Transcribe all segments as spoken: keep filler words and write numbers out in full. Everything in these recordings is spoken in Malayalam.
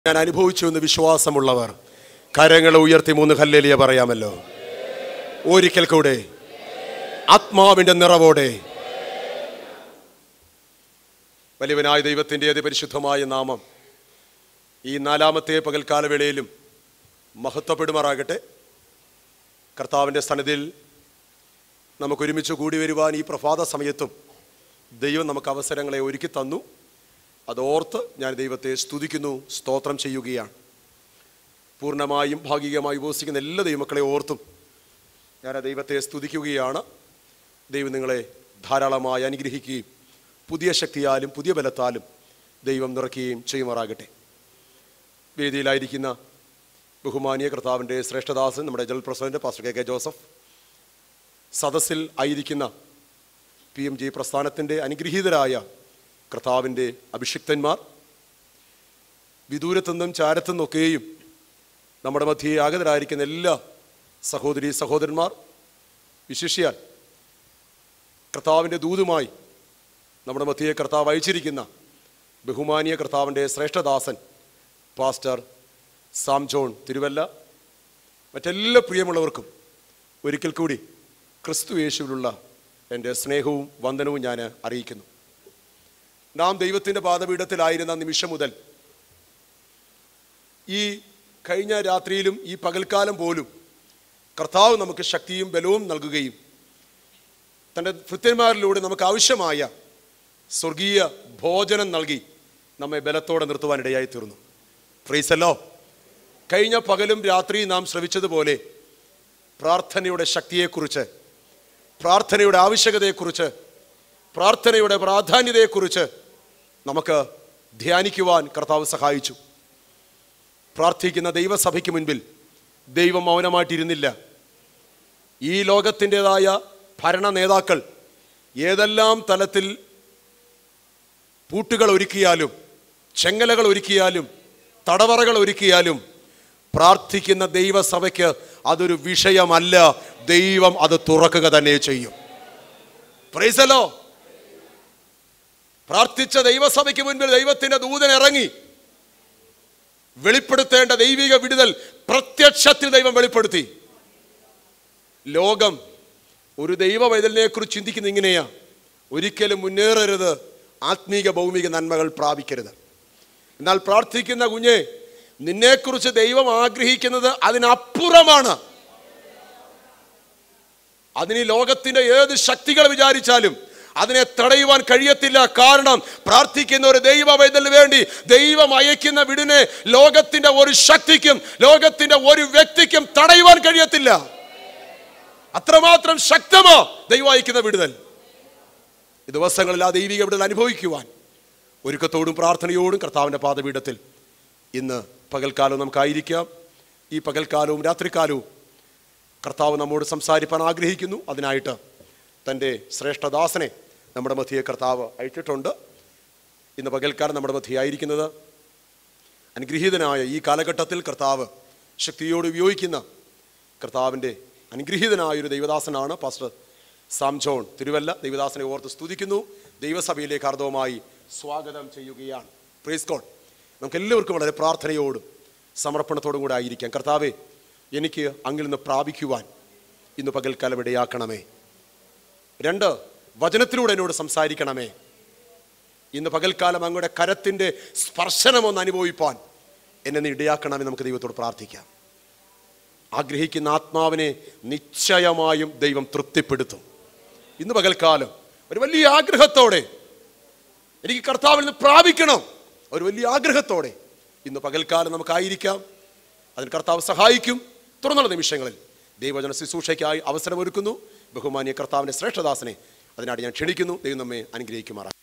ഞാൻ അനുഭവിച്ചു എന്ന് വിശ്വാസമുള്ളവർ കരങ്ങൾ ഉയർത്തി മൂന്ന് ഹല്ലേലൂയ പറയാമല്ലോ. ഒരിക്കൽ കൂടെ ആത്മാവിന്റെ നിറവോടെ വലിയവനായ ദൈവത്തിൻ്റെ അതിപരിശുദ്ധമായ നാമം ഈ നാലാമത്തെ പകൽക്കാലവേളയിലും മഹത്വപ്പെടുമാറാകട്ടെ. കർത്താവിൻ്റെ സന്നിധിയിൽ നമുക്കൊരുമിച്ച് കൂടി വരുവാൻ ഈ പ്രഭാത സമയത്തും ദൈവം നമുക്ക് അവസരങ്ങളെ ഒരുക്കി തന്നു. അതോർത്ത് ഞാൻ ദൈവത്തെ സ്തുതിക്കുന്നു, സ്തോത്രം ചെയ്യുകയാണ്. പൂർണ്ണമായും ഭാഗികമായി ഉപസിക്കുന്ന എല്ലാ ദൈവമക്കളെ ഓർത്തും ഞാൻ ആ ദൈവത്തെ സ്തുതിക്കുകയാണ്. ദൈവം നിങ്ങളെ ധാരാളമായി അനുഗ്രഹിക്കുകയും പുതിയ ശക്തിയാലും പുതിയ ബലത്താലും ദൈവം നിറയ്ക്കുകയും ചെയ്യുമാറാകട്ടെ. വേദിയിലായിരിക്കുന്ന ബഹുമാനീയ കർത്താവിൻ്റെ ശ്രേഷ്ഠദാസൻ നമ്മുടെ general president pastor K K Joseph, സദസ്സിൽ ആയിരിക്കുന്ന പി എം ജി പ്രസ്ഥാനത്തിൻ്റെ അനുഗ്രഹീതരായ കർത്താവിൻ്റെ അഭിഷിക്തന്മാർ, വിദൂരത്തുനിന്നും ചാരത്തുനിന്നൊക്കെയും നമ്മുടെ മധ്യേ ആഗതരായിരിക്കുന്ന എല്ലാ സഹോദരി സഹോദരന്മാർ, വിശിഷ്യാൽ കർത്താവിൻ്റെ ദൂതുമായി നമ്മുടെ മധ്യേ കർത്താവ് അയച്ചിരിക്കുന്ന ബഹുമാനീയ കർത്താവിൻ്റെ ശ്രേഷ്ഠദാസൻ പാസ്റ്റർ സാം ജോൺ തിരുവല്ല, മറ്റെല്ലാ പ്രിയമുള്ളവർക്കും ഒരിക്കൽ കൂടി ക്രിസ്തു യേശുവിലുള്ള എൻ്റെ സ്നേഹവും വന്ദനവും ഞാൻ അറിയിക്കുന്നു. നാം ദൈവത്തിൻ്റെ പാദപീഠത്തിലായിരുന്ന നിമിഷം മുതൽ ഈ കഴിഞ്ഞ രാത്രിയിലും ഈ പകൽക്കാലം പോലും കർത്താവ് നമുക്ക് ശക്തിയും ബലവും നൽകുകയും തൻ്റെ ഭൃത്യന്മാരിലൂടെ നമുക്ക് ആവശ്യമായ സ്വർഗീയ ഭോജനം നൽകി നമ്മെ ബലത്തോടെ നിർത്തുവാനിടയായി തീർന്നു. Praise the Lord. കഴിഞ്ഞ പകലും രാത്രിയും നാം ശ്രവിച്ചതുപോലെ പ്രാർത്ഥനയുടെ ശക്തിയെക്കുറിച്ച്, പ്രാർത്ഥനയുടെ ആവശ്യകതയെക്കുറിച്ച്, പ്രാർത്ഥനയുടെ പ്രാധാന്യതയെക്കുറിച്ച് നമുക്ക് ധ്യാനിക്കുവാൻ കർത്താവ് സഹായിച്ചു. പ്രാർത്ഥിക്കുന്ന ദൈവസഭയ്ക്ക് മുൻപിൽ ദൈവം മൗനമായിട്ടിരുന്നില്ല. ഈ ലോകത്തിൻ്റെതായ ഭരണ നേതാക്കൾ ഏതെല്ലാം തലത്തിൽ പൂട്ടുകൾ ഒരുക്കിയാലും ചെങ്ങലകൾ ഒരുക്കിയാലും തടവറകൾ ഒരുക്കിയാലും പ്രാർത്ഥിക്കുന്ന ദൈവസഭയ്ക്ക് അതൊരു വിഷയമല്ല. ദൈവം അത് തുറക്കുക തന്നെ ചെയ്യും. Praise the Lord. പ്രാർത്ഥിച്ച ദൈവസഭയ്ക്ക് മുൻപിൽ ദൈവത്തിൻ്റെ ദൂതൻ ഇറങ്ങി വെളിപ്പെടുത്തേണ്ട ദൈവിക വിടുതൽ പ്രത്യക്ഷത്തിൽ ദൈവം വെളിപ്പെടുത്തി. ലോകം ഒരു ദൈവ വൈതലിനെ കുറിച്ച് ചിന്തിക്കുന്ന ഇങ്ങനെയാ: ഒരിക്കലും മുന്നേറരുത്, ആത്മീക ഭൗമിക നന്മകൾ പ്രാപിക്കരുത്. എന്നാൽ പ്രാർത്ഥിക്കുന്ന കുഞ്ഞെ, നിന്നെക്കുറിച്ച് ദൈവം ആഗ്രഹിക്കുന്നത് അതിനപ്പുറമാണ്. അതിന് ലോകത്തിന്റെ ഏത് ശക്തികൾ വിചാരിച്ചാലും അതിനെ തടയുവാൻ കഴിയത്തില്ല. കാരണം പ്രാർത്ഥിക്കുന്ന ഒരു ദൈവ വൈതലിന് വേണ്ടി ദൈവം അയക്കുന്ന വിടിനെ ലോകത്തിന്റെ ഒരു ശക്തിക്കും ലോകത്തിന്റെ ഒരു വ്യക്തിക്കും തടയുവാൻ കഴിയത്തില്ല. അത്രമാത്രം ശക്തമാ ദൈവം അയക്കുന്ന വിടുതൽ. ഈ ദിവസങ്ങളിൽ ആ ദൈവിക വിടുതൽ അനുഭവിക്കുവാൻ ഒരുക്കത്തോടും പ്രാർത്ഥനയോടും കർത്താവിൻ്റെ പാദപീഠത്തിൽ ഇന്ന് പകൽക്കാലവും നമുക്കായിരിക്കാം. ഈ പകൽക്കാലവും രാത്രികാലവും കർത്താവ് നമ്മോട് സംസാരിപ്പാൻ ആഗ്രഹിക്കുന്നു. അതിനായിട്ട് തൻ്റെ ശ്രേഷ്ഠദാസനെ നമ്മുടെ മധ്യയെ കർത്താവ് അയച്ചിട്ടുണ്ട്. ഇന്ന് പകൽക്കാലം നമ്മുടെ മധ്യേ ആയിരിക്കുന്നത് അനുഗ്രഹീതനായ ഈ കാലഘട്ടത്തിൽ കർത്താവ് ശക്തിയോട് ഉപയോഗിക്കുന്ന കർത്താവിൻ്റെ അനുഗ്രഹീതനായൊരു ദൈവദാസനാണ് പാസ്റ്റർ സാം ജോൺ തിരുവല്ല. ദൈവദാസനെ ഓർത്ത് സ്തുതിക്കുന്നു. ദൈവസഭയിലേക്ക് ഹാർദവമായി സ്വാഗതം ചെയ്യുകയാണ്. Praise God. നമുക്ക് എല്ലാവർക്കും വളരെ പ്രാർത്ഥനയോടും സമർപ്പണത്തോടും കൂടെ ആയിരിക്കാം. കർത്താവെ, എനിക്ക് അങ്ങിൽ നിന്ന് പ്രാപിക്കുവാൻ ഇന്ന് പകൽക്കാലം ഇടയാക്കണമേ. രണ്ട്, വചനത്തിലൂടെ എന്നോട് സംസാരിക്കണമേ. ഇന്ന് പകൽക്കാലം അങ്ങയുടെ കരത്തിൻ്റെ സ്പർശനമൊന്ന് അനുഭവിപ്പാൻ എന്നെ നീ ഇടയാക്കണമേ. നമുക്ക് ദൈവത്തോട് പ്രാർത്ഥിക്കാം. ആഗ്രഹിക്കുന്ന ആത്മാവിനെ നിശ്ചയമായും ദൈവം തൃപ്തിപ്പെടുത്തും. ഇന്ന് പകൽക്കാലം ഒരു വലിയ ആഗ്രഹത്തോടെ എനിക്ക് കർത്താവിൽ നിന്ന് പ്രാപിക്കണം, ഒരു വലിയ ആഗ്രഹത്തോടെ ഇന്ന് പകൽക്കാലം നമുക്കായിരിക്കാം. അതിന് കർത്താവ് സഹായിക്കും. തുറന്നുള്ള നിമിഷങ്ങളിൽ ദൈവവചന ശുശ്രൂഷയ്ക്കായി അവസരമൊരുക്കുന്നു ബഹുമാനീയ കർത്താവിൻ്റെ ശ്രേഷ്ഠദാസനെ. അതിനായിട്ട് ഞാൻ ക്ഷണിക്കുന്നു. ദൈവം നമ്മെ അനുഗ്രഹിക്കുമാറാണ്.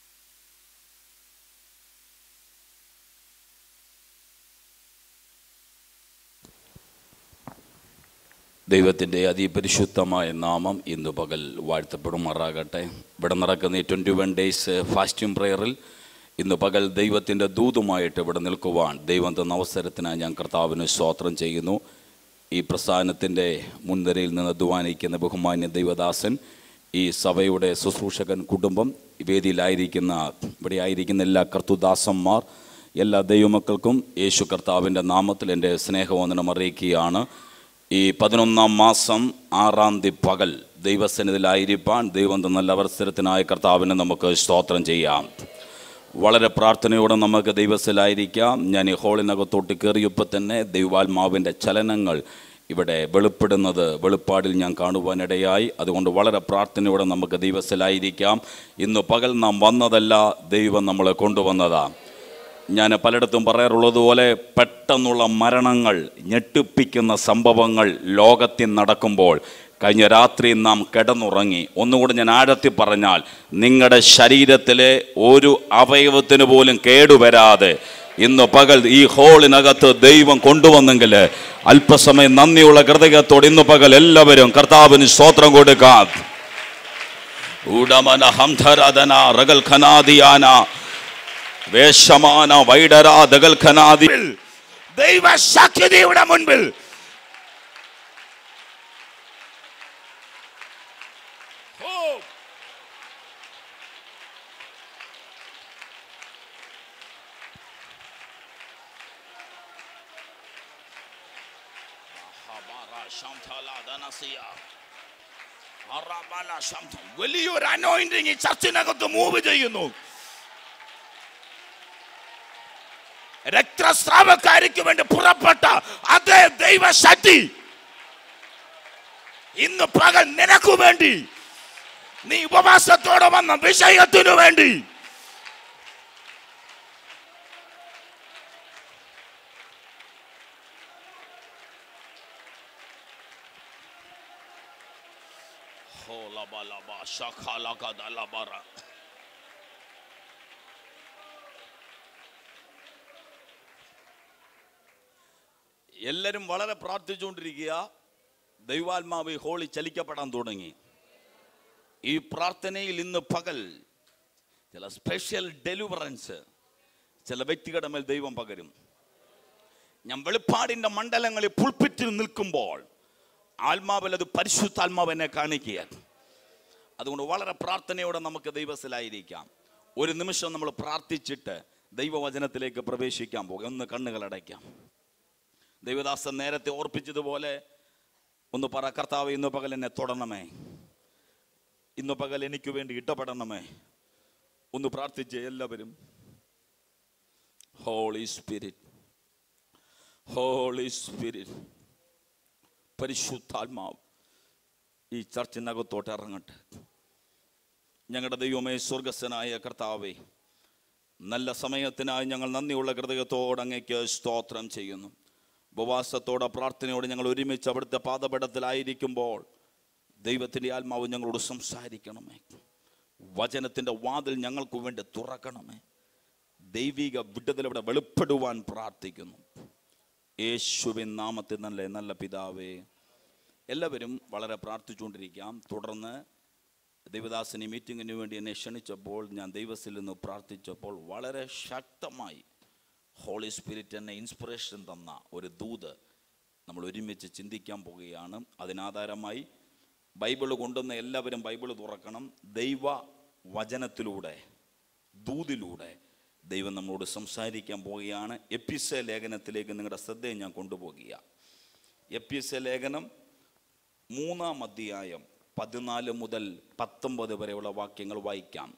ദൈവത്തിൻ്റെ അതിപരിശുദ്ധമായ നാമം ഇന്ന് പകൽ വാഴ്ത്തപ്പെടുമാറാകട്ടെ. ഇവിടെ നടക്കുന്ന ഈ ട്വൻറ്റി വൺ ഡേയ്സ് ഫാസ്റ്റിംഗ് പ്രയറിൽ ഇന്ന് പകൽ ദൈവത്തിൻ്റെ ദൂതുമായിട്ട് ഇവിടെ നിൽക്കുവാൻ ദൈവം തന്ന അവസരത്തിനായി ഞാൻ കർത്താവിന് സ്തോത്രം ചെയ്യുന്നു. ഈ പ്രസ്ഥാനത്തിൻ്റെ മുൻനിരയിൽ നിന്ന് അധ്വാനിക്കുന്ന ബഹുമാന്യ ദൈവദാസൻ, ഈ സഭയുടെ ശുശ്രൂഷകൻ കുടുംബം, വേദിയിലായിരിക്കുന്ന ഇവിടെ ആയിരിക്കുന്ന എല്ലാ കർത്തുദാസന്മാർ, എല്ലാ ദൈവമക്കൾക്കും യേശു കർത്താവിൻ്റെ നാമത്തിൽ എൻ്റെ സ്നേഹവന്ദനം അറിയിക്കുകയാണ്. ഈ പതിനൊന്നാം മാസം ആറാം തീയതി പകൽ ദൈവസന്നിധിയിലായിരിക്കാൻ ദൈവം നല്ല അവസരത്തിനായ കർത്താവിനെ നമുക്ക് സ്തോത്രം ചെയ്യാം. വളരെ പ്രാർത്ഥനയോടെ നമുക്ക് ദൈവത്തിലായിരിക്കാം. ഞാൻ ഈ ഹോളിനകത്തോട്ട് കയറിയപ്പോൾ തന്നെ ദൈവാത്മാവിൻ്റെ ചലനങ്ങൾ ഇവിടെ വെളിപ്പെടുന്നത് വെളിപ്പാടിൽ ഞാൻ കാണുവാനിടയായി. അതുകൊണ്ട് വളരെ പ്രാർത്ഥനയോടെ നമുക്ക് ദൈവത്തിലായിരിക്കാം. ഇന്ന് പകൽ നാം വന്നതല്ല, ദൈവം നമ്മളെ കൊണ്ടുവന്നതാണ്. ഞാൻ പലയിടത്തും പറയാറുള്ളതുപോലെ പെട്ടെന്നുള്ള മരണങ്ങൾ, ഞെട്ടിപ്പിക്കുന്ന സംഭവങ്ങൾ ലോകത്തിൽ നടക്കുമ്പോൾ കഴിഞ്ഞ രാത്രി നാം കിടന്നുറങ്ങി. ഒന്നുകൂടി ഞാൻ ആഴത്തിൽ പറഞ്ഞാൽ, നിങ്ങളുടെ ശരീരത്തിലെ ഒരു അവയവത്തിന് പോലും കേടുവരാതെ ഇന്ന് പകൽ ഈ ഹോളിനകത്ത് ദൈവം കൊണ്ടുവന്നെങ്കിൽ അല്പസമയം നന്ദിയുള്ള ഹൃദയത്തോട് ഇന്ന് പകൽ എല്ലാവരും കർത്താവിന് സ്തോത്രം കൊടുക്കാം. ഉടമന ഹംധരദന റഗൽ ഖനാദിയാന വേഷമാന വൈഡരാ ദഗൽ ഖനാദി ദൈവ ശക്തിയുടെ മുൻപിൽ വലിയൊരു അനോയിന്റിങ് ഈ ചർച്ചിനകത്ത് മൂവ് ചെയ്യുന്നു. രക്തസ്രാവക്കാരിക്ക് വേണ്ടി പുറപ്പെട്ട അതേ ദൈവശക്തി ഇന്ന് പകൽ നിനക്കു വേണ്ടി, നീ ഉപവാസത്തോടെ വന്ന വിഷയത്തിനു വേണ്ടി എല്ലാവരും വളരെ പ്രാർത്ഥിച്ചുകൊണ്ടിരിക്കുക. ദൈവാത്മാവ് ഹോളി ചലിക്കപ്പെടാൻ തുടങ്ങി. ഈ പ്രാർത്ഥനയിൽ ഇന്ന് പകൽ ചില സ്പെഷ്യൽ ഡെലിവറൻസ് ചില വ്യക്തികളുടെ മേൽ ദൈവം പകരും. ഞാൻ വെളിപ്പാടിൻ്റെ മണ്ഡലങ്ങളിൽ പുൾപിറ്റിൽ നിൽക്കുമ്പോൾ ആത്മാവിൽ അത് പരിശുദ്ധാത്മാവ് എന്നെ കാണിക്കുക. അതുകൊണ്ട് വളരെ പ്രാർത്ഥനയോടെ നമുക്ക് ദൈവത്തിലായിരിക്കാം. ഒരു നിമിഷം നമ്മൾ പ്രാർത്ഥിച്ചിട്ട് ദൈവവചനത്തിലേക്ക് പ്രവേശിക്കാൻ പോകും. ഒന്ന് കണ്ണുകൾ അടയ്ക്കാം. ദൈവദാസൻ നേരത്തെ ഓർപ്പിച്ചതുപോലെ ഒന്ന് പറ, കർത്താവ് ഇന്ന് പകൽ എന്നെ തൊടണമേ, ഇന്ന് പകൽ എനിക്ക് വേണ്ടി ഇടപെടണമേ. ഒന്ന് പ്രാർത്ഥിച്ച് എല്ലാവരും. ഹോളി സ്പിരിറ്റ്, ഹോളി സ്പിരിറ്റ്, പരിശുദ്ധാത്മാവ് ഈ ചർച്ചിനകത്തോട്ട് ഇറങ്ങട്ടെ. ഞങ്ങളുടെ ദൈവമേ, സ്വർഗസ്ഥനായ കർത്താവേ, നല്ല സമയത്തിനായി ഞങ്ങൾ നന്ദിയുള്ള ഹൃദയത്തോടെ അങ്ങേക്ക് സ്തോത്രം ചെയ്യുന്നു. ഉപവാസത്തോടെ പ്രാർത്ഥനയോടെ ഞങ്ങൾ ഒരുമിച്ച് അവിടുത്തെ പാദപീഠത്തിലായിരിക്കുമ്പോൾ ദൈവത്തിൻ്റെ ആത്മാവ് ഞങ്ങളോട് സംസാരിക്കണമേ. വചനത്തിൻ്റെ വാതിൽ ഞങ്ങൾക്ക് വേണ്ടി തുറക്കണമേ. ദൈവിക വിടുതൽ ഇവിടെ വെളിപ്പെടുവാൻ പ്രാർത്ഥിക്കുന്നു. യേശുവിൻ നാമത്തിൽ നല്ല നല്ല പിതാവേ. എല്ലാവരും വളരെ പ്രാർത്ഥിച്ചുകൊണ്ടിരിക്കാം. തുടർന്ന് ദൈവദാസനി മീറ്റിങ്ങിന് വേണ്ടി എന്നെ ക്ഷണിച്ചപ്പോൾ ഞാൻ ദൈവത്തിൽ നിന്ന് പ്രാർത്ഥിച്ചപ്പോൾ വളരെ ശക്തമായി ഹോളി സ്പിരിറ്റ് എന്നെ ഇൻസ്പിറേഷൻ തന്ന ഒരു ദൂത് നമ്മൾ ഒരുമിച്ച് ചിന്തിക്കാൻ പോവുകയാണ്. അതിനാധാരമായി ബൈബിൾ കൊണ്ടുവന്ന എല്ലാവരും ബൈബിൾ തുറക്കണം. ദൈവ വചനത്തിലൂടെ, ദൂതിലൂടെ ദൈവം നമ്മളോട് സംസാരിക്കാൻ പോവുകയാണ്. എഫെസ്യ ലേഖനത്തിലേക്ക് നിങ്ങളുടെ ശ്രദ്ധയെ ഞാൻ കൊണ്ടുപോകുക. എഫെസ്യ ലേഖനം മൂന്നാം അധ്യായം പതിനാല് മുതൽ പത്തൊമ്പത് വരെയുള്ള വാക്യങ്ങൾ വായിക്കാം.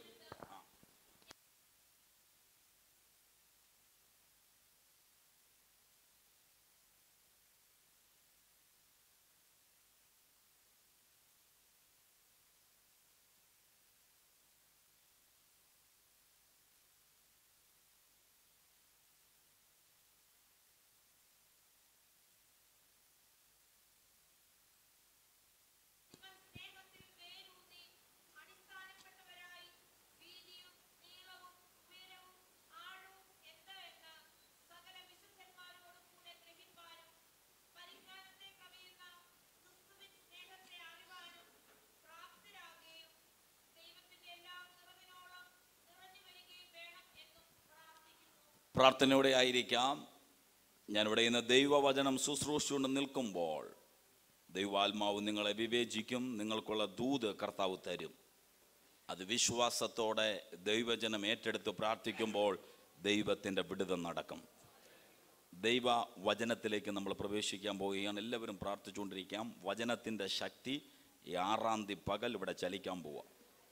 പ്രാർത്ഥനയോടെ ആയിരിക്കാം. ഞാനിവിടെ ഇന്ന് ദൈവവചനം ശുശ്രൂഷിച്ചുകൊണ്ട് നിൽക്കുമ്പോൾ ദൈവാത്മാവ് നിങ്ങളെ വിവേചിക്കും. നിങ്ങൾക്കുള്ള ദൂത് കർത്താവ് തരും. അത് വിശ്വാസത്തോടെ ദൈവജനം ഏറ്റെടുത്ത് പ്രാർത്ഥിക്കുമ്പോൾ ദൈവത്തിൻ്റെ വിടുതൽ നടക്കും. ദൈവ വചനത്തിലേക്ക് നമ്മൾ പ്രവേശിക്കാൻ പോവുകയാണ്. എല്ലാവരും പ്രാർത്ഥിച്ചുകൊണ്ടിരിക്കാം. വചനത്തിൻ്റെ ശക്തി ഈ ആറാം തീയതി പകൽ ഇവിടെ ചലിക്കാൻ പോവാം.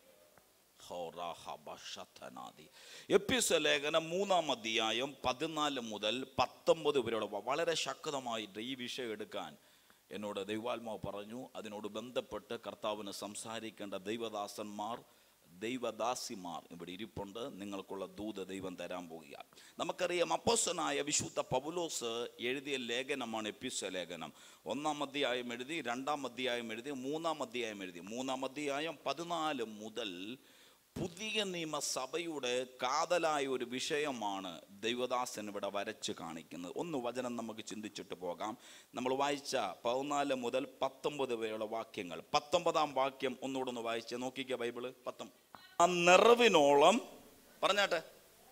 എഫെസ്യ ലേഖനം മൂന്നാം അധ്യായം പതിനാല് മുതൽ പത്തൊമ്പത് വരെയുള്ള വളരെ ശക്തമായിട്ട് ഈ വിഷയം എടുക്കാൻ എന്നോട് ദൈവാത്മാവ് പറഞ്ഞു. അതിനോട് ബന്ധപ്പെട്ട് കർത്താവിന് സംസാരിക്കേണ്ട ദൈവദാസന്മാർ, ദൈവദാസിമാർ ഇവിടെ ഇരിപ്പുണ്ട്. നിങ്ങൾക്കുള്ള ദൂത ദൈവം തരാൻ പോകുക. നമുക്കറിയാം, അപ്പോസ്തലനായ വിശുദ്ധ പൗലോസ് എഴുതിയ ലേഖനമാണ് എഫെസ്യ ലേഖനം. ഒന്നാം അധ്യായം എഴുതി, രണ്ടാം അധ്യായം എഴുതി, മൂന്നാം അധ്യായം എഴുതി. മൂന്നാം അധ്യായം പതിനാല് മുതൽ പുതിയ നിയമസഭയുടെ കാതലായ ഒരു വിഷയമാണ് ദൈവദാസൻ ഇവിടെ വരച്ച് കാണിക്കുന്നത്. ഒന്ന് വചനം നമുക്ക് ചിന്തിച്ചിട്ട് പോകാം. നമ്മൾ വായിച്ച പതിനാല് മുതൽ പത്തൊമ്പത് വരെയുള്ള വാക്യങ്ങൾ. പത്തൊമ്പതാം വാക്യം ഒന്നുകൂടെ ഒന്ന് വായിച്ച് നോക്കിക്കുക ബൈബിള്. പത്തൊമ്പത് ആ നിറവിനോളം പറഞ്ഞാട്ടെ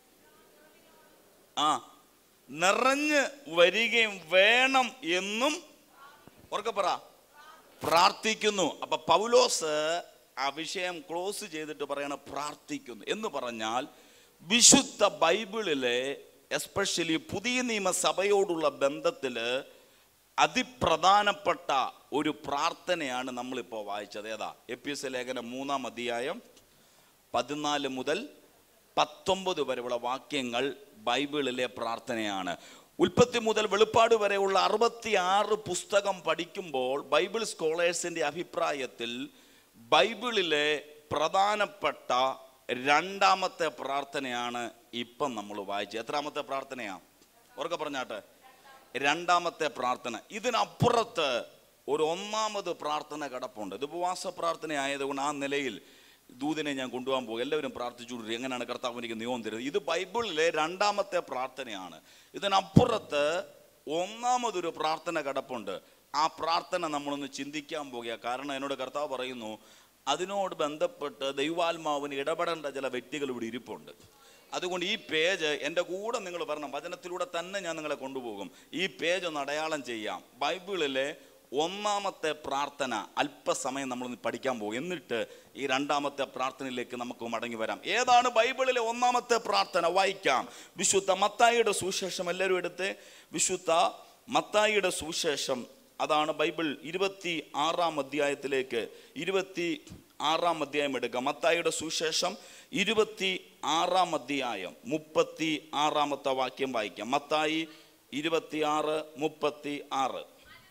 ആ നിറഞ്ഞ് വരികയും വേണം എന്നും ഉറക്കെ പറ പ്രാർത്ഥിക്കുന്നു. അപ്പൊ പൗലോസ് ആ വിഷയം ക്ലോസ് ചെയ്തിട്ട് പറയണ പ്രാർത്ഥിക്കുന്നു എന്ന് പറഞ്ഞാൽ വിശുദ്ധ ബൈബിളിലെ എസ്പെഷ്യലി പുതിയ നിയമസഭയോടുള്ള ബന്ധത്തിൽ അതിപ്രധാനപ്പെട്ട ഒരു പ്രാർത്ഥനയാണ് നമ്മളിപ്പോൾ വായിച്ചത്. ഏതാ? എഫെസ്യ ലേഖനം മൂന്നാം അധ്യായം പതിനാല് മുതൽ പത്തൊമ്പത് വരെയുള്ള വാക്യങ്ങൾ ബൈബിളിലെ പ്രാർത്ഥനയാണ്. ഉൽപ്പത്തി മുതൽ വെളിപ്പാട് വരെയുള്ള അറുപത്തി ആറ് പുസ്തകം പഠിക്കുമ്പോൾ ബൈബിൾ സ്കോളേഴ്സിൻ്റെ അഭിപ്രായത്തിൽ ബൈബിളിലെ പ്രധാനപ്പെട്ട രണ്ടാമത്തെ പ്രാർത്ഥനയാണ് ഇപ്പം നമ്മൾ വായിച്ചത്. എത്രാമത്തെ പ്രാർത്ഥനയാണ്? ഉറക്കെ പറഞ്ഞാട്ടെ. രണ്ടാമത്തെ പ്രാർത്ഥന. ഇതിനപ്പുറത്ത് ഒരു ഒന്നാമത് പ്രാർത്ഥന കിടപ്പുണ്ട്. ഇത് ഉപവാസ പ്രാർത്ഥന ആയതുകൊണ്ട് ആ നിലയിൽ ദൂതനെ ഞാൻ കൊണ്ടുപോകാൻ പോകും. എല്ലാവരും പ്രാർത്ഥിച്ചുകൊണ്ടിരിക്കും, എങ്ങനെയാണ് കർത്താവ് എനിക്ക് നിയമം തരുന്നത്. ഇത് ബൈബിളിലെ രണ്ടാമത്തെ പ്രാർത്ഥനയാണ്. ഇതിനപ്പുറത്ത് ഒന്നാമതൊരു പ്രാർത്ഥന കിടപ്പുണ്ട്. ആ പ്രാർത്ഥന നമ്മളൊന്ന് ചിന്തിക്കാൻ പോകുക. കാരണം എന്നോട് കർത്താവ് പറയുന്നു, അതിനോട് ബന്ധപ്പെട്ട് ദൈവാത്മാവിന് ഇടപെടേണ്ട ചില വ്യക്തികൾ ഇവിടെ ഇരിപ്പുണ്ട്. അതുകൊണ്ട് ഈ പേജ് എൻ്റെ കൂടെ നിങ്ങൾ വരണം. വചനത്തിലൂടെ തന്നെ ഞാൻ നിങ്ങളെ കൊണ്ടുപോകും. ഈ പേജ് ഒന്ന് അടയാളം ചെയ്യാം. ബൈബിളിലെ ഒന്നാമത്തെ പ്രാർത്ഥന അല്പസമയം നമ്മളൊന്ന് പഠിക്കാൻ പോകും. എന്നിട്ട് ഈ രണ്ടാമത്തെ പ്രാർത്ഥനയിലേക്ക് നമുക്ക് മടങ്ങി വരാം. ഏതാണ് ബൈബിളിലെ ഒന്നാമത്തെ പ്രാർത്ഥന? വായിക്കാം. വിശുദ്ധ മത്തായിയുടെ സുവിശേഷം എല്ലാവരും എടുത്ത്. വിശുദ്ധ മത്തായിയുടെ സുവിശേഷം, അതാണ് ബൈബിൾ ഇരുപത്തി ആറാം അധ്യായത്തിലേക്ക് ഇരുപത്തി ആറാം അധ്യായം എടുക്കാം. മത്തായിയുടെ സുവിശേഷം ഇരുപത്തി ആറാം അധ്യായം മുപ്പത്തി ആറാമത്തെ വാക്യം വായിക്കാം. മത്തായി ഇരുപത്തി ആറ് മുപ്പത്തി ആറ്.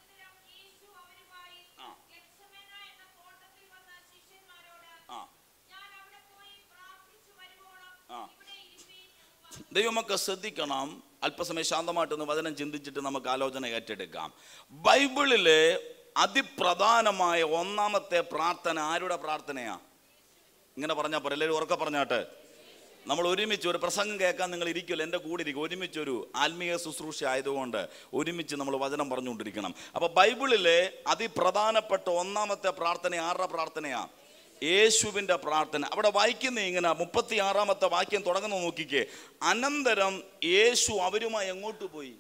ദൈവമൊക്കെ ശ്രദ്ധിക്കണം. അല്പസമയം ശാന്തമായിട്ടൊന്ന് വചനം ചിന്തിച്ചിട്ട് നമുക്ക് ആലോചന ഏറ്റെടുക്കാം. ബൈബിളിലെ അതിപ്രധാനമായ ഒന്നാമത്തെ പ്രാർത്ഥന ആരുടെ പ്രാർത്ഥനയാ? ഇങ്ങനെ പറഞ്ഞാൽ പോരെ, എല്ലാവരും ഉറക്കെ പറഞ്ഞാട്ടെ. നമ്മൾ ഒരുമിച്ച് ഒരു പ്രസംഗം കേൾക്കാൻ നിങ്ങൾ ഇരിക്കുമല്ലോ, എൻ്റെ കൂടെ ഇരിക്കും. ഒരുമിച്ചൊരു ആത്മീയ ശുശ്രൂഷ ആയതുകൊണ്ട് ഒരുമിച്ച് നമ്മൾ വചനം പറഞ്ഞുകൊണ്ടിരിക്കണം. അപ്പോൾ ബൈബിളിലെ അതിപ്രധാനപ്പെട്ട ഒന്നാമത്തെ പ്രാർത്ഥന ആരുടെ പ്രാർത്ഥനയാ? യേശുവിൻ്റെ പ്രാർത്ഥന. അവിടെ വായിക്കുന്ന ഇങ്ങനെ മുപ്പത്തി ആറാമത്തെ വാക്യം തുടങ്ങുന്ന നോക്കിക്കേ. അനന്തരം യേശു അവരുമായി എങ്ങോട്ട് പോയി?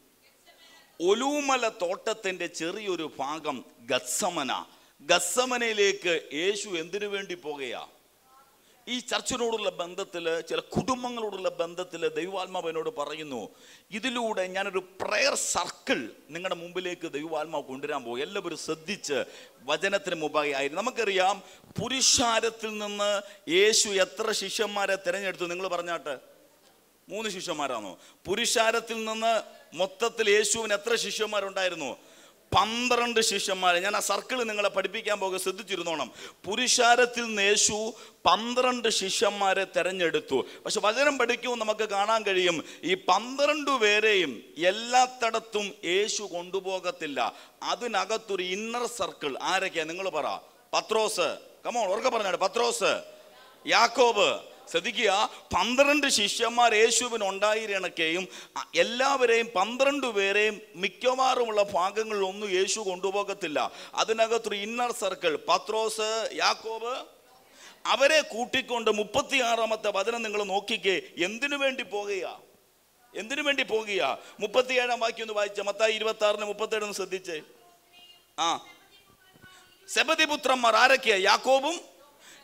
ഒലൂമല തോട്ടത്തിൻ്റെ ചെറിയൊരു ഭാഗം ഗത്സമന. ഗത്സമനയിലേക്ക് യേശു എന്തിനു വേണ്ടി പോകുകയാ? ഈ ചർച്ചിനോടുള്ള ബന്ധത്തിൽ, ചില കുടുംബങ്ങളോടുള്ള ബന്ധത്തിൽ ദൈവാത്മാവ് എന്നോട് പറയുന്നു, ഇതിലൂടെ ഞാനൊരു പ്രയർ സർക്കിൾ നിങ്ങളുടെ മുമ്പിലേക്ക് ദൈവാത്മാവ് കൊണ്ടുവരാൻ പോകും. എല്ലാവരും ശ്രദ്ധിച്ച് വചനത്തിന് മുമ്പായി ആയിരുന്നു. നമുക്കറിയാം, പുരുഷാരത്തിൽ നിന്ന് യേശു എത്ര ശിഷ്യന്മാരെ തിരഞ്ഞെടുത്തു? നിങ്ങൾ പറഞ്ഞാട്ട്. മൂന്ന് ശിഷ്യന്മാരാണോ? പുരുഷാരത്തിൽ നിന്ന് മൊത്തത്തിൽ യേശുവിന് എത്ര ശിഷ്യന്മാരുണ്ടായിരുന്നു? പന്ത്രണ്ട് ശിഷ്യന്മാരെ. ഞാൻ ആ സർക്കിൾ നിങ്ങളെ പഠിപ്പിക്കാൻ പോകുക, ശ്രദ്ധിച്ചിരുന്നോണം. പുരുഷാരത്തിൽ നിന്ന് യേശു പന്ത്രണ്ട് ശിഷ്യന്മാരെ തെരഞ്ഞെടുത്തു. പക്ഷെ വചനം പഠിക്കുമ്പോൾ നമുക്ക് കാണാൻ കഴിയും, ഈ പന്ത്രണ്ട് പേരെയും എല്ലാത്തടത്തും യേശു കൊണ്ടുപോകത്തില്ല. അതിനകത്തൊരു ഇന്നർ സർക്കിൾ. ആരൊക്കെയാ? നിങ്ങൾ പറ. പത്രോസ്, കമോൺ ഉറക്കെ പറഞ്ഞാട്. പത്രോസ്, യാക്കോബ്. ശ്രദ്ധിക്കുക, പന്ത്രണ്ട് ശിഷ്യന്മാർ യേശുവിന് ഉണ്ടായിരുന്നൊക്കെയും എല്ലാവരെയും പന്ത്രണ്ട് പേരെയും മിക്കവാറുമുള്ള ഭാഗങ്ങളിലൊന്നും യേശു കൊണ്ടുപോകത്തില്ല. അതിനകത്തൊരു ഇന്നർ സർക്കിൾ. പത്രോസ്, യാക്കോബ്, അവരെ കൂട്ടിക്കൊണ്ട് മുപ്പത്തി ആറാമത്തെ വചനം നിങ്ങൾ നോക്കിക്കേ. എന്തിനു വേണ്ടി പോകുക? എന്തിനു വേണ്ടി പോകുക? മുപ്പത്തി ഏഴാം വാക്യം ഒന്ന് വായിച്ച. മത്തായി ഇരുപത്തി ആറിന് മുപ്പത്തി ഏഴ് ശ്രദ്ധിച്ചേ. ആ, സെബദി പുത്രന്മാർ ആരൊക്കെയാ? യാക്കോബും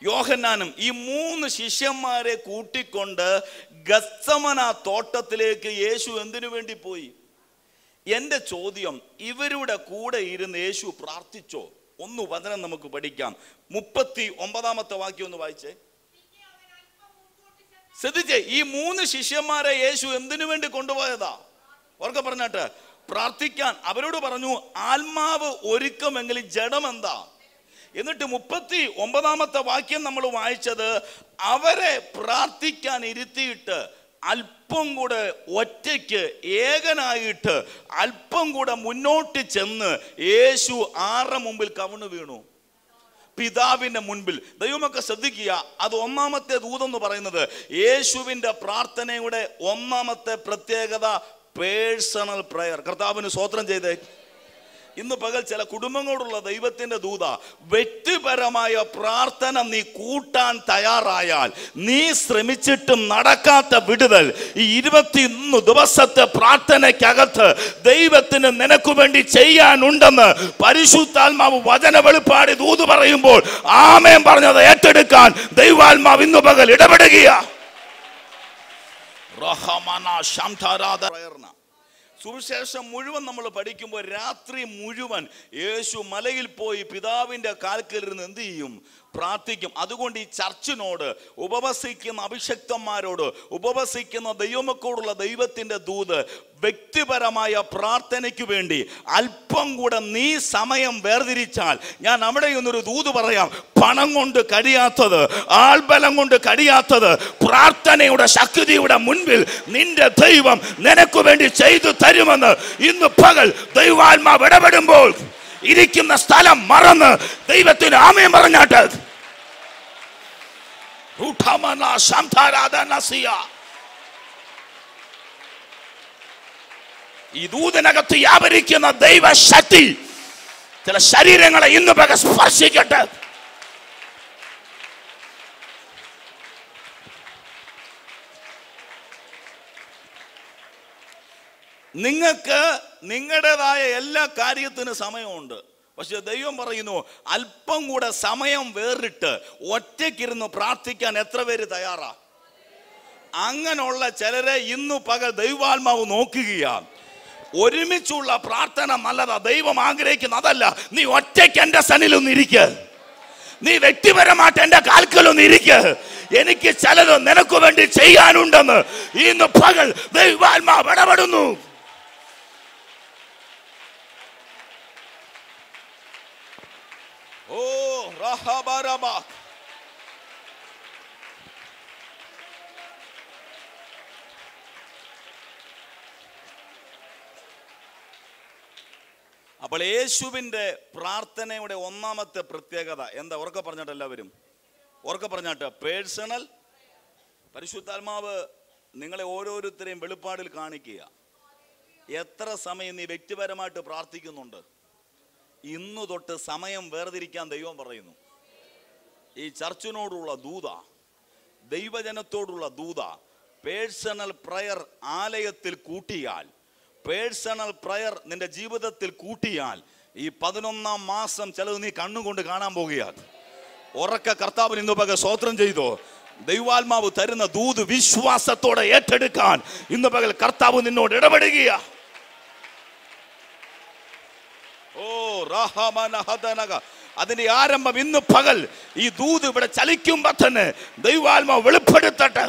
യോഹന്നാനും ഈ മൂന്ന് ശിഷ്യന്മാരെ കൂട്ടിക്കൊണ്ട് ഗത്സമന തോട്ടത്തിലേക്ക് യേശു എന്തിനു വേണ്ടി പോയി? എൻ്റെ ചോദ്യം, ഇവരുടെ കൂടെ ഇരുന്ന് യേശു പ്രാർത്ഥിച്ചോ? ഒന്ന് വചനം നമുക്ക് പഠിക്കാം. മുപ്പത്തി ഒമ്പതാമത്തെ വാക്യം ഒന്ന് വായിച്ചേ. ശ്രദ്ധിച്ചേ, ഈ മൂന്ന് ശിഷ്യന്മാരെ യേശു എന്തിനു വേണ്ടി കൊണ്ടുപോയതാ? ഓർക്കെ പറഞ്ഞാട്ട് പ്രാർത്ഥിക്കാൻ. അവരോട് പറഞ്ഞു ആത്മാവ് ഒരുക്കമെങ്കിലും ജഡം എന്താ? എന്നിട്ട് മുപ്പത്തി ഒമ്പതാമത്തെ വാക്യം നമ്മൾ വായിച്ചത്, അവരെ പ്രാർത്ഥിക്കാൻ ഇരുത്തിയിട്ട് അല്പം കൂടെ ഒറ്റയ്ക്ക് ഏകനായിട്ട് അല്പം കൂടെ മുന്നോട്ട് ചെന്ന് യേശു ആരുടെ മുമ്പിൽ കവിണ് വീണു? പിതാവിന്റെ മുൻപിൽ. ദൈവമൊക്കെ ശ്രദ്ധിക്കുക, അത് ഒന്നാമത്തെ ദൂതെന്ന് പറയുന്നത് യേശുവിന്റെ പ്രാർത്ഥനയുടെ ഒന്നാമത്തെ പ്രത്യേകത പേഴ്സണൽ പ്രയർ. കർത്താവിന് സ്തോത്രം ചെയ്തേ. ഇന്ന് പകൽ ചില കുടുംബങ്ങളോടുള്ള ദൈവത്തിന്റെ ദൂത, വ്യക്തിപരമായ പ്രാർത്ഥന നീ കൂട്ടാൻ തയ്യാറായാൽ, നീ ശ്രമിച്ചിട്ടും നടക്കാത്ത വിടുതൽ ഈ ഇരുപത്തിയൊന്ന് ദിവസത്തെ പ്രാർത്ഥനയ്ക്കകത്ത് ദൈവത്തിന് നിനക്ക് വേണ്ടി ചെയ്യാനുണ്ടെന്ന് പരിശുദ്ധാത്മാവ് വചന വെളിപ്പാട് ദൂത് പറയുമ്പോൾ ആമേൻ പറഞ്ഞത് ഏറ്റെടുക്കാൻ ദൈവാത്മാവ് ഇന്ന് പകൽ ഇടപെടുകയാ. സുവിശേഷം മുഴുവൻ നമ്മൾ പഠിക്കുമ്പോൾ രാത്രി മുഴുവൻ യേശു മലയിൽ പോയി പിതാവിൻ്റെ കാൽക്കലിരുന്ന് എന്ത് ചെയ്യും? പ്രാർത്ഥിക്കും. അതുകൊണ്ട് ഈ ചർച്ചിനോട്, ഉപവസിക്കുന്ന അഭിഷക്തന്മാരോട്, ഉപവസിക്കുന്ന ദൈവമക്കളോടുള്ള ദൈവത്തിൻ്റെ ദൂത്, വ്യക്തിപരമായ പ്രാർത്ഥനയ്ക്ക് വേണ്ടി അല്പം കൂടെ നീ സമയം വേർതിരിച്ചാൽ, ഞാൻ അവിടെ ഒന്നൊരു ദൂത് പറയാം, പണം കൊണ്ട് കഴിയാത്തത്, ആൾബലം കൊണ്ട് കഴിയാത്തത്, പ്രാർത്ഥനയുടെ ശക്തിയുടെ മുൻപിൽ നിന്റെ ദൈവം നിനക്ക് വേണ്ടി ചെയ്തു തരുമെന്ന് ഇന്ന് പകൽ ദൈവാത്മാവ് ഇടപെടുമ്പോൾ ഇരിക്കുന്ന സ്ഥലം മറന്ന് ദൈവത്തിന് ആമേൻ പറഞ്ഞാട്ട് ഈ ദൂതനകത്ത് വ്യാപരിക്കുന്ന ദൈവശക്തി ചില ശരീരങ്ങളെ ഇന്ന് പകൽ സ്പർശിക്കട്ടെ. നിങ്ങൾക്ക് നിങ്ങളുടേതായ എല്ലാ കാര്യത്തിനും സമയമുണ്ട്. പക്ഷെ ദൈവം പറയുന്നു അല്പം കൂടെ സമയം വേറിട്ട് ഒറ്റയ്ക്കിരുന്ന് പ്രാർത്ഥിക്കാൻ എത്ര പേര് തയ്യാറാ? അങ്ങനെയുള്ള ചിലരെ ഇന്നു പകൽ ദൈവാത്മാവ് നോക്കുകയാണ്. ഒരുമിച്ചുള്ള പ്രാർത്ഥന നല്ലതാ, ദൈവം ആഗ്രഹിക്കുന്ന അതല്ല. നീ ഒറ്റയ്ക്ക് എൻ്റെ സന്നിലൊന്ന് ഇരിക്കുക, നീ വ്യക്തിപരമായിട്ട് എൻ്റെ കാൽക്കലൊന്ന് ഇരിക്കുക, എനിക്ക് ചിലത് നിനക്ക് വേണ്ടി ചെയ്യാനുണ്ടെന്ന് ഇന്ന് പകൽ ദൈവാത്മാവ് ഇടപെടുന്നു. ഓ റഹബറബ. അപ്പോൾ യേശുവിൻ്റെ പ്രാർത്ഥനയുടെ ഒന്നാമത്തെ പ്രത്യേകത എന്താ? ഉറക്കെ പറഞ്ഞാട്ട് എല്ലാവരും ഉറക്കെ പറഞ്ഞാട്ട് പേഴ്സണൽ. പരിശുദ്ധാത്മാവ് നിങ്ങളെ ഓരോരുത്തരെയും വെളിപ്പാടിൽ കാണിക്കുക. എത്ര സമയം നീ വ്യക്തിപരമായിട്ട് പ്രാർത്ഥിക്കുന്നുണ്ട്? ഇന്നു തൊട്ട് സമയം വേർതിരിക്കാൻ ദൈവം പറയുന്നു. ഈ ചർച്ചിനോടുള്ള ദൂത, ദൈവജനത്തോടുള്ള ദൂത, പേഴ്സണൽ പ്രയർ ആലയത്തിൽ കൂട്ടിയാൽ, പേഴ്സണൽ പ്രയർ നിന്റെ ജീവിതത്തിൽ കൂട്ടിയാൽ, ഈ പതിനൊന്നാം മാസം ചിലത് നീ കണ്ണുകൊണ്ട് കാണാൻ പോകുകയാണ്. ഉറക്ക കർത്താവിന് ഇന്ന് പകൽ സ്തോത്രം ചെയ്തോ. ദൈവാത്മാവ് തരുന്ന ദൂത് വിശ്വാസത്തോടെ ഏറ്റെടുക്കാൻ ഇന്ന് പകൽ കർത്താവ് നിന്നോട് ഇടപെടുകയാ. ഓ റഹമനഹദനക. അതിന്റെ ആരംഭം ഇന്ന് പകൽ ഈ ദൂത് ഇവിടെ ചലിക്കുമ്പോ തന്നെ ദൈവാത്മാവ് വെളിപ്പെടുത്തട്ടെ.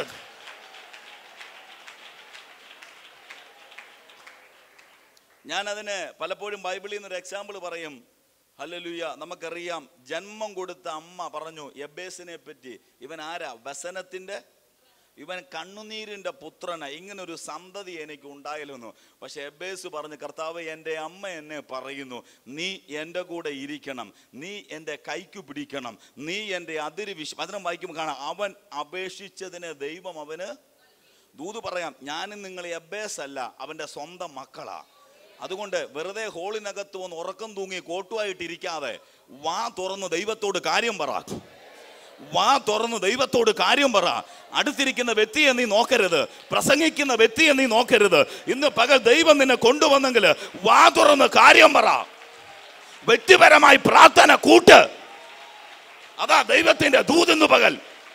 ഞാൻ അതിന് പലപ്പോഴും ബൈബിളിൽ നിന്നൊരു എക്സാമ്പിൾ പറയും. ഹല്ലേലൂയ. നമുക്കറിയാം, ജന്മം കൊടുത്ത അമ്മ പറഞ്ഞു എബ്ബേസിനെ പറ്റി, ഇവൻ ആരാ? വസനത്തിന്റെ, ഇവൻ കണ്ണുനീരിന്റെ പുത്രനാ, ഇങ്ങനൊരു സന്തതി എനിക്ക് ഉണ്ടായാലെന്നു. പക്ഷെ എബ്ബേസ് പറഞ്ഞു, കർത്താവ്, എൻ്റെ അമ്മ എന്നെ പറയുന്നു, നീ എൻ്റെ കൂടെ ഇരിക്കണം, നീ എൻ്റെ കൈക്ക് പിടിക്കണം, നീ എൻ്റെ അതിര് വിശ് വചനം വായിക്കുമ്പോൾ കാണാം, അവൻ അപേക്ഷിച്ചതിന് ദൈവം അവന് ദൂത് പറയാം. ഞാനും നിങ്ങൾ എബ്ബേസ് അല്ല, അവൻ്റെ സ്വന്തം മക്കളാ. അതുകൊണ്ട് വെറുതെ ഹോളിനകത്ത് വന്ന് ഉറക്കം തൂങ്ങി കോട്ടുമായിട്ടിരിക്കാതെ വാ തുറന്ന് ദൈവത്തോട് കാര്യം പറ. വാ തുറന്ന് ദൈവത്തോട് കാര്യം പറ. അടുത്തിരിക്കുന്ന വ്യക്തിയെ നീ നോക്കരുത്, പ്രസംഗിക്കുന്ന വ്യക്തിയെ നീ നോക്കരുത്. ഇന്ന് പകൽ ദൈവം നിന്നെ കൊണ്ടുവന്നെങ്കിൽ വാ തുറന്ന് കാര്യം പറ. വ്യക്തിപരമായി പ്രാർത്ഥന കൂട്ട്. അതാ ദൈവത്തിന്റെ ദൂതെന്ന് പകൽ.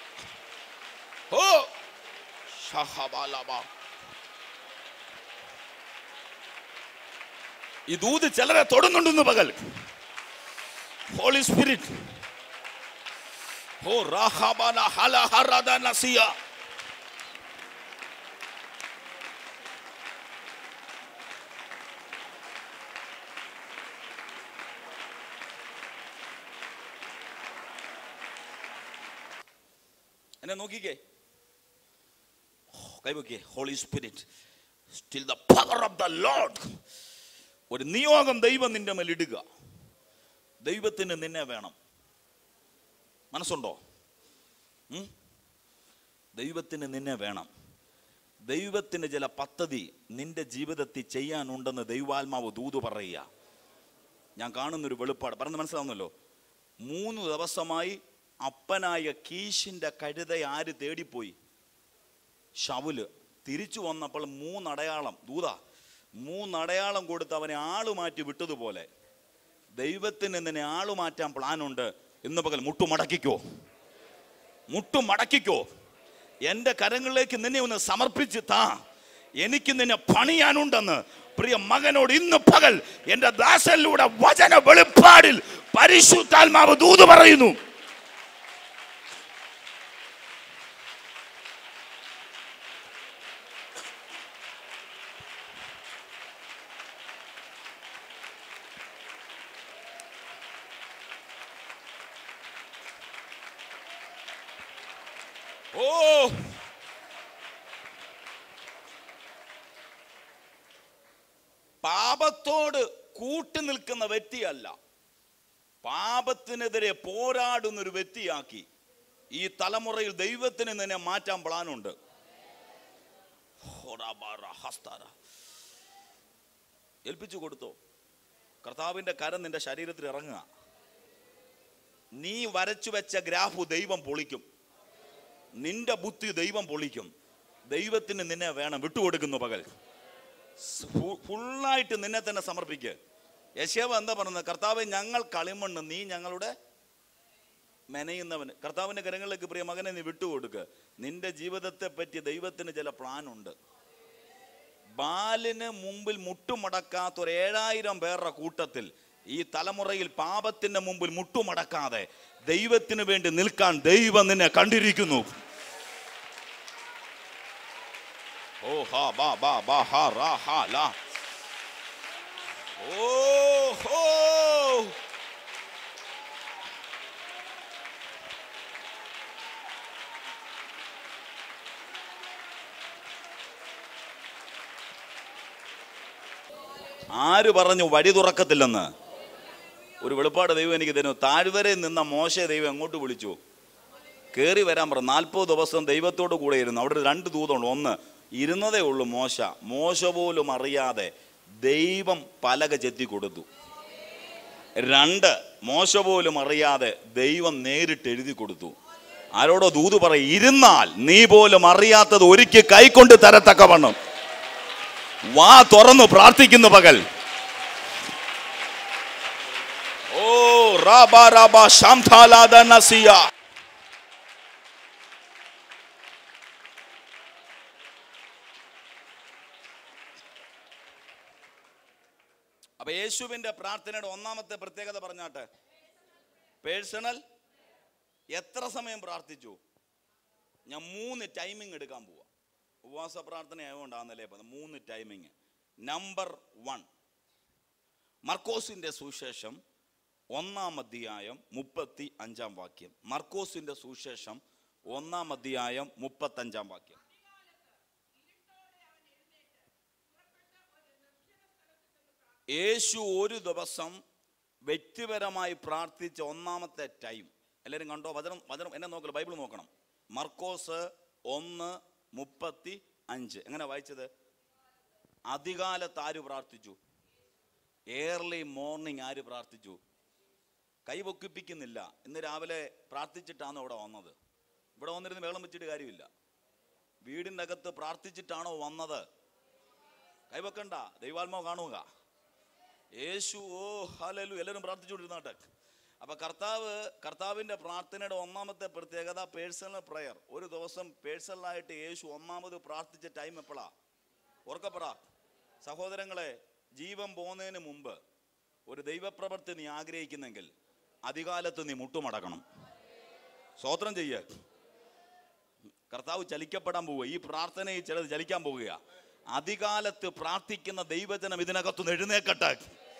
ഓ ഷഹബാലബ. ഈ ദൂത് ചിലരെ തൊടുന്നുണ്ടെന്ന് പകൽ. Holy spirit. ഓ റഹബന ഹല ഹറദ നസിയ. എന്നെ നോക്കിക്കേ, കൈവയ്ക്കേ. Holy spirit, still the power of the lord. ഒരു നിയോഗം ദൈവം നിന്റെ മേൽ ഇടുക. ദൈവത്തിന് നിന്നെ വേണം. മനസ്സുണ്ടോ? ദൈവത്തിന് നിന്നെ വേണം. ദൈവത്തിന് ചില പദ്ധതി നിന്റെ ജീവിതത്തിൽ ചെയ്യാനുണ്ടെന്ന് ദൈവാത്മാവ് ദൂത് പറയുക. ഞാൻ കാണുന്നൊരു വെളിപ്പാട് പറഞ്ഞ് മനസ്സിലാവുന്നല്ലോ. മൂന്ന് ദിവസമായി അപ്പനായ കീശിന്റെ കഴുത ആര് തേടിപ്പോയി? ശൗല്. തിരിച്ചു വന്നപ്പോൾ മൂന്നടയാളം ദൂത മൂന്നടയാളം കൊടുത്ത് അവനെ ആളുമാറ്റി വിട്ടതുപോലെ ദൈവത്തിന് നിന്നെ ആളുമാറ്റാൻ പ്ലാനുണ്ട്. ഇന്ന് പകൽ മുട്ടുമടക്കിക്കോ, മുട്ടുമടക്കിക്കോ. എൻ്റെ കരങ്ങളിലേക്ക് നിന്നെ ഒന്ന് സമർപ്പിച്ച് താ. എനിക്ക് നിന്നെ പണിയാനുണ്ടെന്ന് പ്രിയ മകനോട് ഇന്ന് പകൽ എൻ്റെ ദാസനിലൂടെ വചന വെളിപ്പാടിൽ പരിശുദ്ധാത്മാവ് ദൂത് പറയുന്നു. ഓ പാപത്തോട് കൂട്ടു നിൽക്കുന്ന വ്യക്തിയല്ല, പാപത്തിനെതിരെ പോരാടുന്നൊരു വ്യക്തിയാക്കി ഈ തലമുറയിൽ ദൈവത്തിന് നിന്നെ മാറ്റാൻ പ്ലാനുണ്ട്. ഏൽപ്പിച്ചു കൊടുത്തോ. കർത്താവിന്റെ കരം നിന്റെ ശരീരത്തിൽ ഇറങ്ങുക. നീ വരച്ചു വെച്ച ഗ്രാഫ് ദൈവം പൊളിക്കും. നിന്റെ ബുദ്ധി ദൈവം പൊളിക്കും. ദൈവത്തിന് നിന്നെ വേണം. വിട്ടുകൊടുക്കുന്നു പകൽ. ഫുള്ളായിട്ട് നിന്നെ തന്നെ സമർപ്പിക്കുക. യെശയ്യാവ് എന്താ പറയുന്നത്? കർത്താവ് ഞങ്ങൾ കളിമണ്ണ്, നീ ഞങ്ങളുടെ മെനയുന്നവന്. കർത്താവിന്റെ കരങ്ങളിലേക്ക് പ്രിയ മകനെ നീ വിട്ടുകൊടുക്കുക. നിന്റെ ജീവിതത്തെ പറ്റി ദൈവത്തിന് ചില പ്ലാനുണ്ട്. ബാലിന് മുമ്പിൽ മുട്ടുമടക്കാത്ത ഒരു ഏഴായിരം പേരുടെ കൂട്ടത്തിൽ ഈ തലമുറയിൽ പാപത്തിന്റെ മുമ്പിൽ മുട്ടുമടക്കാതെ ദൈവത്തിന് വേണ്ടി നിൽക്കാൻ ദൈവം നിന്നെ കണ്ടിരിക്കുന്നു. ഓ ഹാ ബാ ബാ ബാ ഹാ റാ ഹാ ലാ. ഓ ഹോ. ആര് പറഞ്ഞു വഴി തുറക്കത്തില്ലെന്ന്? ഒരു വെളിപ്പാട് ദൈവം എനിക്ക് തരുന്നു. താഴ്വരയിൽ നിന്ന മോശയെ ദൈവം എങ്ങോട്ട് വിളിച്ചു? കയറി വരാൻ പറഞ്ഞു. നാൽപ്പത് ദിവസം ദൈവത്തോട് കൂടെ ഇരുന്നു. അവിടെ രണ്ട് ദൂതമുണ്ട്. ഒന്ന്, ഇരുന്നതേ ഉള്ളൂ മോശ. മോശ പോലും അറിയാതെ ദൈവം പലക ചെത്തി കൊടുത്തു. രണ്ട്, മോശ പോലും അറിയാതെ ദൈവം നേരിട്ട് എഴുതി കൊടുത്തു. ആരോടോ ദൂത് പറയും, ഇരുന്നാൽ നീ പോലും അറിയാത്തത് ഒരിക്കൽ കൈക്കൊണ്ട് തരത്തക്കവണ്ണം. വാ തുറന്നു പ്രാർത്ഥിക്കുന്നു പകൽ. ഓ റാബാ റാബാ ശംഥാലാദ നസിയ. അപ്പൊ യേശുവിന്റെ പ്രാർത്ഥനയുടെ ഒന്നാമത്തെ പ്രത്യേകത പറഞ്ഞാട്ടെ, പേഴ്സണൽ. എത്ര സമയം പ്രാർത്ഥിച്ചു? ഞാൻ മൂന്ന് ടൈമിംഗ് എടുക്കാൻ പോവാ. ഉപവാസ പ്രാർത്ഥന ആയതുകൊണ്ടാണെന്നല്ലേ മൂന്ന് ടൈമിങ്. നമ്പർ വൺ, മർക്കോസിന്റെ സുവിശേഷം ഒന്നാം അധ്യായം മുപ്പത്തി അഞ്ചാം വാക്യം. മർക്കോസിന്റെ സുവിശേഷം ഒന്നാം അധ്യായം മുപ്പത്തഞ്ചാം വാക്യം. യേശു ഒരു ദിവസം വ്യക്തിപരമായി പ്രാർത്ഥിച്ച ഒന്നാമത്തെ ടൈം. എല്ലാവരും കണ്ടോ? വചനം വചനം എന്നെ നോക്കണം, ബൈബിൾ നോക്കണം. മർക്കോസ് ഒന്ന് മുപ്പത്തി അഞ്ച്. എങ്ങനെ വായിച്ചത്? അധികാലത്ത് ആര് പ്രാർത്ഥിച്ചു? ഏർലി മോർണിംഗ് ആര് പ്രാർത്ഥിച്ചു? കൈപൊക്കിപ്പിക്കുന്നില്ല. ഇന്ന് രാവിലെ പ്രാർത്ഥിച്ചിട്ടാണോ ഇവിടെ വന്നത്? ഇവിടെ വന്നിരുന്ന് വെള്ളം വെച്ചിട്ട് കാര്യമില്ല. വീടിൻ്റെ അകത്ത് പ്രാർത്ഥിച്ചിട്ടാണോ വന്നത്? കൈവെക്കണ്ട, ദൈവാത്മാവ് കാണുക. യേശു ഓ ഹല്ലേലൂയ. എല്ലാവരും പ്രാർത്ഥിച്ചുകൊണ്ടിരുന്നാട്ടെ. അപ്പൊ കർത്താവ് കർത്താവിന്റെ പ്രാർത്ഥനയുടെ ഒന്നാമത്തെ പ്രത്യേകത പേഴ്സണൽ പ്രയർ. ഒരു ദിവസം പേഴ്സണലായിട്ട് യേശു ഒന്നാമത് പ്രാർത്ഥിച്ച ടൈം എപ്പോഴാ? ഓർക്കപ്പറ സഹോദരങ്ങളെ, ജീവൻ പോകുന്നതിന് മുമ്പ് ഒരു ദൈവപ്രവൃത്തി നീ ആഗ്രഹിക്കുന്നെങ്കിൽ അധികാലത്ത് നീ മുട്ടുമടക്കണം. സ്തോത്രം ചെയ്യ. കർത്താവ് ചലിക്കപ്പെടാൻ പോവുക. ഈ പ്രാർത്ഥനയിൽ ചിലത് ചലിക്കാൻ പോവുക. അധികാലത്ത് പ്രാർത്ഥിക്കുന്ന ദൈവജനം ഇതിനകത്തുനിന്ന് എഴുന്നേക്കട്ടെ.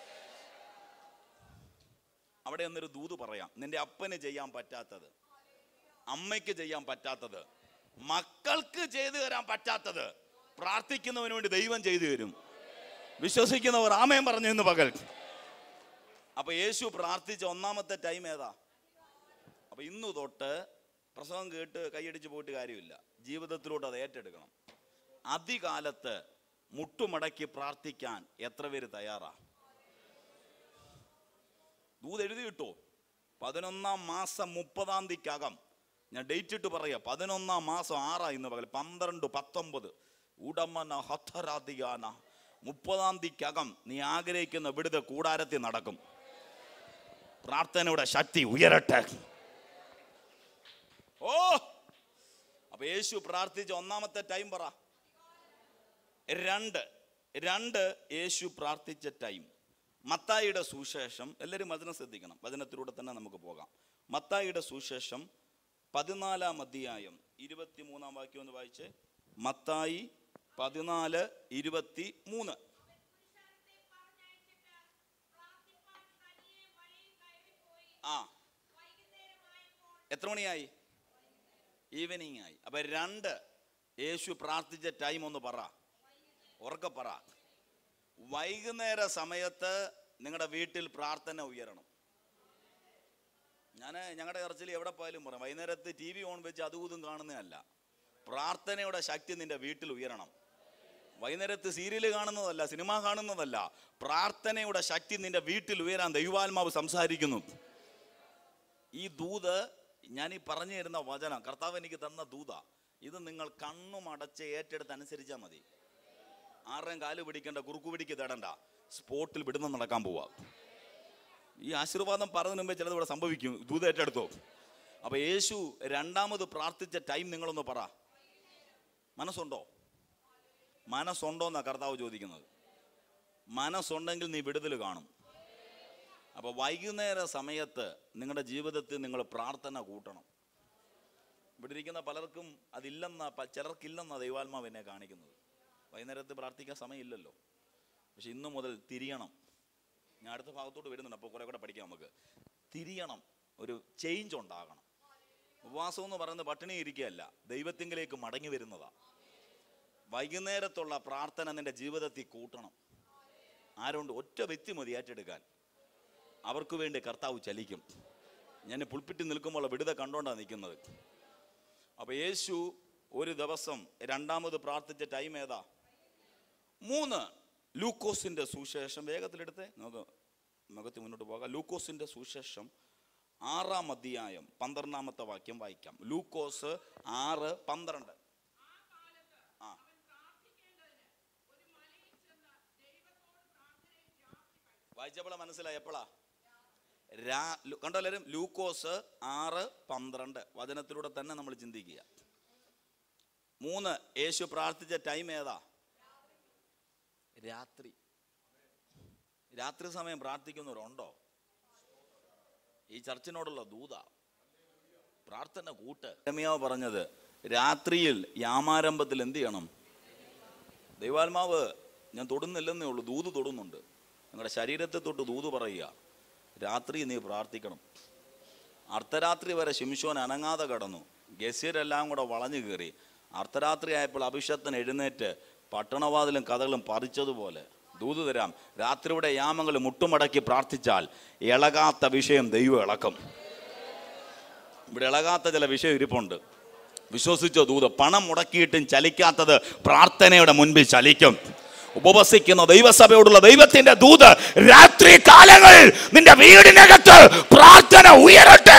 അവിടെ ഒന്നൊരു ദൂത് പറയാം. നിന്റെ അപ്പന് ചെയ്യാൻ പറ്റാത്തത്, അമ്മയ്ക്ക് ചെയ്യാൻ പറ്റാത്തത്, മക്കൾക്ക് ചെയ്തു തരാൻ പറ്റാത്തത് പ്രാർത്ഥിക്കുന്നവന് വേണ്ടി ദൈവം ചെയ്തു തരും. വിശ്വസിക്കുന്നവർ ആമേൻ പറഞ്ഞു ഇന്ന് പകൽ. അപ്പൊ യേശു പ്രാർത്ഥിച്ച ഒന്നാമത്തെ ടൈം ഏതാ? അപ്പൊ ഇന്നു തൊട്ട് പ്രസംഗം കേട്ട് കൈയടിച്ച് പോയിട്ട് കാര്യമില്ല. ജീവിതത്തിലോട്ട് അത് ഏറ്റെടുക്കണം. അധികാലത്ത് മുട്ടുമടക്കി പ്രാർത്ഥിക്കാൻ എത്ര പേര് തയ്യാറാ? ദൂത് എഴുതി കിട്ടോ? പതിനൊന്നാം മാസം മുപ്പതാം തീയതിക്കകം, ഞാൻ ഡേറ്റ് ഇട്ട് പറയാ, പതിനൊന്നാം മാസം ആറാ ഇന്ന് പകൽ, പന്ത്രണ്ട് പത്തൊമ്പത് ഉടമന ഹത്തരാധികാന മുപ്പതാം തീയതിക്കകം നീ ആഗ്രഹിക്കുന്ന വിടുതൽ കൂടാരത്തിൽ നടക്കും. പ്രാർത്ഥനയുടെ ശക്തി ഉയരട്ടെ. ഓ അപ്പൊ യേശു പ്രാർത്ഥിച്ച ഒന്നാമത്തെ ടൈം പറ. രണ്ട് രണ്ട് യേശു പ്രാർത്ഥിച്ച ടൈം മത്തായിയുടെ സുവിശേഷം. എല്ലാവരും വചനം ശ്രദ്ധിക്കണം. വചനത്തിലൂടെ തന്നെ നമുക്ക് പോകാം. മത്തായിയുടെ സുവിശേഷം പതിനാലാം അധ്യായം ഇരുപത്തി മൂന്നാം വാക്യം ഒന്ന് വായിച്ചേ. മത്തായി പതിനാല് ഇരുപത്തി മൂന്ന്. ആ എത്ര മണിയായി? ഈവനിങ് ആയി. അപ്പൊ രണ്ട് യേശു പ്രാർത്ഥിച്ച ടൈം ഒന്ന് പറ, ഉറക്കെ പറ. വൈകുന്നേര സമയത്ത് നിങ്ങളുടെ വീട്ടിൽ പ്രാർത്ഥന ഉയരണം. ഞാൻ ഞങ്ങളുടെ ചർച്ചിൽ എവിടെ പോയാലും പറയാം, വൈകുന്നേരത്ത് ടി വി ഓൺ വെച്ച് അതും ഇതും കാണുന്നതല്ല, പ്രാർത്ഥനയുടെ ശക്തി നിന്റെ വീട്ടിൽ ഉയരണം. വൈകുന്നേരത്ത് സീരിയൽ കാണുന്നതല്ല, സിനിമ കാണുന്നതല്ല, പ്രാർത്ഥനയുടെ ശക്തി നിന്റെ വീട്ടിൽ ഉയരാൻ ദൈവാത്മാവ് സംസാരിക്കുന്നു. ഈ ദൂത് ഞാൻ ഈ പറഞ്ഞു തരുന്ന വചനം കർത്താവ് എനിക്ക് തന്ന ദൂത. ഇത് നിങ്ങൾ കണ്ണും അടച്ച് ഏറ്റെടുത്ത് അനുസരിച്ചാൽ മതി. ആരുടെയും കാല് പിടിക്കേണ്ട, കുറുക്കു പിടിക്ക് തേടണ്ട, സ്പോട്ടിൽ വിടുന്ന നടക്കാൻ പോവാ. ഈ ആശീർവാദം പറഞ്ഞതിന് മുമ്പേ ചിലത് ഇവിടെ സംഭവിക്കും. ദൂത് ഏറ്റെടുത്തോ? അപ്പൊ യേശു രണ്ടാമത് പ്രാർത്ഥിച്ച ടൈം നിങ്ങളൊന്ന് പറ. മനസ്സുണ്ടോ? മനസ്സുണ്ടോ എന്നാ കർത്താവ് ചോദിക്കുന്നത്. മനസ്സുണ്ടെങ്കിൽ നീ വിടുതൽ കാണും. അപ്പൊ വൈകുന്നേര സമയത്ത് നിങ്ങളുടെ ജീവിതത്തിൽ നിങ്ങൾ പ്രാർത്ഥന കൂട്ടണം. ഇവിടെ ഇരിക്കുന്ന പലർക്കും അതില്ലെന്ന, ചിലർക്കില്ലെന്ന ദൈവാത്മാവ് എന്നെ കാണിക്കുന്നത്. വൈകുന്നേരത്ത് പ്രാർത്ഥിക്കാൻ സമയമില്ലല്ലോ. പക്ഷെ ഇന്നു മുതൽ തിരിയണം. ഞാൻ അടുത്ത ഭാഗത്തോട്ട് വരുന്നുണ്ട്, അപ്പോൾ കുറെ കൂടെ പഠിക്കാം നമുക്ക്. തിരിയണം, ഒരു ചേഞ്ച് ഉണ്ടാകണം. ഉപവാസം എന്ന് പറയുന്നത് പട്ടിണി ഇരിക്കുകയല്ല, ദൈവത്തിങ്കിലേക്ക് മടങ്ങി വരുന്നതാ. വൈകുന്നേരത്തുള്ള പ്രാർത്ഥന നിന്റെ ജീവിതത്തിൽ കൂട്ടണം. ആരുണ്ട്? ഒറ്റ വ്യക്തി മതി ഏറ്റെടുക്കാൻ. അവർക്ക് വേണ്ടി കർത്താവ് ചലിക്കും. ഞാൻ പുൽപ്പിറ്റ് നിൽക്കുമ്പോൾ വിടുതൽ കണ്ടോണ്ടാണ് നിൽക്കുന്നത്. അപ്പൊ യേശു ഒരു ദിവസം രണ്ടാമത് പ്രാർത്ഥിച്ച ടൈം ഏതാ? മൂന്ന്. ലൂക്കോസിന്റെ സുവിശേഷം വേഗത്തിലെടുത്ത് നമുക്ക് മുഖത്ത് മുന്നോട്ട് പോകാം. ലൂക്കോസിന്റെ സുവിശേഷം ആറാം അധ്യായം പന്ത്രണ്ടാമത്തെ വാക്യം വായിക്കാം. ലൂക്കോസ് ആറ് പന്ത്രണ്ട്. ആ വായിച്ചപ്പോഴാ മനസ്സിലായി? എപ്പോഴാ? രാ കണ്ടോ എല്ലാവരും? ലൂക്കോസ് ആറ് പന്ത്രണ്ട് വചനത്തിലൂടെ തന്നെ നമ്മൾ ചിന്തിക്കുക. മൂന്ന്. യേശു പ്രാർത്ഥിച്ച ടൈം ഏതാ? രാത്രി. രാത്രി സമയം പ്രാർത്ഥിക്കുന്നവരുണ്ടോ? ഈ ചർച്ചിനോടുള്ള ദൂത പ്രാർത്ഥന കൂട്ട്. യെരമ്യാവ് പറഞ്ഞത് രാത്രിയിൽ യാമാരംഭത്തിൽ എന്ത് ചെയ്യണം? ദൈവാത്മാവ് ഞാൻ തൊടുന്നില്ലെന്നേ ഉള്ളൂ, ദൂത് തൊടുന്നുണ്ട്. നിങ്ങളുടെ ശരീരത്തെ തൊട്ട് ദൂത് പറയുക. രാത്രി നീ പ്രാർത്ഥിക്കണം. അർദ്ധരാത്രി വരെ ശിംശോൻ അനങ്ങാതെ കടന്നു. ഗസ്യരെല്ലാം കൂടെ വളഞ്ഞു കയറി. അർദ്ധരാത്രി ആയപ്പോൾ അഭിഷക്തൻ എഴുന്നേറ്റ് പട്ടണവാതിലും കഥകളും പറിച്ചതുപോലെ ദൂത് തരാം. രാത്രിയുടെ യാമങ്ങൾ മുട്ടുമടക്കി പ്രാർത്ഥിച്ചാൽ ഇളകാത്ത വിഷയം ദൈവം ഇളക്കും. ഇവിടെ ഇളകാത്ത ചില വിഷയം ഇരിപ്പുണ്ട്. വിശ്വസിച്ചോ? ദൂത് പണം മുടക്കിയിട്ടും ചലിക്കാത്തത് പ്രാർത്ഥനയുടെ മുൻപിൽ ചലിക്കും. ഉപവസിക്കുന്ന ദൈവസഭയോടുള്ള ദൈവത്തിന്റെ ദൂത്, രാത്രി കാലങ്ങൾ നിന്റെ വീടിനകത്ത് പ്രാർത്ഥന ഉയരട്ടെ.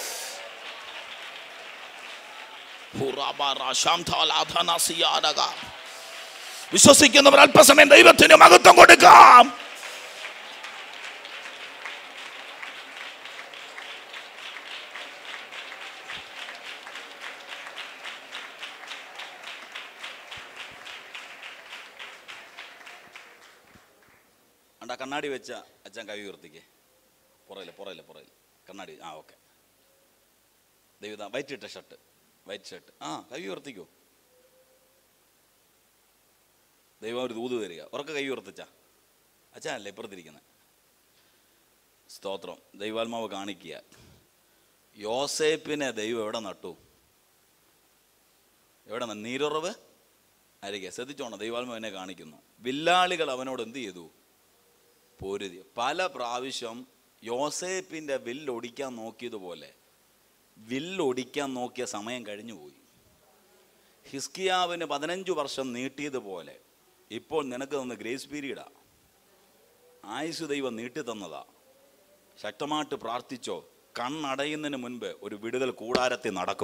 വിശ്വസിക്കുന്നവർ അല്പസമയം ദൈവത്തിന് മഹത്വം കൊടുക്കാം. കണ്ണാടി വെച്ച അച്ഛൻ കൈ ഉയർത്തിക്കേ. പുറയില്ല പുറയില്ല പുറയില്ല കണ്ണാടി. ആ ഓക്കെ. ദൈവം വൈറ്റ് ഇട്ട ഷർട്ട്, വൈറ്റ് ഷർട്ട്. ആ കൈ ഉയർത്തിക്കോ. ദൈവം ഒരു ദൂത് തരിക. ഉറക്കെ കൈ ഉയർത്തിച്ചാ അച്ഛൻ അല്ലേ ഇപ്പുറത്തിരിക്കുന്നത്. സ്തോത്രം. ദൈവാത്മാവ് കാണിക്കുക. യോസേപ്പിനെ ദൈവം എവിടെ നട്ടു? എവിടെ? നീരുറവ് അരികെ. ശ്രദ്ധിച്ചോണം, ദൈവാത്മാവ് എന്നെ കാണിക്കുന്നു. വില്ലാളികൾ അവനോട് എന്ത് ചെയ്തു? പൊരുതി. പല പ്രാവശ്യം യോസേപ്പിൻ്റെ വില്ലൊടിക്കാൻ നോക്കിയതുപോലെ വില്ലൊടിക്കാൻ നോക്കിയ സമയം കഴിഞ്ഞുപോയി. ഹിസ്കിയാവിന് പതിനഞ്ചു വർഷം നീട്ടിയതുപോലെ ഇപ്പോൾ നിനക്ക് തന്ന ഗ്രേസ് പീരീഡാ. ആയുസ് ദൈവം നീട്ടി തന്നതാ. ശക്തമായിട്ട് പ്രാർത്ഥിച്ചോ. കണ്ണടയുന്നതിന് മുൻപ് ഒരു വിടുതൽ കൂടാരത്തിൽ നടക്കും.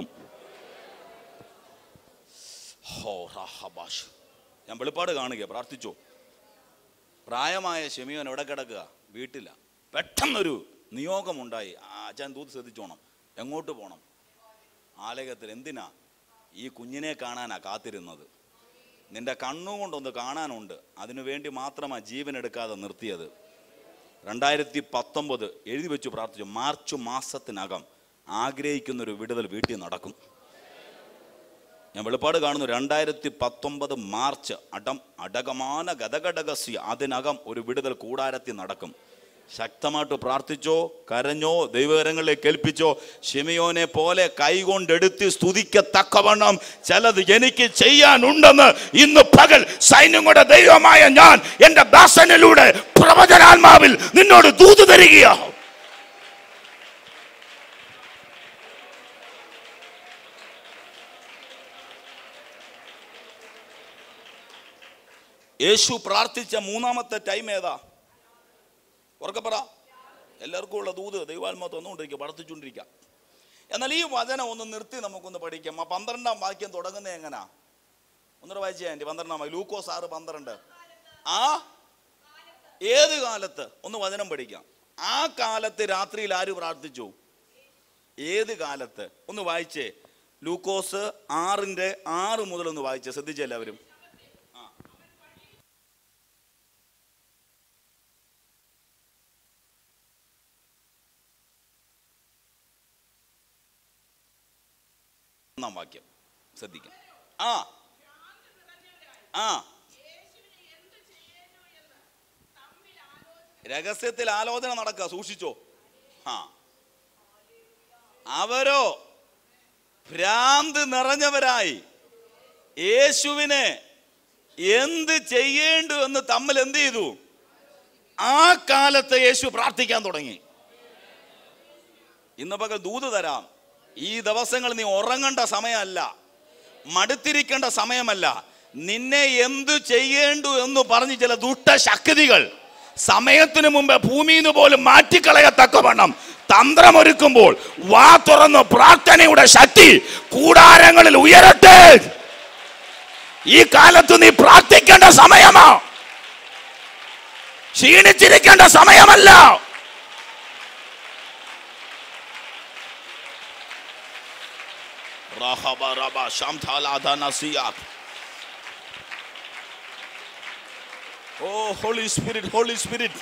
ഹോ റാഹബാഷ്. ഞാൻ വെളിപ്പാട് കാണുക. പ്രാർത്ഥിച്ചോ. പ്രായമായ ശിമിയോൻ എവിടെ കിടക്കുക? വീട്ടില. പെട്ടെന്നൊരു നിയോഗമുണ്ടായി. അച്ഛൻ ദൂത് ശ്രദ്ധിച്ചോണം. എങ്ങോട്ട് പോകണം? ആലയത്തിൽ. എന്തിനാ? ഈ കുഞ്ഞിനെ കാണാനാ കാത്തിരുന്നത്. നിന്റെ കണ്ണുകൊണ്ടൊന്ന് കാണാനുണ്ട്. അതിനു വേണ്ടി മാത്രമാണ് ജീവൻ എടുക്കാതെ നിർത്തിയത്. രണ്ടായിരത്തി പത്തൊമ്പത് എഴുതി വെച്ചു പ്രാർത്ഥിച്ചു. മാർച്ച് മാസത്തിനകം ആഗ്രഹിക്കുന്നൊരു വിടുതൽ വീട്ടിൽ നടക്കും. ഞാൻ വെളിപ്പാട് കാണുന്നു. രണ്ടായിരത്തി പത്തൊമ്പത് മാർച്ച് അടം അടകമാന ഗതകടകസ്യ അതിനകം ഒരു വിടുതൽ കൂടാരത്തിൽ നടക്കും. ശക്തമായിട്ട് പ്രാർത്ഥിച്ചോ, കരഞ്ഞോ, ദൈവകരങ്ങളിലേക്ക് ഏൽപ്പിച്ചോ. ശിമിയോനെ പോലെ കൈകൊണ്ടെടുത്ത് സ്തുതിക്കത്തക്കവണ്ണം ചിലത് എനിക്ക് ചെയ്യാനുണ്ടെന്ന് ഇന്ന് പകൽ സൈന്യങ്ങളുടെ ദൈവമായ ഞാൻ എൻ്റെ ദാസനിലൂടെ പ്രവചനാത്മാവിൽ നിന്നോട് ദൂത് തരികയാ. യേശു പ്രാർത്ഥിച്ച മൂന്നാമത്തെ ടൈം ഏതാ? ഉറക്കെ പറ. എല്ലാവർക്കും ഉള്ള ദൂത് ദൈവാത്മാവ് തന്നുകൊണ്ടിരിക്കുക, പഠിച്ചുകൊണ്ടിരിക്കുക. എന്നാൽ ഈ വചനം ഒന്ന് നിർത്തി നമുക്കൊന്ന് പഠിക്കാം. ആ പന്ത്രണ്ടാം വാക്യം തുടങ്ങുന്നത് എങ്ങനാ? ഒന്നര വായിച്ചാ എൻ്റെ പന്ത്രണ്ടാം വാക്യം. ലൂക്കോസ് ആറ് പന്ത്രണ്ട്. ആ ഏത് കാലത്ത്? ഒന്ന് വചനം പഠിക്കാം. ആ കാലത്ത് രാത്രിയിൽ ആര് പ്രാർത്ഥിച്ചു? ഏത് കാലത്ത്? ഒന്ന് വായിച്ചേ. ലൂക്കോസ് ആറിന്റെ ആറ് മുതൽ ഒന്ന് വായിച്ചേ. ശ്രദ്ധിച്ചേ എല്ലാവരും. ഒന്നാം വാക്യം ശ്രദ്ധിക്കാം. ആ ആ രഹസ്യത്തിൽ ആലോചന നടക്കുക. സൂക്ഷിച്ചോ. ആ അവരോ ഭ്രാന്ത് നിറഞ്ഞവരായി യേശുവിനെ എന്ത് ചെയ്യേണ്ടു എന്ന് തമ്മിൽ എന്ത് ചെയ്തു? ആ കാലത്ത് യേശു പ്രാർത്ഥിക്കാൻ തുടങ്ങി. ഇന്ന് പകൽ ദൂത് തരാം. ഈ ദിവസങ്ങൾ നീ ഉറങ്ങേണ്ട സമയമല്ല, മടുത്തിരിക്കേണ്ട സമയമല്ല. നിന്നെ എന്തു ചെയ്യേണ്ടു എന്ന് പറഞ്ഞ് ചില ദുഷ്ടശക്തികൾ സമയത്തിനു മുമ്പ് ഭൂമിയിൽ നിന്ന് പോലും മാറ്റിക്കളയത്തക്കവണ്ണം തന്ത്രമൊരുക്കുമ്പോൾ വാ തുറന്ന് പ്രാർത്ഥനയുടെ ശക്തി കൂടാരങ്ങളിൽ ഉയരട്ടെ. ഈ കാലത്ത് നീ പ്രാർത്ഥിക്കേണ്ട സമയമാ, ക്ഷീണിച്ചിരിക്കേണ്ട സമയമല്ല. ഓ ഹോളി സ്പിരിറ്റ്, ഹോളി സ്പിരിറ്റ്.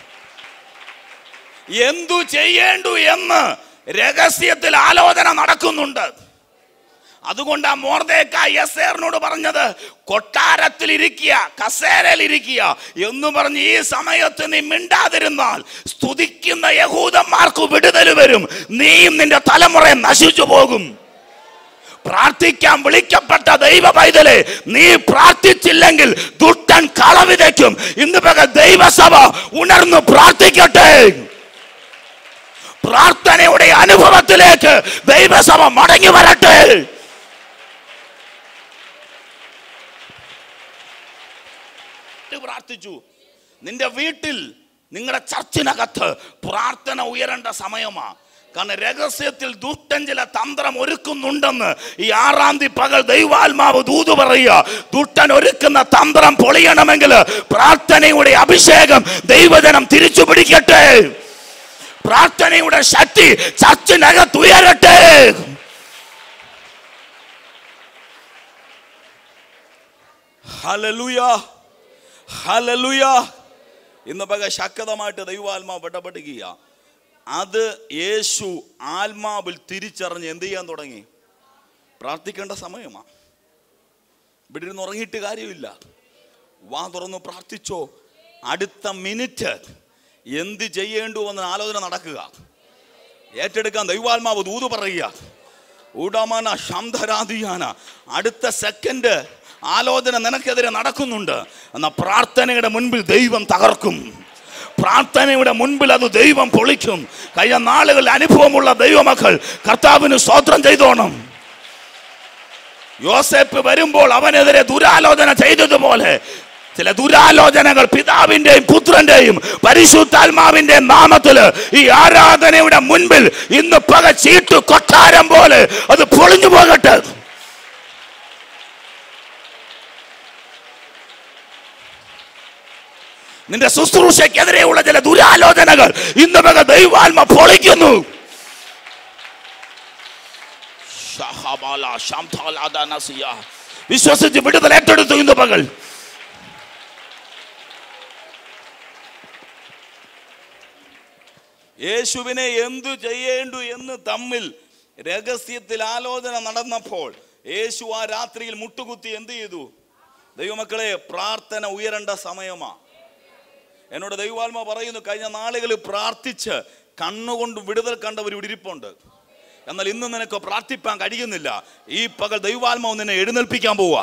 എന്തു ചെയ്യേണ്ടു എന്ന് രഹസ്യത്തിൽ ആലോചന നടക്കുന്നുണ്ട്. അതുകൊണ്ട് ആ മൊർദെഖായി എസ്തേറിനോട് പറഞ്ഞത് കൊട്ടാരത്തിൽ ഇരിക്കുക, കസേരയിൽ ഇരിക്കുക എന്ന് പറഞ്ഞ് ഈ സമയത്ത് നീ മിണ്ടാതിരുന്നാൽ സ്തുതിക്കുന്ന യഹൂദന്മാർക്ക് വിടുതൽ വരും. നീയും നിന്റെ തലമുറ നശിച്ചു പോകും. പ്രാർത്ഥിക്കാൻ വിളിക്കപ്പെട്ട ദൈവ പൈതലെ, നീ പ്രാർത്ഥിച്ചില്ലെങ്കിൽ ദുഷ്ടൻ കള വിതയ്ക്കും. ഇന്ന് പകൽ ദൈവസഭ ഉണർന്നു പ്രാർത്ഥിക്കട്ടെ. പ്രാർത്ഥനയുടെ അനുഭവത്തിലേക്ക് ദൈവസഭ മടങ്ങി വരട്ടെ. പ്രാർത്ഥിച്ചു. നിന്റെ വീട്ടിൽ, നിങ്ങളുടെ ചർച്ചിനകത്ത് പ്രാർത്ഥന ഉയരേണ്ട സമയമാ. കാരണം രഹസ്യത്തിൽ ദുഷ്ടൻ ചില തന്ത്രം ഒരുക്കുന്നുണ്ടെന്ന് ഈ ആറാം തീയതി പകൽ ദൈവാത്മാവ് ദൂത് പറയുക. ദുഷ്ടൻ ഒരുക്കുന്ന തന്ത്രം പൊളിയണമെങ്കിൽ പ്രാർത്ഥനയുടെ അഭിഷേകം ദൈവജനം തിരിച്ചു പിടിക്കട്ടെ. പ്രാർത്ഥനയുടെ ശക്തി ചർച്ചിനകത്ത് ഉയരട്ടെ. Hallelujah, hallelujah. ഇന്ന് പക ശക്തമായിട്ട് ദൈവാത്മാവ് ഇടപെടുക. അത് യേശു ആത്മാവിൽ തിരിച്ചറിഞ്ഞ് എന്ത് ചെയ്യാൻ തുടങ്ങി? പ്രാർത്ഥിക്കേണ്ട സമയമാണ്. ഇവിടെ ഇരുന്ന് ഉറങ്ങിയിട്ട് കാര്യമില്ല. വാ തുറന്ന് പ്രാർത്ഥിച്ചോ. അടുത്ത മിനിറ്റ് എന്ത് ചെയ്യേണ്ടു എന്ന ആലോചന നടക്കുക. ഏറ്റെടുക്കാൻ ദൈവാത്മാവ് ദൂത് പറയുക. ഊടാമാന ശാന്തരാധിയാന. അടുത്ത സെക്കൻഡ് ആലോചന നിനക്കെതിരെ നടക്കുന്നുണ്ട്. എന്നാൽ പ്രാർത്ഥനയുടെ മുൻപിൽ ദൈവം തകർക്കും. പ്രാർത്ഥനയുടെ മുൻപിൽ അത് ദൈവം പൊളിക്കും. കഴിഞ്ഞ നാളുകളിൽ അനുഭവമുള്ള ദൈവമക്കൾ കർത്താവിന് സ്തോത്രം ചെയ്തോണം. യോസേപ്പ് വരുമ്പോൾ അവനെതിരെ ദുരാലോചന ചെയ്തതുപോലെ ചില ദുരാലോചനകൾ പിതാവിന്റെയും പുത്രന്റെയും പരിശുദ്ധാത്മാവിന്റെയും നാമത്തിൽ ഈ ആരാധനയുടെ മുൻപിൽ ഇന്ന് പക ചീട്ടു കൊട്ടാരം പോലെ അത് പൊളിഞ്ഞു പോകട്ടെ. നിന്റെ ശുശ്രൂഷയ്ക്കെതിരെയുള്ള ചില ദുരാലോചനകൾ ഇന്ന് പക ദൈവാത്മ പൊളിക്കുന്നു. വിശ്വസിച്ച് വിടുതൽ ഏറ്റെടുത്തു ഇന്ന് പകൽ. യേശുവിനെ എന്തു ചെയ്യേണ്ടു എന്ന് തമ്മിൽ രഹസ്യത്തിൽ ആലോചന നടന്നപ്പോൾ യേശു ആ രാത്രിയിൽ മുട്ടുകുത്തി എന്ത് ചെയ്തു? ദൈവമക്കളെ, പ്രാർത്ഥന ഉയരേണ്ട സമയമാ. എന്നോട് ദൈവാത്മ പറയുന്നു, കഴിഞ്ഞ നാളുകളിൽ പ്രാർത്ഥിച്ച് കണ്ണുകൊണ്ട് വിടുതൽ കണ്ടവർ ഇവിടെ ഇരിപ്പുണ്ട്. എന്നാൽ ഇന്ന് നിനക്ക് പ്രാർത്ഥിപ്പാൻ കഴിയുന്നില്ല. ഈ പകൽ ദൈവാത്മാവ് നിന്നെ എഴുന്നേൽപ്പിക്കാൻ പോവാ.